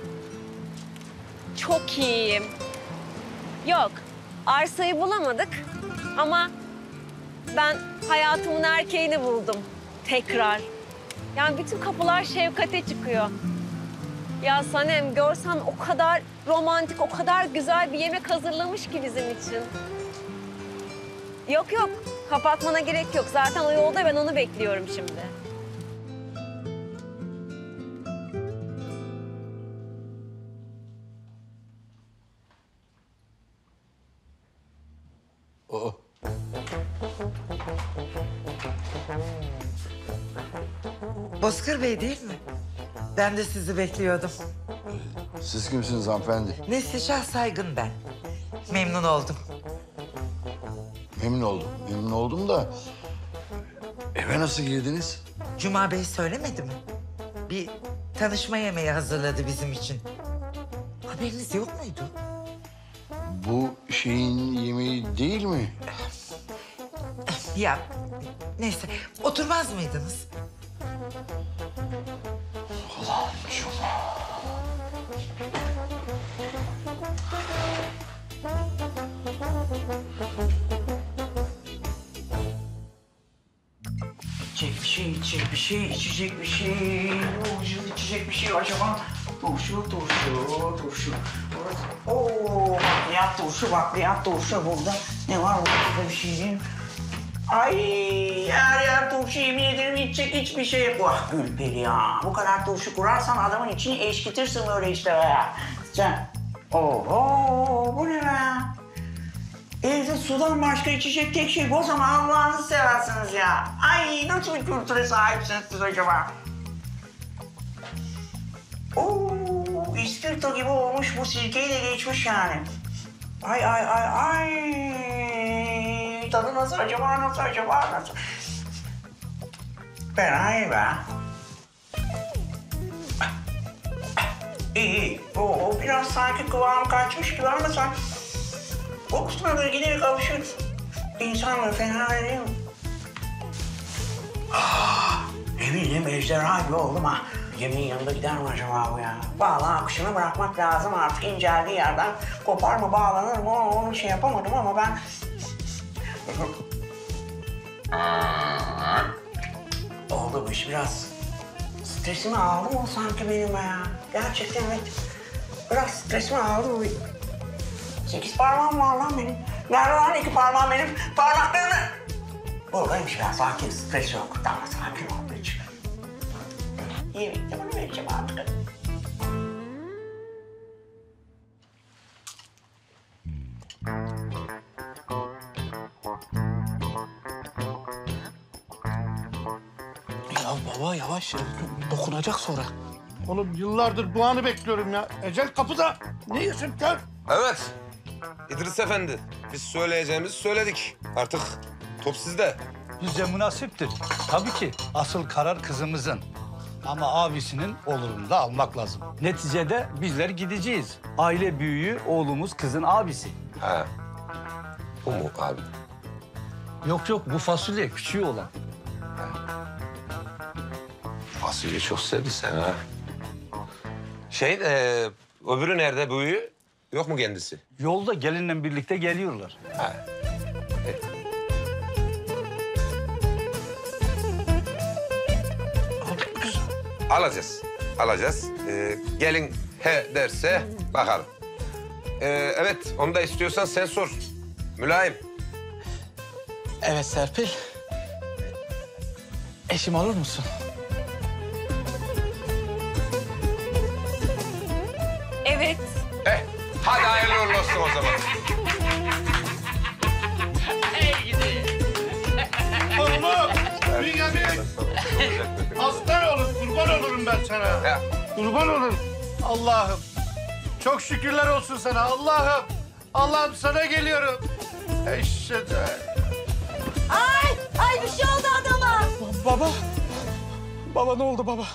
Çok iyiyim. Yok, arsayı bulamadık ama ben hayatımın erkeğini buldum tekrar. Yani bütün kapılar Şevkat'e çıkıyor. Ya Sanem görsen o kadar romantik, o kadar güzel bir yemek hazırlamış ki bizim için. Yok yok, kapatmana gerek yok. Zaten o yolda, ben onu bekliyorum şimdi.
Oo.
Bozkır Bey değil mi? Ben de sizi bekliyordum.
Siz kimsiniz hanımefendi?
Neslişah Saygın ben. Memnun oldum.
Memnun oldum. Memnun oldum da eve nasıl girdiniz?
Cuma Bey söylemedi mi? Bir tanışma yemeği hazırladı bizim için. Haberiniz yok muydu?
Bu şeyin yemeği değil mi?
Ya neyse oturmaz mıydınız?
Ulan Cuma.
İçecek bir şey, içecek bir şey, içecek bir şey. Turşu, içecek bir şey acaba. Turşu, turşu, turşu. Orada. Oo, bakliyat turşu, bakliyat turşu burada. Ne var burada bir şey? Ay, her yer turşu, yemin ederim içecek hiçbir şey yok. Vah Gülperi ya, bu kadar turşu kurarsan adamın içini eşkitirsin öyle işte be. Sen, oho, bu ne be? Evde sudan başka içecek tek şey bu. O zaman Allah'ınızı seversiniz ya. Ay nasıl bir kültüre sahipsiniz siz acaba? Oo, ispirto gibi olmuş bu, sirkeyi de geçmiş yani. Ay ay ay ay. Tadı nasıl acaba, nasıl acaba, nasıl? Fena iyi be. İyi iyi. Oo, biraz sanki kıvam kaçmış gibi ama sen... Kokusuna da giderek alışır. İnsan da fena değil mi? Ah, eminim ejderha gibi oldum ha. Yemeğin yanında gider mi acaba bu ya? Vallahi akışını bırakmak lazım artık. İnceldiği yerden kopar mı, bağlanır mı onu şey yapamadım ama ben... Oldu bu iş biraz. Stresimi aldı mı sanki benim ya? Gerçekten evet. Biraz stresimi aldı mı? Sekiz parmağım var lan benim. Nerede lan iki parmağım benim? Parmaklarını... Buradaymış ya, sakin, stres yok. Tamam, sakin ol hiç. Yemekte bunu vereceğim artık.
Ya baba yavaş, dokunacak sonra.
Oğlum yıllardır bu anı bekliyorum ya. Ecel kapıda. Ne yiyorsun kör?
Evet. İdris Efendi, biz söyleyeceğimizi söyledik. Artık top sizde.
Bize münasiptir. Tabii ki asıl karar kızımızın. Ama abisinin olurunu da almak lazım. Neticede bizler gideceğiz. Aile büyüğü oğlumuz kızın abisi.
Ha. Bu mu abi?
Yok yok, bu fasulye küçüğü olan.
Fasulye çok sevdi sen ha. Şey, e, öbürü nerede büyüğü? Yok mu kendisi?
Yolda gelinle birlikte geliyorlar.
Ha. E. Alacağız, alacağız. Ee, gelin he derse bakalım. Ee, evet, onu da istiyorsan sen sor. Mülayim.
Evet Serpil. Eşim olur musun?
Evet.
Eh, hadi hayırlı uğurlu olsun o zaman.
Bünyamin! Aslan oğlum, kurban olurum ben sana. Kurban olurum. Allah'ım, çok şükürler olsun sana. Allah'ım, Allah'ım sana geliyorum. Eşhedü.
Ay, ay bir şey oldu adama.
Baba. Baba ne oldu baba?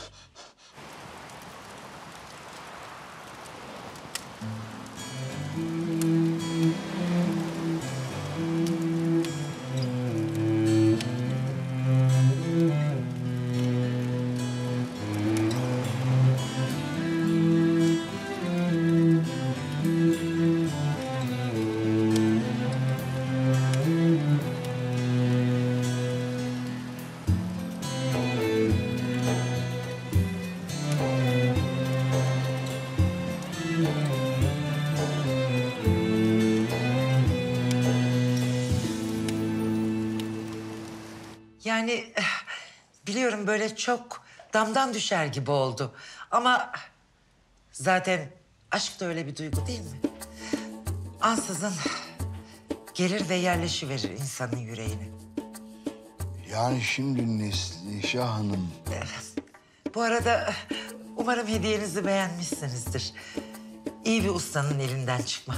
Yani eh, biliyorum böyle çok damdan düşer gibi oldu. Ama zaten aşk da öyle bir duygu değil mi? Ansızın gelir ve yerleşiverir insanın yüreğine.
Yani şimdi Neslişah Hanım...
Bu arada eh, umarım hediyenizi beğenmişsinizdir. İyi bir ustanın elinden çıkma.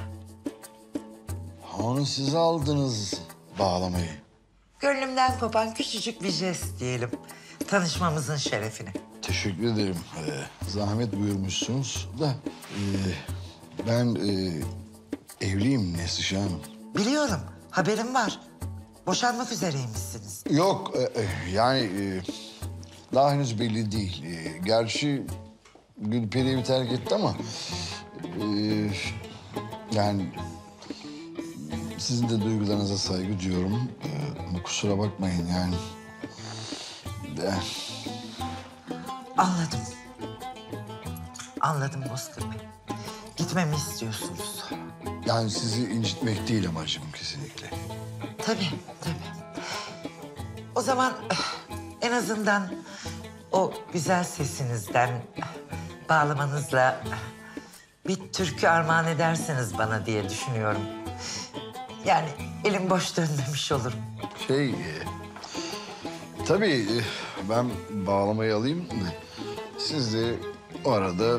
Onu size aldınız bağlamayı.
Gönlümden kopan küçücük bir jest diyelim. Tanışmamızın şerefine.
Teşekkür ederim. Ee, zahmet buyurmuşsunuz da... e, ben e, evliyim Neslişah Hanım.
Biliyorum, haberim var. Boşanmak üzereymişsiniz.
Yok, e, e, yani e, daha henüz belli değil. E, gerçi Gülperi evi terk etti ama... E, yani sizin de duygularınıza saygı duyuyorum. E, ama kusura bakmayın yani. De,
Anladım. Anladım Bozkır Bey. Gitmemi istiyorsunuz.
yani sizi incitmek değil amacım kesinlikle.
Tabii, tabii. O zaman eh, en azından o güzel sesinizden, eh, bağlamanızla eh, bir türkü armağan edersiniz bana diye düşünüyorum. Yani elim boş dönmemiş olurum.
Şey, e, tabii e, ben bağlamayı alayım. Siz de o arada...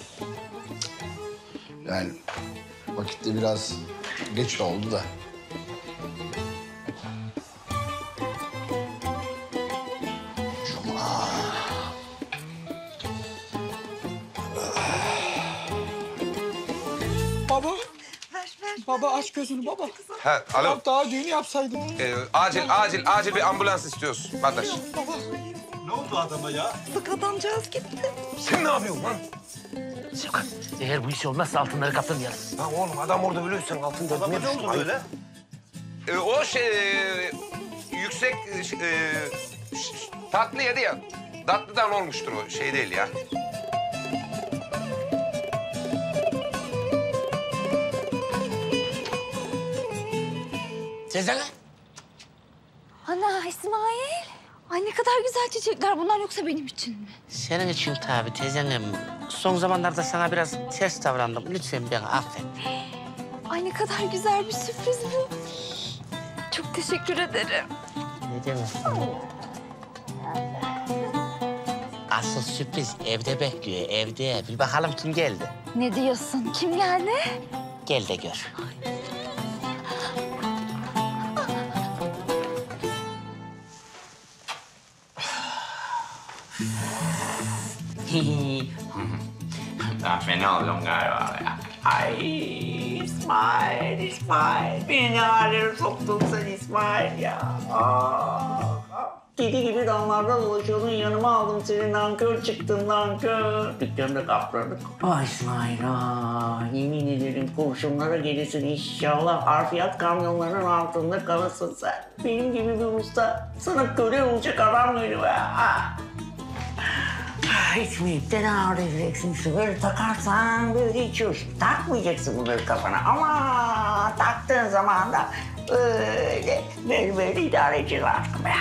Yani vakit de biraz geç oldu da. Cuma.
Baba. Baba aç gözünü baba.
Ha, alo.
Ya daha düğünü yapsaydın.
Ee, acil, acil, acil bir ambulans istiyoruz kardeş.
Baba.
Ne oldu adama ya?
Bak adamcağız gitti.
Sen ne yapıyorsun lan?
Şevkat, eğer bu iş olmazsa altınları kaptım yarın.
Lan oğlum adam orada ölüyorsan altın
Adama
ne
ne oldu böyle?
Ee, o şey, e, yüksek, e, ş- e, ş- tatlı yedi ya. Tatlıdan olmuştur o, şey değil ya.
Teyze.
Ana İsmail. Ay ne kadar güzel çiçekler bunlar yoksa benim için mi?
Senin için tabii teyzenim. Son zamanlarda sana biraz ters davrandım. Lütfen beni affet.
Ay ne kadar güzel bir sürpriz bu. Çok teşekkür ederim.
Ne demek? Asıl sürpriz evde bekliyor, evde. Bir bakalım kim geldi.
Ne diyorsun? Kim geldi?
Gel de gör.
Ben fena oldum galiba ya. Ay İsmail, İsmail. Beni ne hallere soktun sen İsmail ya. Aa. Kedi gibi damlarda dolaşıyordun, yanıma aldım seni, nankör çıktın nankör. Dükkanda kapladık. Ay İsmail ha, yemin ederim kurşunlara gelirsin inşallah. Harfiyat kamyonlarının altında kalırsın sen. Benim gibi bir usta sana köle olacak adam geliyor ya. İçmeyip de ne ağrıyacaksın? Sigara takarsan böyle içiyorsun. Takmayacaksın bunları kafana ama taktığın zaman da öyle böyle böyle idare edeceğiz artık be.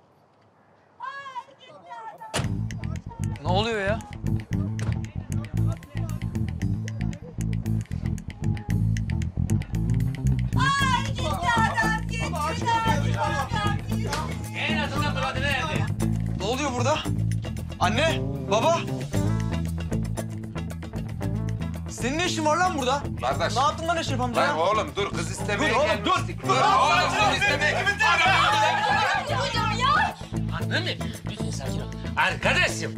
Ne oluyor ya? Anne, baba. Senin ne işin var lan burada?
Kardeş.
Ne yaptın lan Eşref amca?
Lan oğlum dur kız istemeye
Dur oğlum,
gelmiştik.
dur.
Dur oğlum kız istemeye.
Hocam ya. Anladın mı? Lütfen sakin ol. Arkadaşım.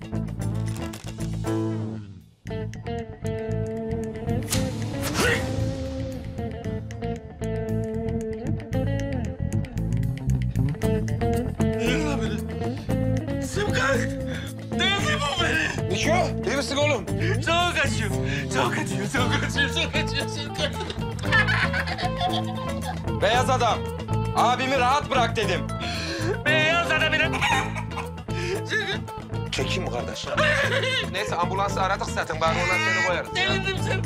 Simkak! Değdi bu beni!
Niko, iyi misin oğlum?
Çok kaçıyor, çok kaçıyor, çok kaçıyor, çok kaçıyor Simkak.
Beyaz adam, abimi rahat bırak dedim.
Beyaz adamın...
Çekeyim mi kardeş? Neyse ambulansı aradık zaten. Bari ona seni koyarız.
Delindim sen.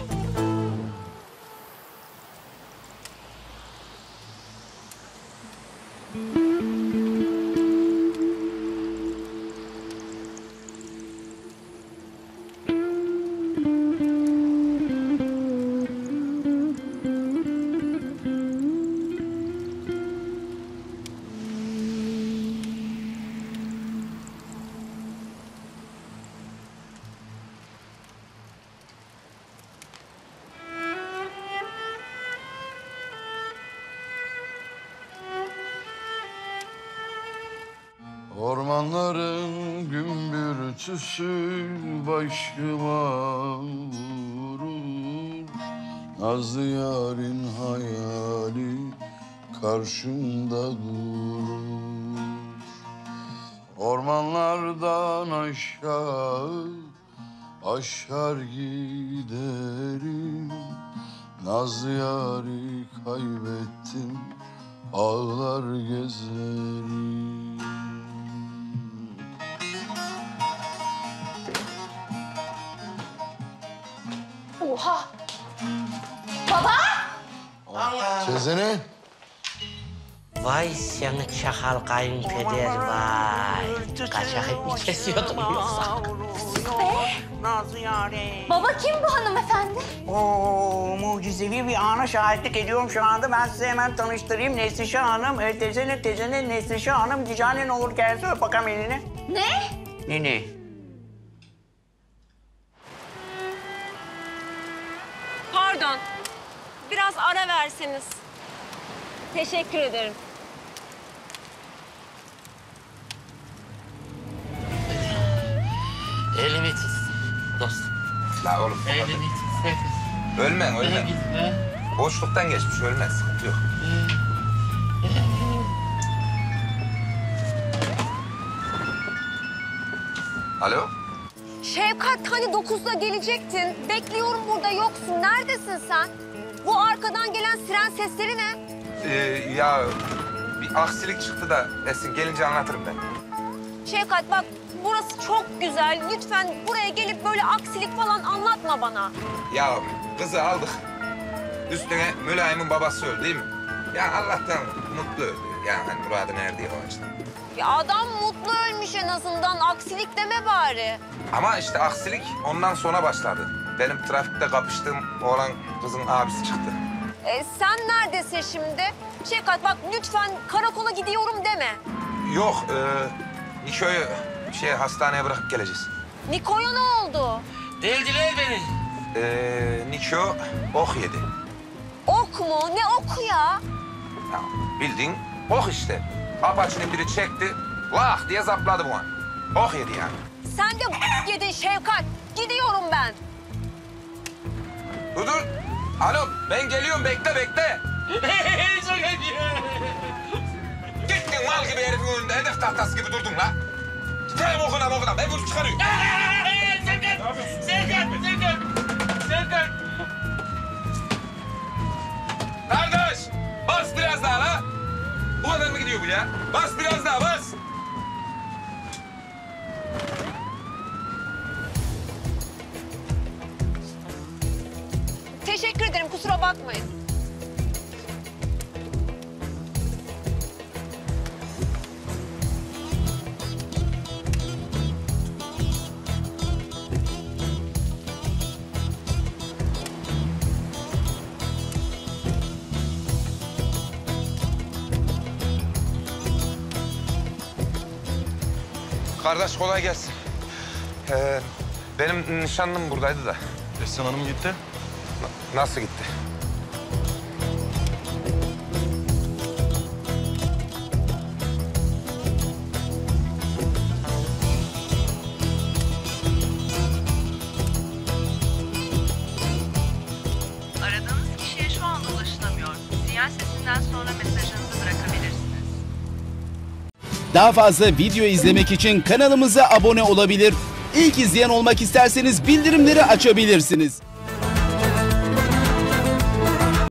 Ormanların gümbürtüsü başıma vurur. Nazlı yarın hayali karşımda durur. Ormanlardan aşağı aşar giderim. Nazlı yarı kaybettim, ağlar gezerim.
Oha! Baba!
Sezene.
Vay seni çakal kayınpeder vay. Kaçak hep mi kesiyordun yoksa?
Nazlı yâre.
Baba kim bu hanımefendi?
Oo, mucizevi bir ana şahitlik ediyorum şu anda. Ben size hemen tanıştırayım. Neslişah Hanım, e, tezene tezene Neslişah Hanım. Dicane olur gelse öp bakalım elini.
Ne?
Ne ne?
Pardon. Biraz ara verseniz. Teşekkür ederim.
Elimi tut. Dostum.
La oğlum.
Elimi tut.
Ölmen, ölmen.
Öyle gitme.
Boşluktan geçmiş, ölmez. Sıkıntı yok. Alo?
Şevkat hani dokuzda gelecektin. Bekliyorum burada yoksun. Neredesin sen? Bu arkadan gelen siren sesleri ne?
Ee, ya bir aksilik çıktı da Esin gelince anlatırım ben.
Şevkat bak burası çok güzel. Lütfen buraya gelip böyle aksilik falan anlatma bana.
Ya kızı aldık. Üstüne Mülayim'in babası öldü değil mi? Ya Allah'tan mutlu öldü. Yani hani muradına erdiği o açıdan.
Ya adam mutlu ölmüş en azından. Aksilik deme bari.
Ama işte aksilik ondan sonra başladı. Benim trafikte kapıştığım oğlan kızın abisi çıktı.
E, sen neredesin şimdi? Şevkat bak lütfen karakola gidiyorum deme.
Yok, e, Niko'yu şey hastaneye bırakıp geleceğiz.
Niko'ya ne oldu?
Deldiler beni.
Ee, Niko ok yedi.
Ok mu? Ne oku ya?
Ya bildiğin ok işte. Apaçinin biri çekti, lah diye zapladı bu an. Ok yedi yani.
Sen de yedin Şevkat. Gidiyorum ben.
Dur dur. Alo, ben geliyorum. Bekle, bekle. Gittin mal gibi herifin önünde hedef tahtası gibi durdun la. Gidelim okuna okuna. Ben bunu çıkarıyorum.
Serkan! Serkan! Serkan! Serkan!
Kardeş, bas biraz daha la. Bu kadar mı gidiyor bu ya? Bas biraz daha, bas.
Teşekkür ederim kusura bakmayın.
Kardeş kolay gelsin. Ee, benim nişanlım buradaydı da.
Esra Hanım gitti.
Na- nasıl gitti?
Aradığınız kişiye şu anda ulaşılamıyor. Sinyal sesinden sonra mesajınızı bırakabilirsiniz.
Daha fazla video izlemek için kanalımıza abone olabilir. İlk izleyen olmak isterseniz bildirimleri açabilirsiniz.